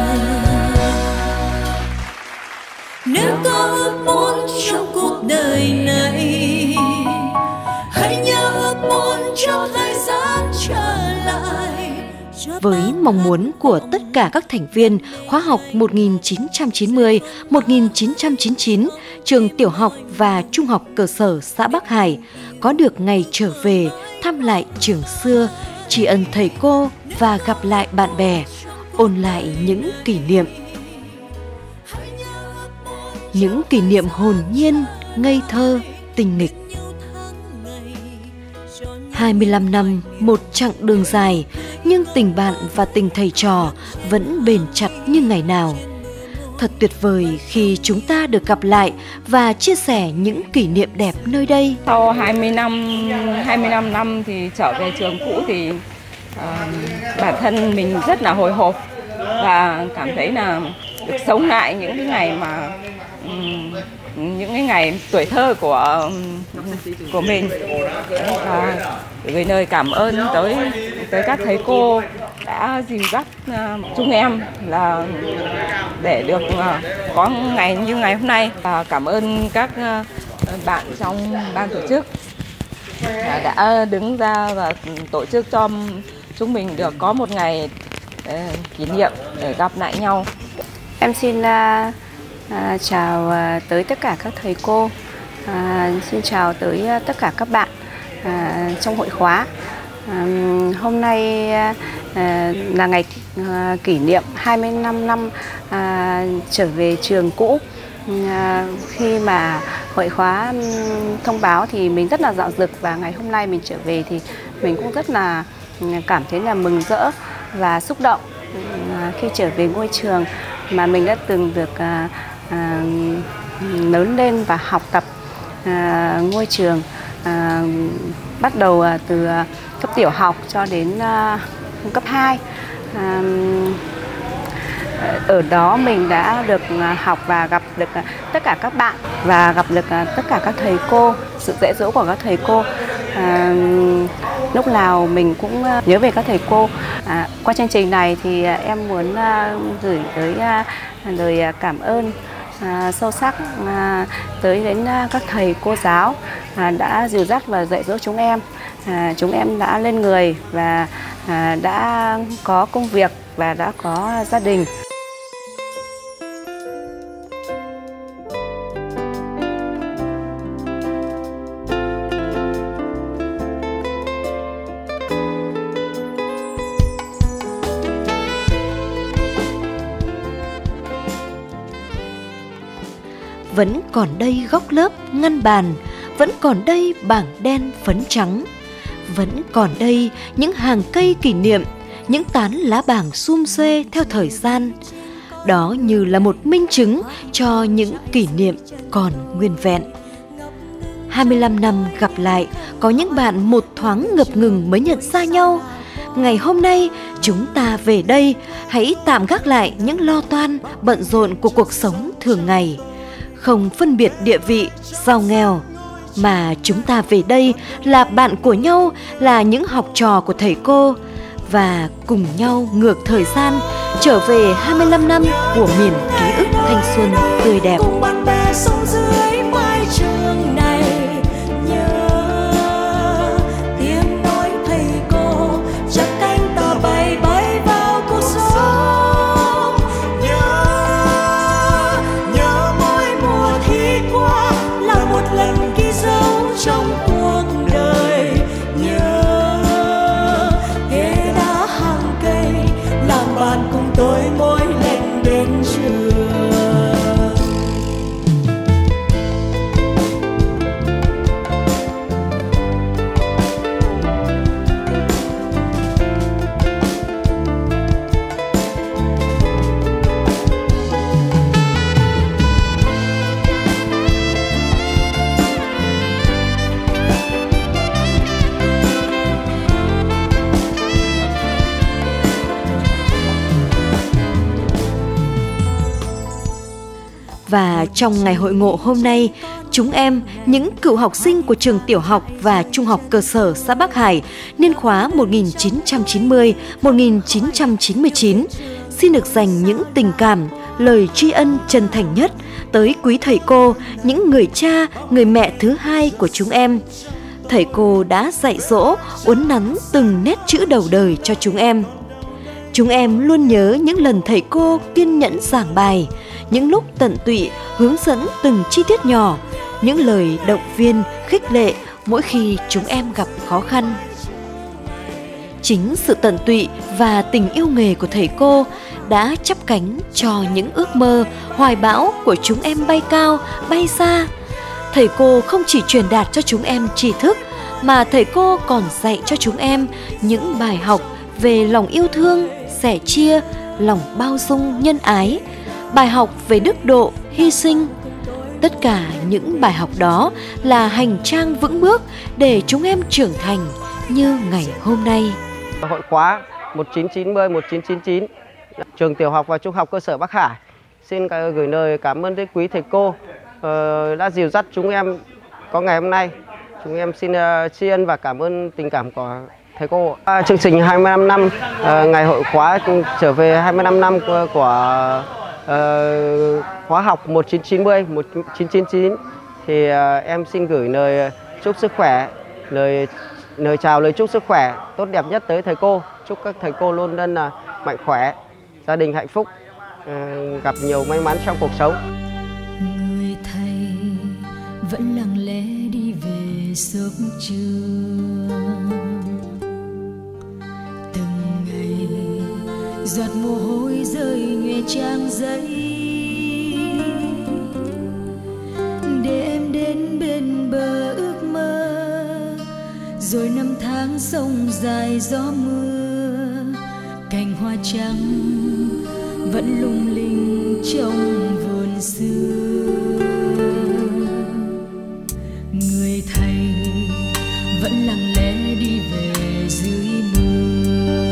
Nếu có ước muốn trong cuộc đời này, hãy nhớ ước muốn cho thời gian trở lại. Với mong muốn của tất cả các thành viên khóa học một nghìn chín trăm chín mươi đến một nghìn chín trăm chín mươi chín, trường tiểu học và trung học cơ sở xã Bắc Hải có được ngày trở về thăm lại trường xưa, tri ân thầy cô và gặp lại bạn bè, ôn lại những kỷ niệm. Những kỷ niệm hồn nhiên, ngây thơ, tinh nghịch. hai mươi lăm năm, một chặng đường dài, nhưng tình bạn và tình thầy trò vẫn bền chặt như ngày nào. Thật tuyệt vời khi chúng ta được gặp lại và chia sẻ những kỷ niệm đẹp nơi đây. Sau hai mươi năm, hai mươi lăm năm thì trở về trường cũ thì uh, bản thân mình rất là hồi hộp và cảm thấy là được sống lại những cái ngày mà um, những cái ngày tuổi thơ của của mình. Và gửi lời cảm ơn tới tới các thầy cô đã dìu dắt uh, chúng em là để được uh, có ngày như ngày hôm nay. Và cảm ơn các uh, bạn trong ban tổ chức uh, đã đứng ra và tổ chức cho chúng mình được có một ngày uh, kỷ niệm để gặp lại nhau. Em xin uh... À, chào à, tới tất cả các thầy cô, à, xin chào tới à, tất cả các bạn à, trong hội khóa. À, hôm nay à, là ngày à, kỷ niệm hai mươi lăm năm à, trở về trường cũ. À, khi mà hội khóa thông báo thì mình rất là dạo dực, và ngày hôm nay mình trở về thì mình cũng rất là cảm thấy là mừng rỡ và xúc động à, khi trở về ngôi trường mà mình đã từng được à, À, lớn lên và học tập à, ngôi trường à, bắt đầu à, từ à, cấp tiểu học cho đến à, cấp hai. À, ở đó mình đã được à, học và gặp được à, tất cả các bạn và gặp được à, tất cả các thầy cô, sự dạy dỗ của các thầy cô. À, lúc nào mình cũng à, nhớ về các thầy cô. À, qua chương trình này thì à, em muốn à, gửi tới à, lời à, cảm ơn À, sâu sắc à, tới đến à, các thầy cô giáo à, đã dìu dắt và dạy dỗ chúng em. À, chúng em đã lên người và à, đã có công việc và đã có gia đình. Vẫn còn đây góc lớp ngăn bàn, vẫn còn đây bảng đen phấn trắng, vẫn còn đây những hàng cây kỷ niệm, những tán lá bảng sum xuê theo thời gian. Đó như là một minh chứng cho những kỷ niệm còn nguyên vẹn. hai mươi lăm năm gặp lại, có những bạn một thoáng ngập ngừng mới nhận ra nhau. Ngày hôm nay chúng ta về đây, hãy tạm gác lại những lo toan, bận rộn của cuộc sống thường ngày. Không phân biệt địa vị, giàu nghèo, mà chúng ta về đây là bạn của nhau, là những học trò của thầy cô, và cùng nhau ngược thời gian trở về hai mươi lăm năm của miền ký ức thanh xuân tươi đẹp. Cùng bạn bè sống dưới mái trường này, nhớ tiếng nói thầy cô chắp cánh ta bay bay vào cuộc sống. Nhớ nhớ mỗi mùa thi qua là một lần ghi dấu trong cuộc đời. Nhớ ghế đá hàng cây làm bạn cùng tôi mỗi lên đến trường. Và trong ngày hội ngộ hôm nay, chúng em, những cựu học sinh của trường tiểu học và trung học cơ sở xã Bắc Hải, niên khóa một nghìn chín trăm chín mươi đến một nghìn chín trăm chín mươi chín, xin được dành những tình cảm, lời tri ân chân thành nhất tới quý thầy cô, những người cha, người mẹ thứ hai của chúng em. Thầy cô đã dạy dỗ, uốn nắn từng nét chữ đầu đời cho chúng em. Chúng em luôn nhớ những lần thầy cô kiên nhẫn giảng bài, những lúc tận tụy hướng dẫn từng chi tiết nhỏ, những lời động viên, khích lệ mỗi khi chúng em gặp khó khăn. Chính sự tận tụy và tình yêu nghề của thầy cô đã chắp cánh cho những ước mơ, hoài bão của chúng em bay cao, bay xa. Thầy cô không chỉ truyền đạt cho chúng em tri thức, mà thầy cô còn dạy cho chúng em những bài học về lòng yêu thương, sẻ chia, lòng bao dung, nhân ái, bài học về đức độ, hy sinh. Tất cả những bài học đó là hành trang vững bước để chúng em trưởng thành như ngày hôm nay. Hội khóa một nghìn chín trăm chín mươi đến một nghìn chín trăm chín mươi chín, trường tiểu học và trung học cơ sở Bắc Hải xin gửi lời cảm ơn tới quý thầy cô đã dìu dắt chúng em có ngày hôm nay. Chúng em xin tri ân và cảm ơn tình cảm của thầy cô. Chương trình hai mươi lăm năm ngày hội khóa trở về hai mươi lăm năm của uh, khóa học một nghìn chín trăm chín mươi đến một nghìn chín trăm chín mươi chín thì uh, em xin gửi lời chúc sức khỏe, lời lời chào, lời chúc sức khỏe tốt đẹp nhất tới thầy cô. Chúc các thầy cô luôn luôn là mạnh khỏe, gia đình hạnh phúc, uh, gặp nhiều may mắn trong cuộc sống. Người thầy vẫn lặng lẽ đi về suốt trưa, từng ngày giọt mồ hôi rơi nhòe trang giấy để em đến bên bờ ước mơ. Rồi năm tháng sông dài gió mưa, cành hoa trắng vẫn lung linh trong vườn xưa. Người thầy vẫn lặng lẽ đi về dưới mưa,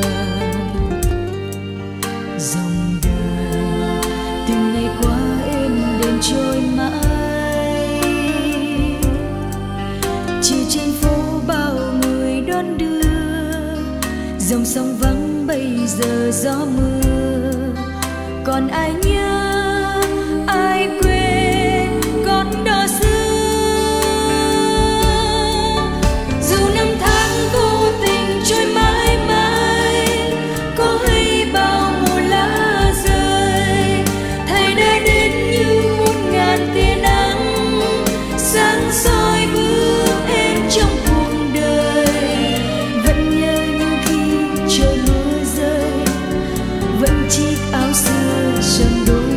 dòng đời từng ngày qua êm đềm trôi mãi. Chiều trên phố bao người đón đưa, dòng sông vắng bây giờ gió mưa. Còn ai nhớ, ai quên con đò xưa. Dù năm tháng vô tình trôi mãi mãi, có hay bao mùa lá rơi, thầy đã đến như muôn ngàn tia nắng sáng soi bước em trong cuộc đời. Vẫn nhớ những khi trời mưa rơi, vẫn chiếc áo xưa chân đôi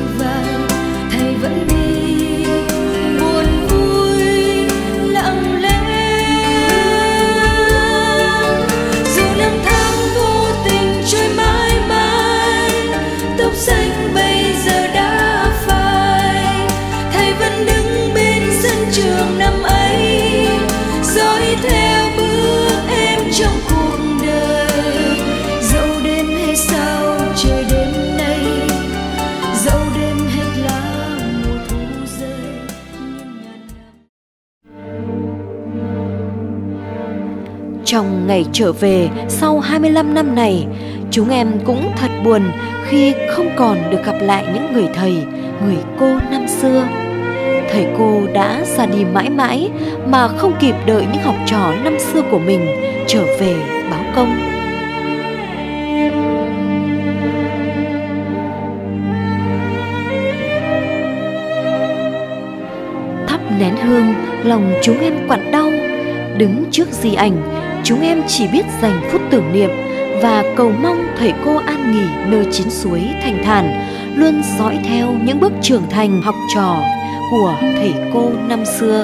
Trong ngày trở về sau hai mươi lăm năm này, chúng em cũng thật buồn khi không còn được gặp lại những người thầy, người cô năm xưa. Thầy cô đã ra đi mãi mãi mà không kịp đợi những học trò năm xưa của mình trở về báo công. Thắp nén hương, lòng chúng em quặn đau. Đứng trước di ảnh, chúng em chỉ biết dành phút tưởng niệm và cầu mong thầy cô an nghỉ nơi chín suối thanh thản, luôn dõi theo những bước trưởng thành học trò của thầy cô năm xưa.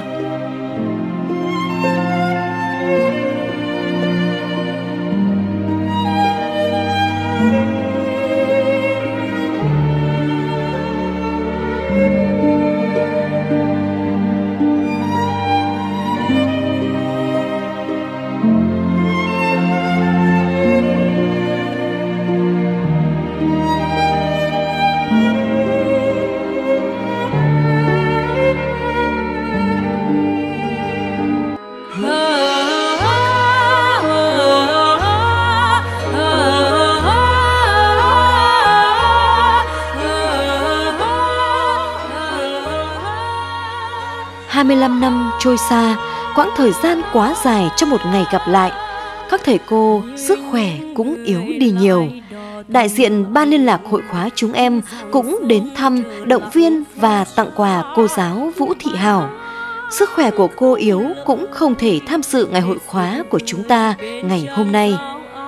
hai mươi lăm năm trôi xa, quãng thời gian quá dài cho một ngày gặp lại. Các thầy cô sức khỏe cũng yếu đi nhiều. Đại diện ban liên lạc hội khóa chúng em cũng đến thăm, động viên và tặng quà cô giáo Vũ Thị Hảo. Sức khỏe của cô yếu cũng không thể tham dự ngày hội khóa của chúng ta ngày hôm nay.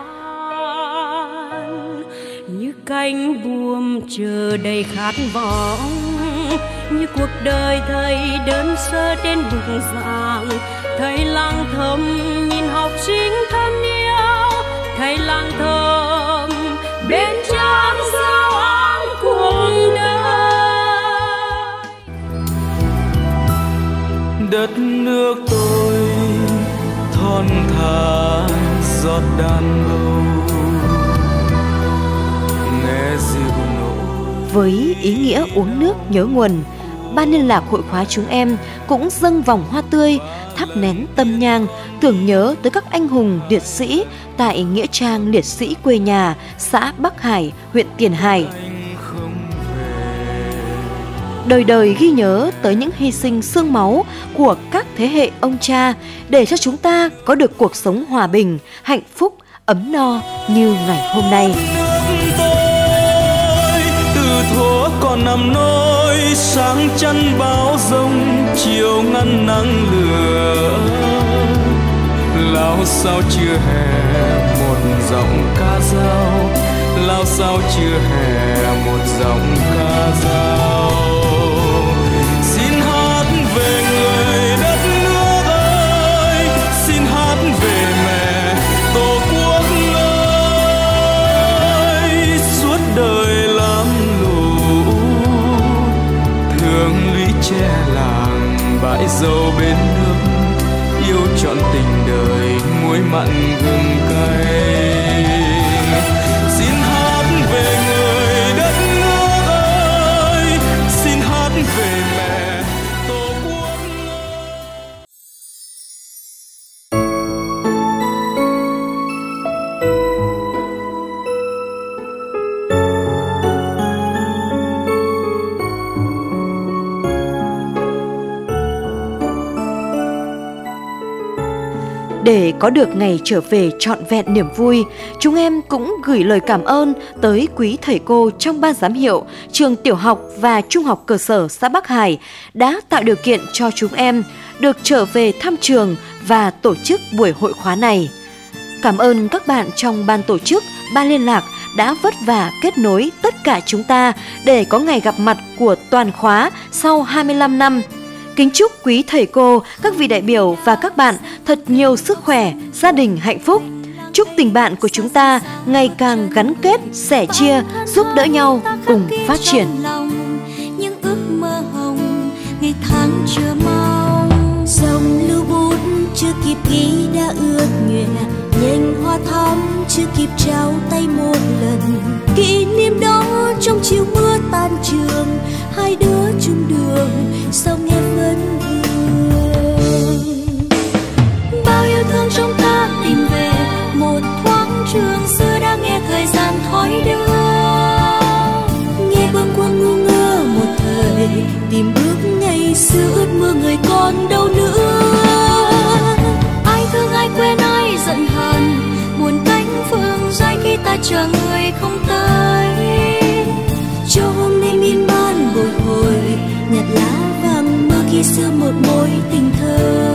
Như cánh buồm chờ đầy khát vọng, như cuộc đời thầy đơn sơ trên bục giảng. Thầy lang thầm nhìn học sinh thân yêu, thầy lang thầm bên trăm sao an cuộc đời. Đất nước tôi thon thả giọt đàn bầu, nghe rượu nổi. Với ý nghĩa uống nước nhớ nguồn, ban liên lạc hội khóa chúng em cũng dâng vòng hoa tươi, thắp nén tâm nhang, tưởng nhớ tới các anh hùng liệt sĩ tại nghĩa trang liệt sĩ quê nhà, xã Bắc Hải, huyện Tiền Hải. Đời đời ghi nhớ tới những hy sinh xương máu của các thế hệ ông cha để cho chúng ta có được cuộc sống hòa bình, hạnh phúc, ấm no như ngày hôm nay. Từ thuở còn nằm nôi, sáng chăn báo rông, chiều ngăn nắng lửa. Lao sao chưa hè một giọng ca dao, lao sao chưa hè một giọng ca dao. Xin hát về người đất nước ơi, xin hát về mẹ tổ quốc ơi. Suốt đời làm lũ thương lũy che làng, bãi dâu bên nước, yêu trọn tình đời muối mặn gừng cay. Xin hát về người đất nước ơi, xin hát về mẹ tổ quốc. Để có được ngày trở về trọn vẹn niềm vui, chúng em cũng gửi lời cảm ơn tới quý thầy cô trong ban giám hiệu trường tiểu học và trung học cơ sở xã Bắc Hải đã tạo điều kiện cho chúng em được trở về thăm trường và tổ chức buổi hội khóa này. Cảm ơn các bạn trong ban tổ chức, ban liên lạc đã vất vả kết nối tất cả chúng ta để có ngày gặp mặt của toàn khóa sau hai mươi lăm năm. Kính chúc quý thầy cô, các vị đại biểu và các bạn thật nhiều sức khỏe, gia đình hạnh phúc. Chúc tình bạn của chúng ta ngày càng gắn kết, sẻ chia, giúp đỡ nhau cùng phát triển. Những ước mơ hồng, ngày tháng chờ mong. Dòng lưu bút chưa kịp ghi đã ướt nhòe, nhành hoa thắm chưa kịp trao tay một lần. Kỷ niệm đó trong chiều mưa tan trường, hai đứa chung đường sao nghe vẫn vương. Bao yêu thương trong ta tìm về tìm bước ngày xưa ước mơ người còn đâu nữa. Ai thương ai quên ai giận hờn, buồn cánh phương dài khi ta chờ người không tới. Cho hôm nay miên man bồi hồi, nhặt lá vàng mơ khi xưa một mối tình thơ.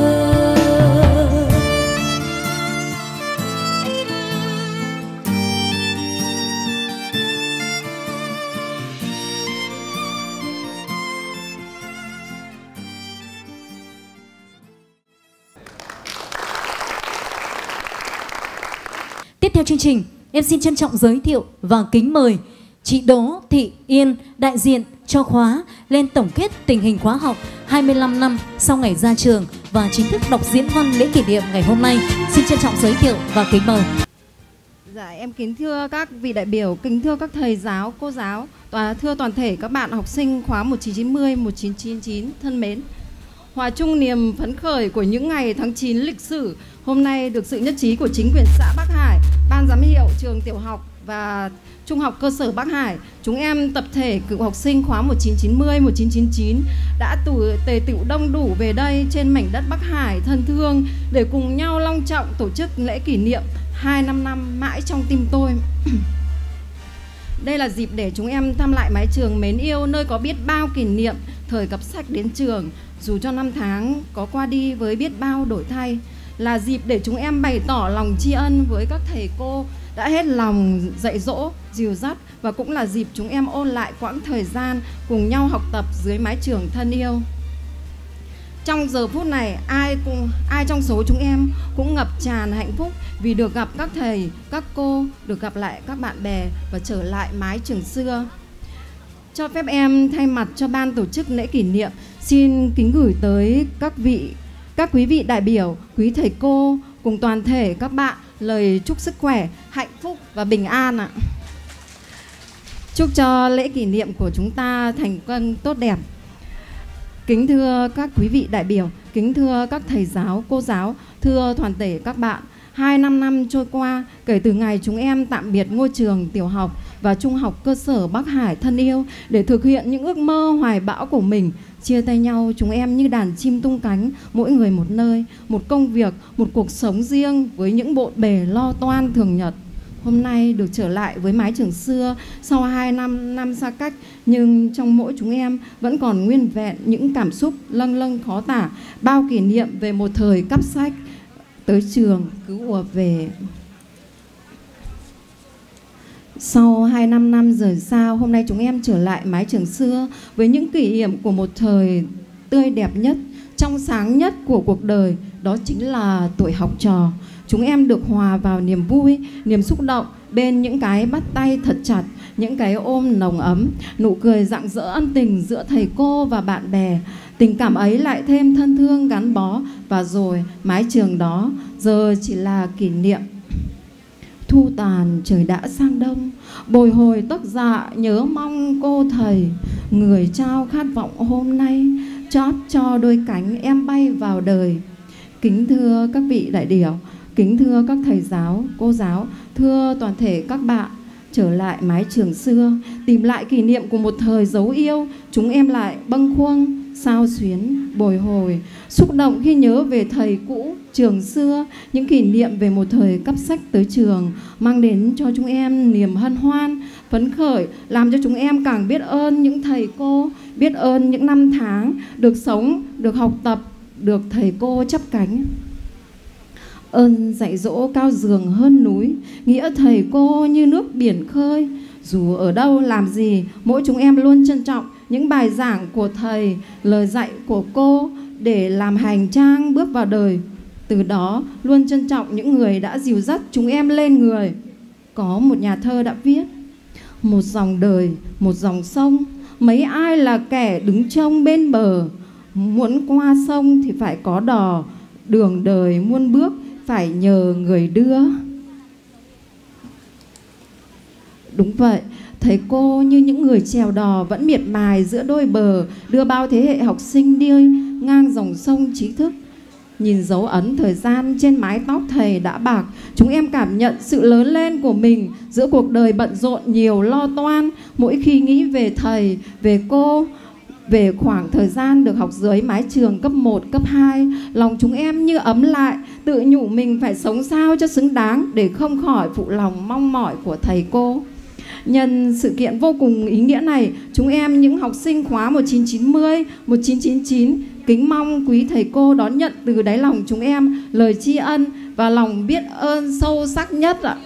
Tiếp theo chương trình, em xin trân trọng giới thiệu và kính mời chị Đỗ Thị Yên, đại diện cho khóa, lên tổng kết tình hình khóa học hai mươi lăm năm sau ngày ra trường và chính thức đọc diễn văn lễ kỷ niệm ngày hôm nay. Xin trân trọng giới thiệu và kính mời. Dạ, em kính thưa các vị đại biểu, kính thưa các thầy giáo, cô giáo, và thưa toàn thể các bạn học sinh khóa một chín chín mươi, một chín chín chín thân mến. Hòa chung niềm phấn khởi của những ngày tháng chín lịch sử, hôm nay được sự nhất trí của chính quyền xã Bắc Hải, ban giám hiệu trường tiểu học và trung học cơ sở Bắc Hải, chúng em tập thể cựu học sinh khóa một chín chín mươi, một chín chín chín đã tụ tề tựu đông đủ về đây trên mảnh đất Bắc Hải thân thương để cùng nhau long trọng tổ chức lễ kỷ niệm hai mươi lăm năm mãi trong tim tôi. Đây là dịp để chúng em thăm lại mái trường mến yêu, nơi có biết bao kỷ niệm thời cặp sách đến trường, dù cho năm tháng có qua đi với biết bao đổi thay. Là dịp để chúng em bày tỏ lòng tri ân với các thầy cô đã hết lòng dạy dỗ, dìu dắt, và cũng là dịp chúng em ôn lại quãng thời gian cùng nhau học tập dưới mái trường thân yêu. Trong giờ phút này, ai cũng ai trong số chúng em cũng ngập tràn hạnh phúc vì được gặp các thầy, các cô, được gặp lại các bạn bè và trở lại mái trường xưa. Cho phép em thay mặt cho ban tổ chức lễ kỷ niệm xin kính gửi tới các vị, các quý vị đại biểu, quý thầy cô cùng toàn thể các bạn lời chúc sức khỏe, hạnh phúc và bình an ạ. Chúc cho lễ kỷ niệm của chúng ta thành công tốt đẹp. Kính thưa các quý vị đại biểu, kính thưa các thầy giáo, cô giáo, thưa toàn thể các bạn, hai năm năm trôi qua kể từ ngày chúng em tạm biệt ngôi trường tiểu học và trung học cơ sở Bắc Hải thân yêu để thực hiện những ước mơ hoài bão của mình. Chia tay nhau chúng em như đàn chim tung cánh, mỗi người một nơi, một công việc, một cuộc sống riêng với những bộn bề lo toan thường nhật. Hôm nay được trở lại với mái trường xưa sau hai năm năm xa cách, nhưng trong mỗi chúng em vẫn còn nguyên vẹn những cảm xúc lâng lâng khó tả, bao kỷ niệm về một thời cắp sách tới trường cứ ùa về. Sau hai mươi lăm năm rời xa, hôm nay chúng em trở lại mái trường xưa với những kỷ niệm của một thời tươi đẹp nhất, trong sáng nhất của cuộc đời, đó chính là tuổi học trò. Chúng em được hòa vào niềm vui, niềm xúc động bên những cái bắt tay thật chặt, những cái ôm nồng ấm, nụ cười rạng rỡ ân tình giữa thầy cô và bạn bè. Tình cảm ấy lại thêm thân thương gắn bó, và rồi mái trường đó giờ chỉ là kỷ niệm. Thu tàn trời đã sang đông, bồi hồi tóc dạ nhớ mong cô thầy, người trao khát vọng hôm nay, chót cho đôi cánh em bay vào đời. Kính thưa các vị đại biểu, kính thưa các thầy giáo, cô giáo, thưa toàn thể các bạn, trở lại mái trường xưa, tìm lại kỷ niệm của một thời dấu yêu, chúng em lại bâng khuâng, sao xuyến, bồi hồi, xúc động khi nhớ về thầy cũ, trường xưa, những kỷ niệm về một thời cắp sách tới trường, mang đến cho chúng em niềm hân hoan, phấn khởi, làm cho chúng em càng biết ơn những thầy cô, biết ơn những năm tháng, được sống, được học tập, được thầy cô chắp cánh. Ơn dạy dỗ cao dường hơn núi, nghĩa thầy cô như nước biển khơi. Dù ở đâu làm gì, mỗi chúng em luôn trân trọng những bài giảng của thầy, lời dạy của cô để làm hành trang bước vào đời. Từ đó luôn trân trọng những người đã dìu dắt chúng em lên người. Có một nhà thơ đã viết: một dòng đời, một dòng sông, mấy ai là kẻ đứng trông bên bờ. Muốn qua sông thì phải có đò, đường đời muôn bước phải nhờ người đưa. Đúng vậy, thầy cô như những người chèo đò vẫn miệt mài giữa đôi bờ, đưa bao thế hệ học sinh đi ngang dòng sông trí thức. Nhìn dấu ấn thời gian trên mái tóc thầy đã bạc, chúng em cảm nhận sự lớn lên của mình giữa cuộc đời bận rộn nhiều lo toan. Mỗi khi nghĩ về thầy, về cô, Về khoảng thời gian được học dưới mái trường cấp một, cấp hai, lòng chúng em như ấm lại, tự nhủ mình phải sống sao cho xứng đáng để không khỏi phụ lòng mong mỏi của thầy cô. Nhân sự kiện vô cùng ý nghĩa này, chúng em những học sinh khóa một chín chín mươi, một chín chín chín kính mong quý thầy cô đón nhận từ đáy lòng chúng em lời tri ân và lòng biết ơn sâu sắc nhất ạ.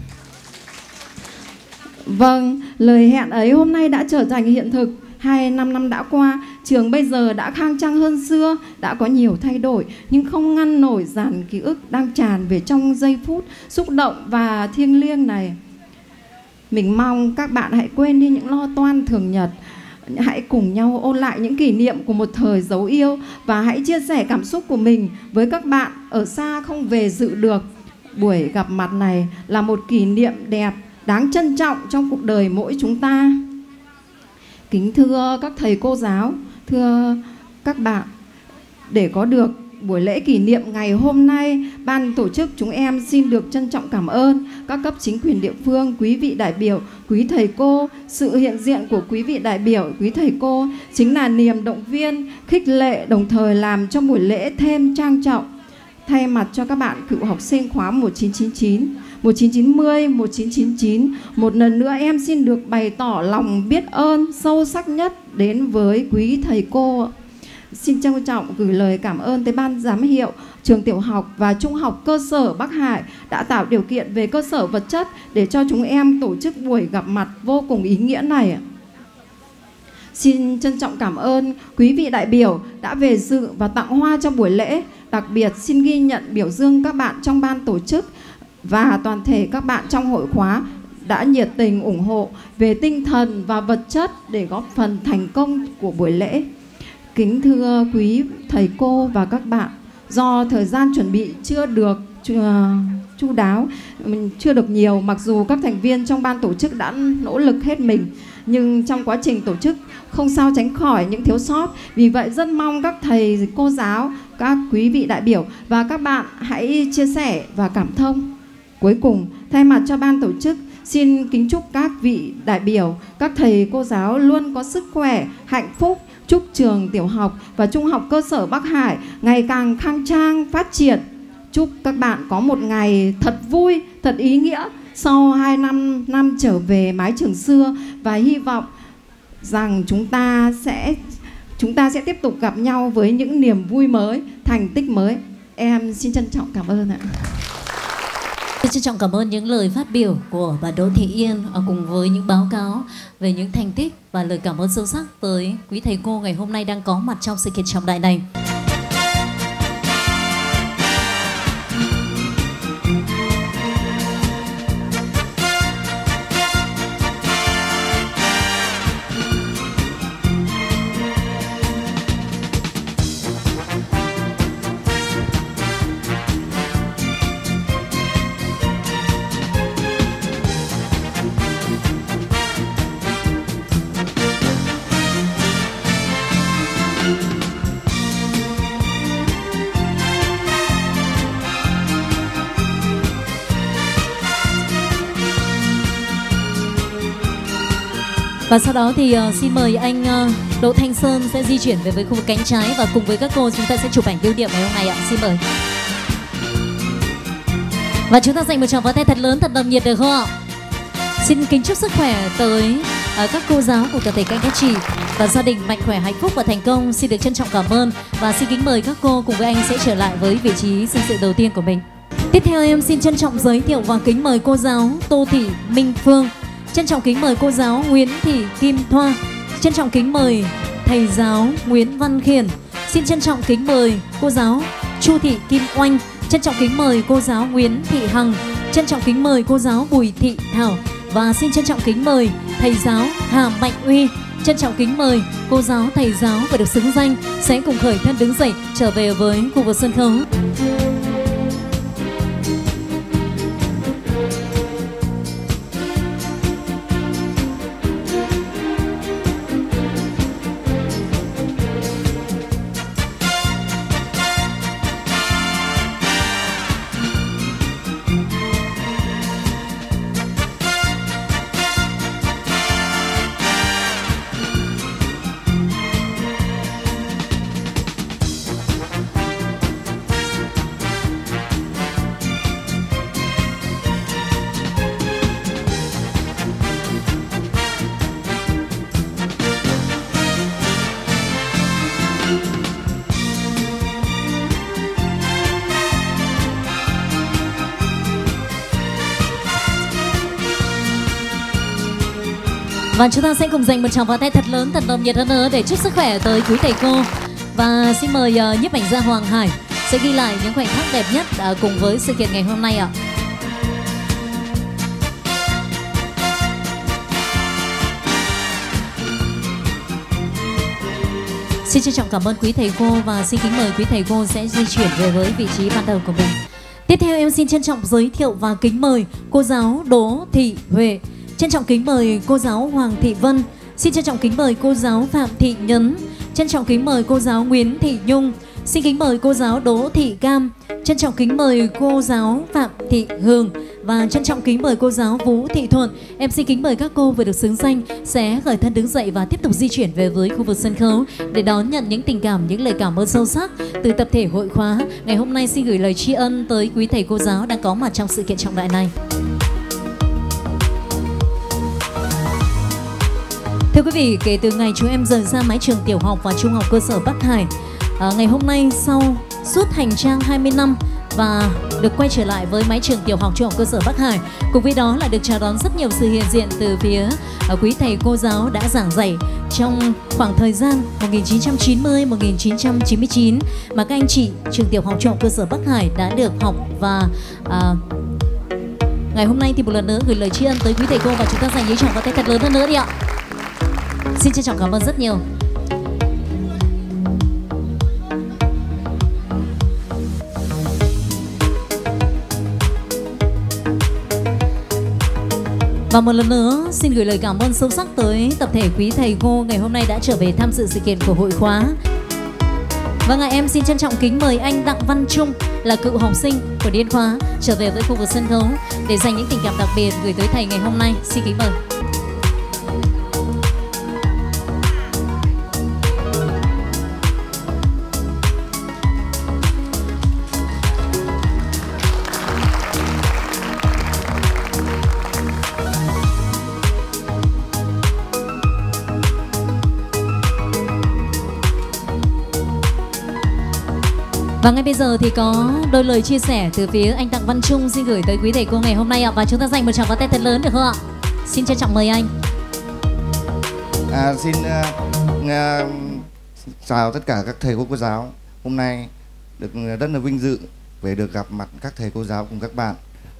Vâng, lời hẹn ấy hôm nay đã trở thành hiện thực. Hai năm năm đã qua, trường bây giờ đã khang trang hơn xưa, đã có nhiều thay đổi, nhưng không ngăn nổi dàn ký ức đang tràn về trong giây phút xúc động và thiêng liêng này. Mình mong các bạn hãy quên đi những lo toan thường nhật, hãy cùng nhau ôn lại những kỷ niệm của một thời dấu yêu và hãy chia sẻ cảm xúc của mình với các bạn ở xa không về dự được. Buổi gặp mặt này là một kỷ niệm đẹp, đáng trân trọng trong cuộc đời mỗi chúng ta. Kính thưa các thầy cô giáo, thưa các bạn, để có được buổi lễ kỷ niệm ngày hôm nay, ban tổ chức chúng em xin được trân trọng cảm ơn các cấp chính quyền địa phương, quý vị đại biểu, quý thầy cô. Sự hiện diện của quý vị đại biểu, quý thầy cô chính là niềm động viên, khích lệ, đồng thời làm cho buổi lễ thêm trang trọng. Thay mặt cho các bạn cựu học sinh khóa một chín chín chín, một chín chín mươi, một chín chín chín, một lần nữa em xin được bày tỏ lòng biết ơn sâu sắc nhất đến với quý thầy cô. Xin trân trọng gửi lời cảm ơn tới ban giám hiệu trường tiểu học và trung học cơ sở Bắc Hải đã tạo điều kiện về cơ sở vật chất để cho chúng em tổ chức buổi gặp mặt vô cùng ý nghĩa này. Xin trân trọng cảm ơn quý vị đại biểu đã về dự và tặng hoa cho buổi lễ. Đặc biệt xin ghi nhận biểu dương các bạn trong ban tổ chức và toàn thể các bạn trong hội khóa đã nhiệt tình ủng hộ về tinh thần và vật chất để góp phần thành công của buổi lễ. Kính thưa quý thầy cô và các bạn, do thời gian chuẩn bị chưa được chu đáo, chưa được nhiều, mặc dù các thành viên trong ban tổ chức đã nỗ lực hết mình, nhưng trong quá trình tổ chức không sao tránh khỏi những thiếu sót. Vì vậy rất mong các thầy cô giáo, các quý vị đại biểu và các bạn hãy chia sẻ và cảm thông. Cuối cùng, thay mặt cho ban tổ chức, xin kính chúc các vị đại biểu, các thầy cô giáo luôn có sức khỏe, hạnh phúc. Chúc trường tiểu học và trung học cơ sở Bắc Hải ngày càng khang trang, phát triển. Chúc các bạn có một ngày thật vui, thật ý nghĩa sau hai năm năm trở về mái trường xưa, và hy vọng rằng chúng ta sẽ chúng ta sẽ tiếp tục gặp nhau với những niềm vui mới, thành tích mới. Em xin trân trọng cảm ơn ạ. Xin trân trọng cảm ơn những lời phát biểu của bà Đỗ Thị Yên cùng với những báo cáo về những thành tích và lời cảm ơn sâu sắc tới quý thầy cô ngày hôm nay đang có mặt trong sự kiện trọng đại này. Và sau đó thì uh, xin mời anh uh, Đỗ Thanh Sơn sẽ di chuyển về với khu vực cánh trái và cùng với các cô chúng ta sẽ chụp ảnh lưu niệm ngày hôm nay ạ. Xin mời. Và chúng ta dành một tràng pháo tay thật lớn, thật nồng nhiệt được không ạ? Xin kính chúc sức khỏe tới uh, các cô giáo của toàn thể các anh các chị và gia đình mạnh khỏe, hạnh phúc và thành công. Xin được trân trọng cảm ơn và xin kính mời các cô cùng với anh sẽ trở lại với vị trí sinh sự đầu tiên của mình. Tiếp theo em xin trân trọng giới thiệu và kính mời cô giáo Tô Thị Minh Phương. Trân trọng kính mời cô giáo Nguyễn Thị Kim Thoa. Trân trọng kính mời thầy giáo Nguyễn Văn Khiển. Xin trân trọng kính mời cô giáo Chu Thị Kim Oanh. Trân trọng kính mời cô giáo Nguyễn Thị Hằng. Trân trọng kính mời cô giáo Bùi Thị Thảo. Và xin trân trọng kính mời thầy giáo Hà Mạnh Uy. Trân trọng kính mời cô giáo, thầy giáo và được xứng danh sẽ cùng khởi thân đứng dậy trở về với khu vực sân khấu. Và chúng ta sẽ cùng dành một tràng pháo tay thật lớn, thật nồng nhiệt hơn nữa để chúc sức khỏe tới quý thầy cô. Và xin mời uh, nhiếp ảnh gia Hoàng Hải sẽ ghi lại những khoảnh khắc đẹp nhất uh, cùng với sự kiện ngày hôm nay ạ. Xin trân trọng cảm ơn quý thầy cô và xin kính mời quý thầy cô sẽ di chuyển về với vị trí ban đầu của mình. Tiếp theo em xin trân trọng giới thiệu và kính mời cô giáo Đỗ Thị Huệ, trân trọng kính mời cô giáo Hoàng Thị Vân, xin trân trọng kính mời cô giáo Phạm Thị Nhấn, trân trọng kính mời cô giáo Nguyễn Thị Nhung, xin kính mời cô giáo Đỗ Thị Cam, trân trọng kính mời cô giáo Phạm Thị Hường và trân trọng kính mời cô giáo Vũ Thị Thuận. Em xin kính mời các cô vừa được xướng danh sẽ khởi thân đứng dậy và tiếp tục di chuyển về với khu vực sân khấu để đón nhận những tình cảm, những lời cảm ơn sâu sắc từ tập thể hội khóa. Ngày hôm nay xin gửi lời tri ân tới quý thầy cô giáo đang có mặt trong sự kiện trọng đại này. Thưa quý vị, kể từ ngày chúng em rời ra mái trường tiểu học và trung học cơ sở Bắc Hải, à, ngày hôm nay sau suốt hành trang hai mươi năm và được quay trở lại với mái trường tiểu học trung học cơ sở Bắc Hải, cùng với đó là được chào đón rất nhiều sự hiện diện từ phía à, quý thầy cô giáo đã giảng dạy trong khoảng thời gian một nghìn chín trăm chín mươi đến một nghìn chín trăm chín mươi chín mà các anh chị trường tiểu học trung học cơ sở Bắc Hải đã được học. Và à, ngày hôm nay thì một lần nữa gửi lời tri ân tới quý thầy cô và chúng ta dành những tràng pháo tay thật lớn hơn nữa đi ạ. Xin trân trọng cảm ơn rất nhiều. Và một lần nữa xin gửi lời cảm ơn sâu sắc tới tập thể quý thầy cô ngày hôm nay đã trở về tham dự sự kiện của hội khóa. Và ngày em xin trân trọng kính mời anh Đặng Văn Trung là cựu học sinh của Điên Khóa trở về với khu vực sân khấu để dành những tình cảm đặc biệt gửi tới thầy ngày hôm nay. Xin kính mời. Và ngay bây giờ thì có đôi lời chia sẻ từ phía anh Đặng Văn Trung xin gửi tới quý thầy cô ngày hôm nay ạ. Và chúng ta dành một tràng pháo tay thật lớn được không ạ? Xin trân trọng mời anh. À, xin uh, uh, chào tất cả các thầy cô cô giáo. Hôm nay được rất là vinh dự về được gặp mặt các thầy cô giáo cùng các bạn.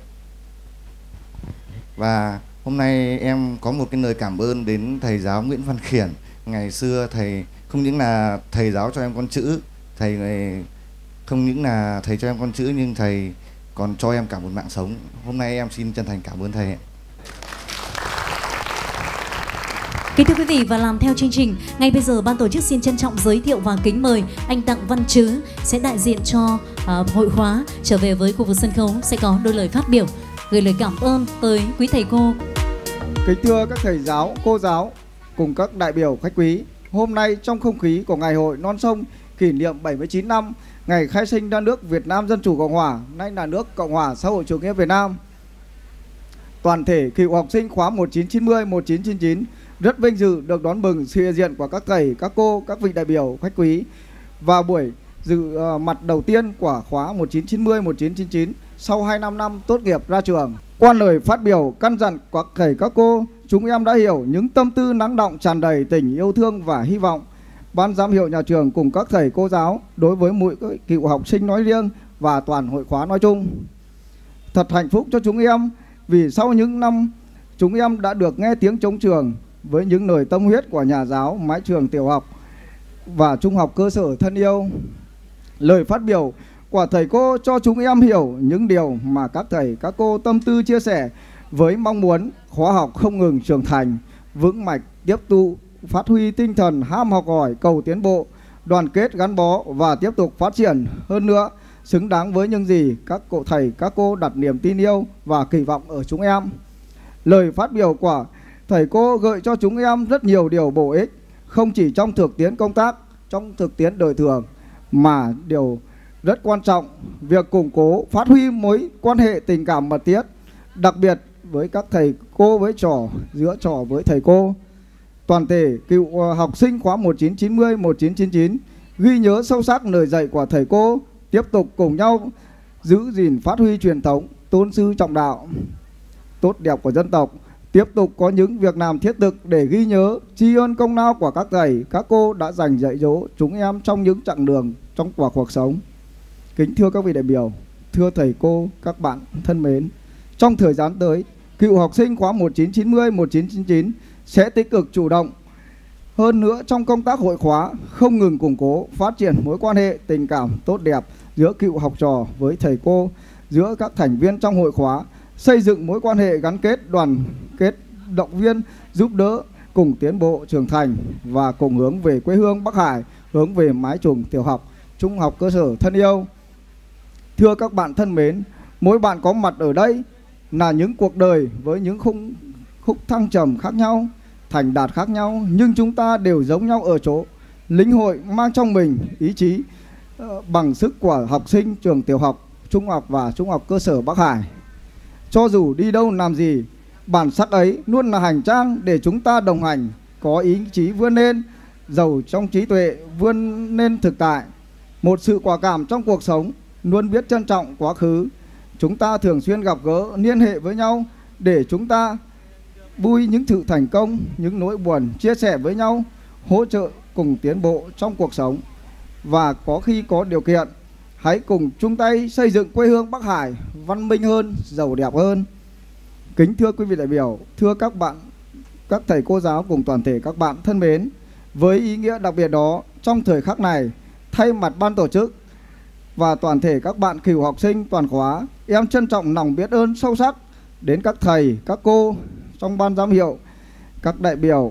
Và hôm nay em có một cái lời cảm ơn đến thầy giáo Nguyễn Văn Khiển. Ngày xưa thầy không những là thầy giáo cho em con chữ, thầy này không những là thầy cho em con chữ nhưng thầy còn cho em cả một mạng sống. Hôm nay em xin chân thành cảm ơn thầy. Kính thưa quý vị, và làm theo chương trình, ngay bây giờ ban tổ chức xin trân trọng giới thiệu và kính mời anh Đặng Văn Trứ sẽ đại diện cho uh, hội khóa trở về với khu vực sân khấu sẽ có đôi lời phát biểu gửi lời cảm ơn tới quý thầy cô. Kính thưa các thầy giáo, cô giáo cùng các đại biểu khách quý, hôm nay trong không khí của ngày hội non sông kỷ niệm bảy mươi chín năm ngày khai sinh ra nước Việt Nam Dân Chủ Cộng Hòa, nay là nước Cộng Hòa Xã hội Chủ nghĩa Việt Nam, toàn thể cựu học sinh khóa một nghìn chín trăm chín mươi đến một nghìn chín trăm chín mươi chín rất vinh dự được đón mừng sự hiện diện của các thầy, các cô, các vị đại biểu khách quý vào buổi dự uh, mặt đầu tiên của khóa một nghìn chín trăm chín mươi đến một nghìn chín trăm chín mươi chín sau hai mươi lăm năm tốt nghiệp ra trường. Qua lời phát biểu căn dặn các thầy, các cô, chúng em đã hiểu những tâm tư lắng đọng tràn đầy tình yêu thương và hy vọng. Ban giám hiệu nhà trường cùng các thầy cô giáo đối với mỗi cựu học sinh nói riêng và toàn hội khóa nói chung. Thật hạnh phúc cho chúng em vì sau những năm chúng em đã được nghe tiếng trống trường với những lời tâm huyết của nhà giáo mái trường tiểu học và trung học cơ sở thân yêu. Lời phát biểu của thầy cô cho chúng em hiểu những điều mà các thầy, các cô tâm tư chia sẻ với mong muốn khóa học không ngừng trưởng thành, vững mạch, tiếp tục phát huy tinh thần ham học hỏi, cầu tiến bộ, đoàn kết gắn bó và tiếp tục phát triển hơn nữa, xứng đáng với những gì các cụ thầy, các cô đặt niềm tin yêu và kỳ vọng ở chúng em. Lời phát biểu của thầy cô gợi cho chúng em rất nhiều điều bổ ích, không chỉ trong thực tiễn công tác, trong thực tiễn đời thường, mà điều rất quan trọng, việc củng cố, phát huy mối quan hệ tình cảm mật thiết, đặc biệt với các thầy cô với trò, giữa trò với thầy cô. Toàn thể cựu học sinh khóa một nghìn chín trăm chín mươi đến một nghìn chín trăm chín mươi chín ghi nhớ sâu sắc lời dạy của thầy cô, tiếp tục cùng nhau giữ gìn phát huy truyền thống tôn sư trọng đạo tốt đẹp của dân tộc, tiếp tục có những việc làm thiết thực để ghi nhớ, tri ân công lao của các thầy, các cô đã dành dạy dỗ chúng em trong những chặng đường trong quả cuộc sống. Kính thưa các vị đại biểu, thưa thầy cô, các bạn thân mến, trong thời gian tới, cựu học sinh khóa một chín chín mươi, một chín chín chín sẽ tích cực chủ động hơn nữa trong công tác hội khóa, không ngừng củng cố, phát triển mối quan hệ tình cảm tốt đẹp giữa cựu học trò với thầy cô, giữa các thành viên trong hội khóa, xây dựng mối quan hệ gắn kết, đoàn kết, động viên, giúp đỡ, cùng tiến bộ trưởng thành và cùng hướng về quê hương Bắc Hải, hướng về mái trường tiểu học, trung học cơ sở thân yêu. Thưa các bạn thân mến, mỗi bạn có mặt ở đây là những cuộc đời với những khúc, khúc thăng trầm khác nhau, thành đạt khác nhau, nhưng chúng ta đều giống nhau ở chỗ lĩnh hội mang trong mình ý chí uh, bằng sức của học sinh trường tiểu học, trung học và trung học cơ sở Bắc Hải. Cho dù đi đâu làm gì, bản sắc ấy luôn là hành trang để chúng ta đồng hành, có ý chí vươn lên, giàu trong trí tuệ vươn lên thực tại. Một sự quả cảm trong cuộc sống, luôn biết trân trọng quá khứ. Chúng ta thường xuyên gặp gỡ, liên hệ với nhau để chúng ta vui những sự thành công, những nỗi buồn, chia sẻ với nhau, hỗ trợ cùng tiến bộ trong cuộc sống. Và có khi có điều kiện, hãy cùng chung tay xây dựng quê hương Bắc Hải văn minh hơn, giàu đẹp hơn. Kính thưa quý vị đại biểu, thưa các bạn, các thầy cô giáo cùng toàn thể các bạn thân mến, với ý nghĩa đặc biệt đó, trong thời khắc này, thay mặt ban tổ chức và toàn thể các bạn cựu học sinh toàn khóa, em trân trọng lòng biết ơn sâu sắc đến các thầy, các cô trong ban giám hiệu, các đại biểu,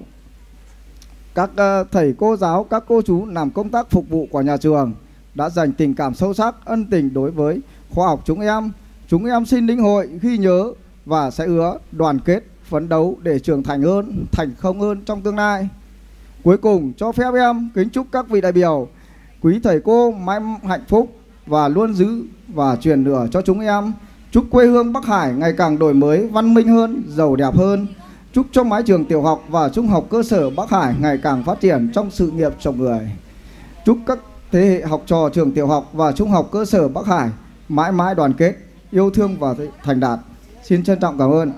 các uh, thầy cô giáo, các cô chú làm công tác phục vụ của nhà trường đã dành tình cảm sâu sắc, ân tình đối với khoa học chúng em. Chúng em xin lĩnh hội, ghi nhớ và sẽ hứa đoàn kết, phấn đấu để trưởng thành hơn, thành công hơn trong tương lai. Cuối cùng, cho phép em kính chúc các vị đại biểu, quý thầy cô mãi hạnh phúc và luôn giữ và truyền lửa cho chúng em. Chúc quê hương Bắc Hải ngày càng đổi mới, văn minh hơn, giàu đẹp hơn. Chúc cho mái trường tiểu học và trung học cơ sở Bắc Hải ngày càng phát triển trong sự nghiệp trồng người. Chúc các thế hệ học trò trường tiểu học và trung học cơ sở Bắc Hải mãi mãi đoàn kết, yêu thương và thành đạt. Xin trân trọng cảm ơn.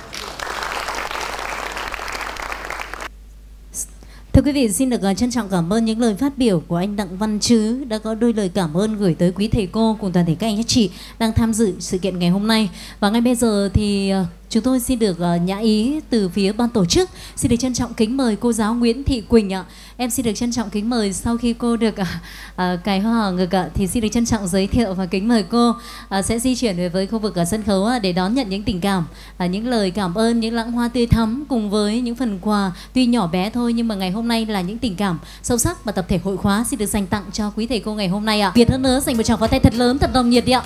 Thưa quý vị, xin được trân trọng cảm ơn những lời phát biểu của anh Đặng Văn Trứ đã có đôi lời cảm ơn gửi tới quý thầy cô cùng toàn thể các anh các chị đang tham dự sự kiện ngày hôm nay. Và ngay bây giờ thì chúng tôi xin được nhã ý từ phía ban tổ chức. Xin được trân trọng kính mời cô giáo Nguyễn Thị Quỳnh ạ. Em xin được trân trọng kính mời sau khi cô được uh, cài hoa hòe ngực ạ, thì xin được trân trọng giới thiệu và kính mời cô uh, sẽ di chuyển về với khu vực ở sân khấu uh, để đón nhận những tình cảm, uh, những lời cảm ơn, những lãng hoa tươi thắm cùng với những phần quà tuy nhỏ bé thôi nhưng mà ngày hôm nay là những tình cảm sâu sắc mà tập thể hội khóa xin được dành tặng cho quý thầy cô ngày hôm nay ạ. Việt hơn nữa dành một tràng pháo tay thật lớn, thật nồng nhiệt đi ạ.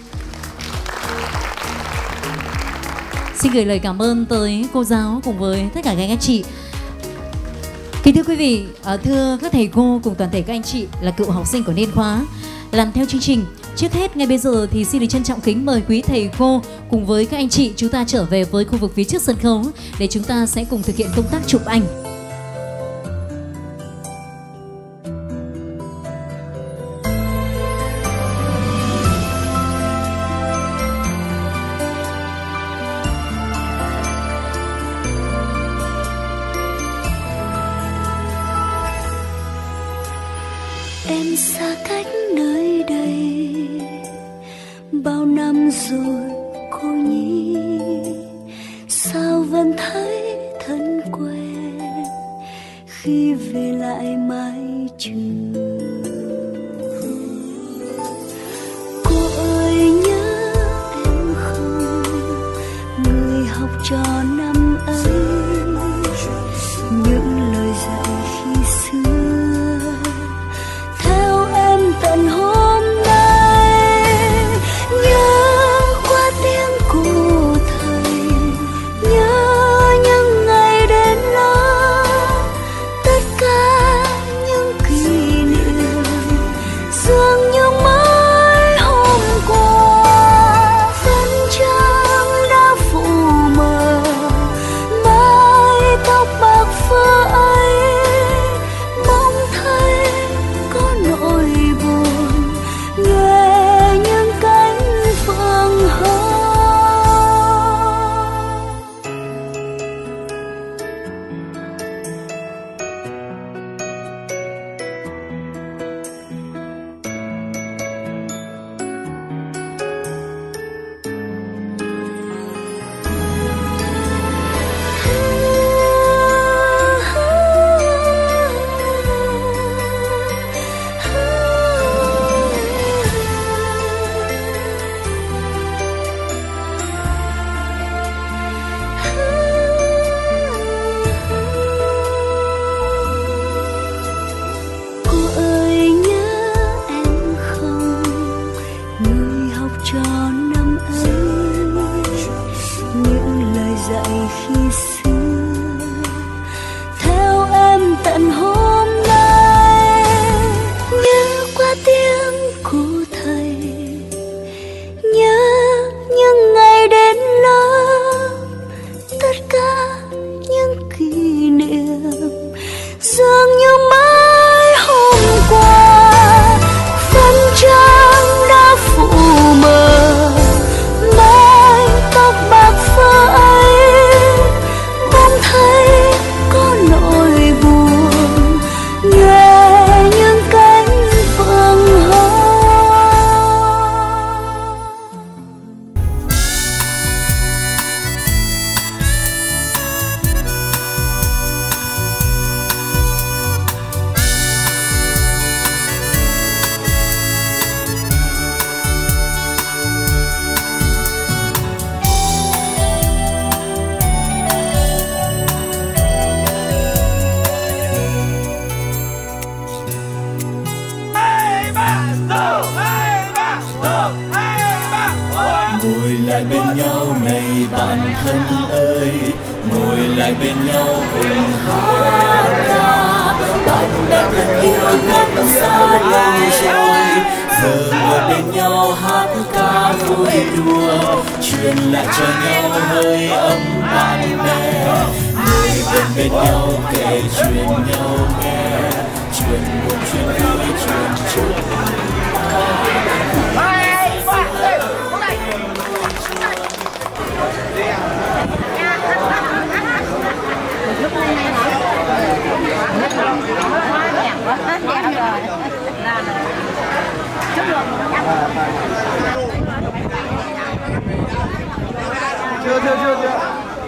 Xin gửi lời cảm ơn tới cô giáo cùng với tất cả các anh chị. Kính thưa quý vị, thưa các thầy cô cùng toàn thể các anh chị là cựu học sinh của niên khóa, làm theo chương trình. Trước hết ngay bây giờ thì xin được trân trọng kính mời quý thầy cô cùng với các anh chị chúng ta trở về với khu vực phía trước sân khấu để chúng ta sẽ cùng thực hiện công tác chụp ảnh. Em xa cách nơi đây bao năm rồi cô nhi, sao vẫn thấy thân quen khi về lại mái trường. Cô ơi nhớ em không, người học trò năm ấy, những lời dạy khi xưa theo em tận hôm nay. Nhớ qua tiếng của thầy, nhớ những ngày đến đó, tất cả những kỷ niệm dường như mới hôm qua. Vẫn trăng đã phủ mờ lại bên nhau này bạn thân ơi, ngồi lại bên nhau cùng hát ca. Bạn đã từng yêu rất xa lâu rồi, giờ ngồi bên nhau hát ca vui đùa, truyền lại cho nhau hơi ấm bạn bè. Ngồi bên bên nhau kể chuyện nhau nghe, chuyện buồn chuyện vui chuyện chung. Lúc này này nói hết rồi, hết nhạc quá, hết nhạc rồi. Chúc mừng. Chưa chưa chưa chưa.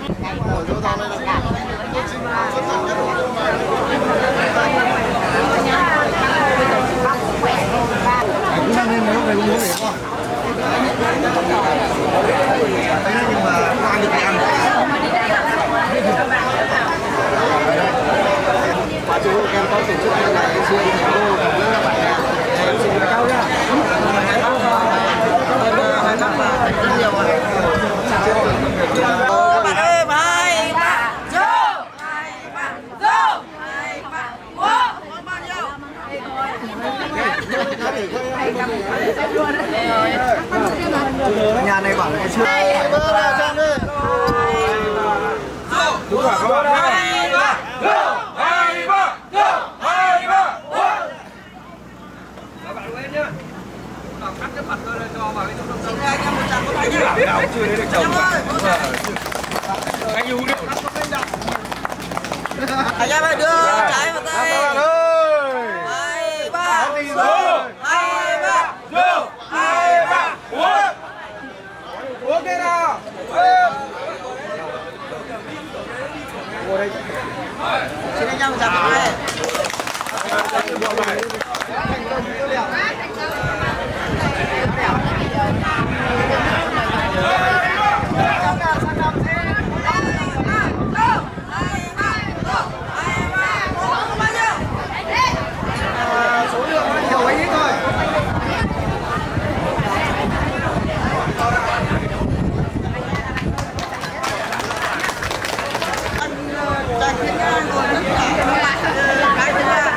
Cũng đang lên mấy hôm này cũng muốn để con. Nhưng mà ăn được thì ăn. Quá chú em có tổ chức như này riêng thầy cô cùng với các bạn bè em xin mời cháu nhá. Rất nhiều rồi. Các bạn ơi, hai ba vô, hai ba vô, hai ba vô, có bao nhiêu? Nhà này bảo là chưa. Hai ba Trang ơi. Đúng rồi các bạn. Hai ba vô, hai ba vô, hai ba vô. Các bạn quên nhá. Cắt cái mặt tôi cho vào cái trong trong. Anh em một tràng có tay nhá. Đảo chưa đến được chồng. Anh yêu đi. Anh em ơi đưa trái vào tay. Hai ba vô, hai ba vô, hai ba uống. Uống cái nào. Ngồi đây. Xin anh em chào mọi người. Số lượng nó nhiều hay ít thôi. Anh khuyên ngồi tất cả các bạn cái thứ ba.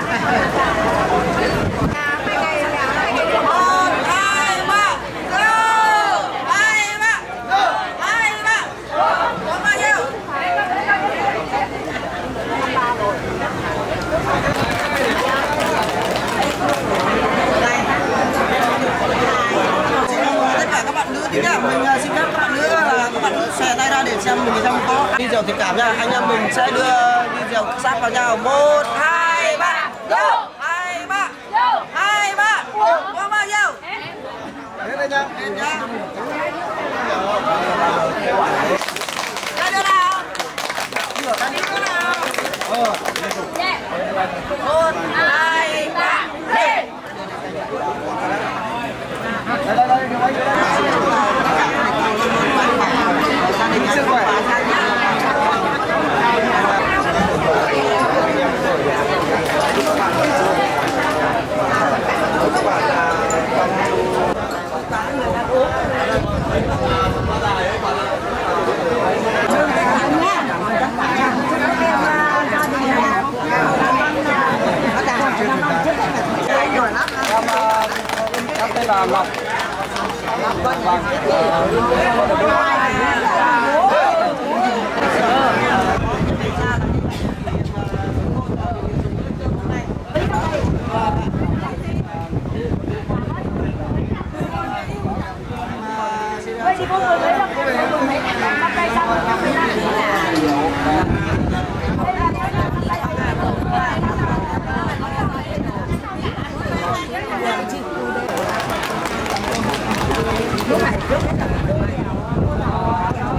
Nhá, mình xin phép các bạn nữ là các bạn nữ xòe tay ra để xem mình trong có video tình cảm nha. Anh em mình sẽ đưa video sát vào nhau. Một, hai, ba, go, hai, ba, go, hai, ba, có bao nhiêu? Đến đây nha. Đến nha. Ra đưa nào. Ra đưa nào. Một, hai, ba, lên. Đây đây đây đây. Sức khỏe. Em tên là Ngọc. Hãy subscribe cho kênh Ghiền Mì Gõ để không bỏ lỡ những video hấp dẫn.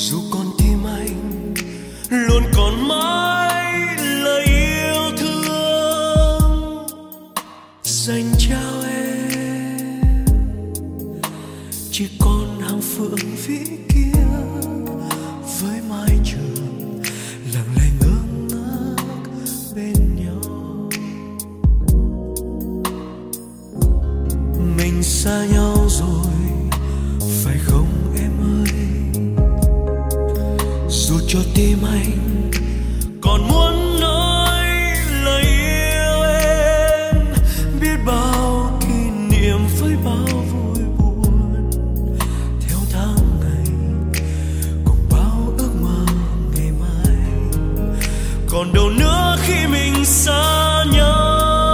dù con tim anh luôn còn mãi lời yêu thương dành trao em, chỉ còn hàng phượng vĩ kia với mái trường lặng lẽ ngơ ngác bên nhau. Mình xa nhau rồi phải không em ơi, dù cho tim anh còn muốn nói lời yêu em, biết bao kỷ niệm với bao vui buồn theo tháng ngày, cùng bao ước mơ ngày mai. Còn đâu nữa khi mình xa nhau,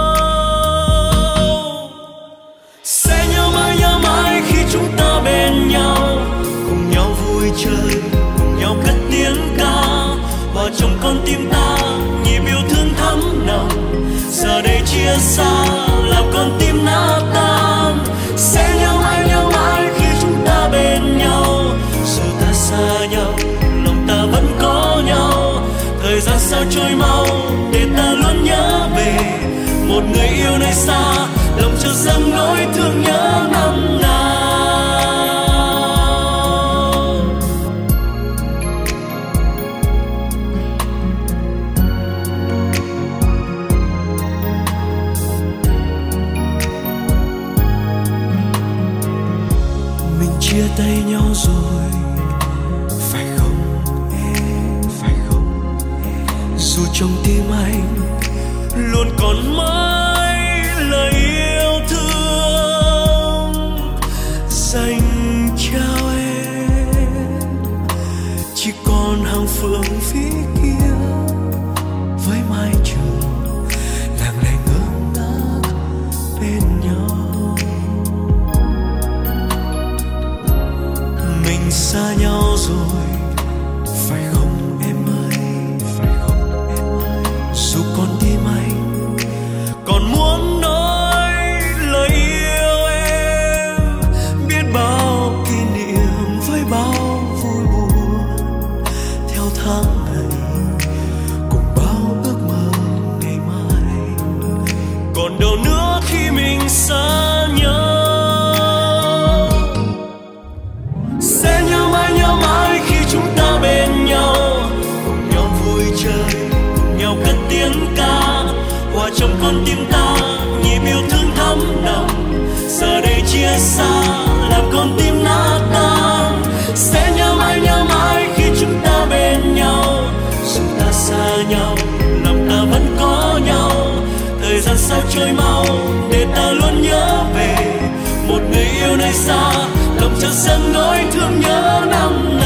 sẽ nhớ mãi nhớ mãi khi chúng ta bên nhau, cùng nhau vui chơi, cùng nhau cất tiếng ca, hòa trong con tim ta nhịp yêu thương thắm nồng. Giờ đây chia xa làm con tim nát tan, sẽ nhớ mãi nhớ mãi khi chúng ta bên nhau, dù ta xa nhau lòng ta vẫn có nhau. Thời gian sao trôi mau để ta luôn nhớ về một người yêu nơi xa, lòng chợt dâng nỗi thương nhớ năm nào. Mình chia tay nhau rồi phải không em, phải không em? Dù trong tim anh luôn còn mãi lời yêu thương dành trao em, chỉ còn hàng phượng phía kia với mái trường lặng lẽ ngơ ngác bên nhau. Mình xa nhau rồi phải không em ơi, phải không em ơi, dù con tim anh còn muốn nói lời yêu em, biết bao kỷ niệm với bao vui buồn theo tháng ngày, cùng bao ước mơ ngày mai. Còn đâu nữa khi mình xa nhau, sẽ nhớ mãi nhớ mãi khi chúng ta bên nhau, cùng nhau vui chơi, cùng nhau cất tiếng ca, hòa trong con tim ta nhịp yêu thương thắm nồng. Giờ đây chia xa làm con tim nát tan, sẽ nhớ mãi nhớ mãi khi chúng ta bên nhau, dù ta xa nhau lòng ta vẫn có nhau. Thời gian sao trôi mau để ta luôn nhớ về một người yêu nơi xa, lòng chợt dâng nỗi thương nhớ năm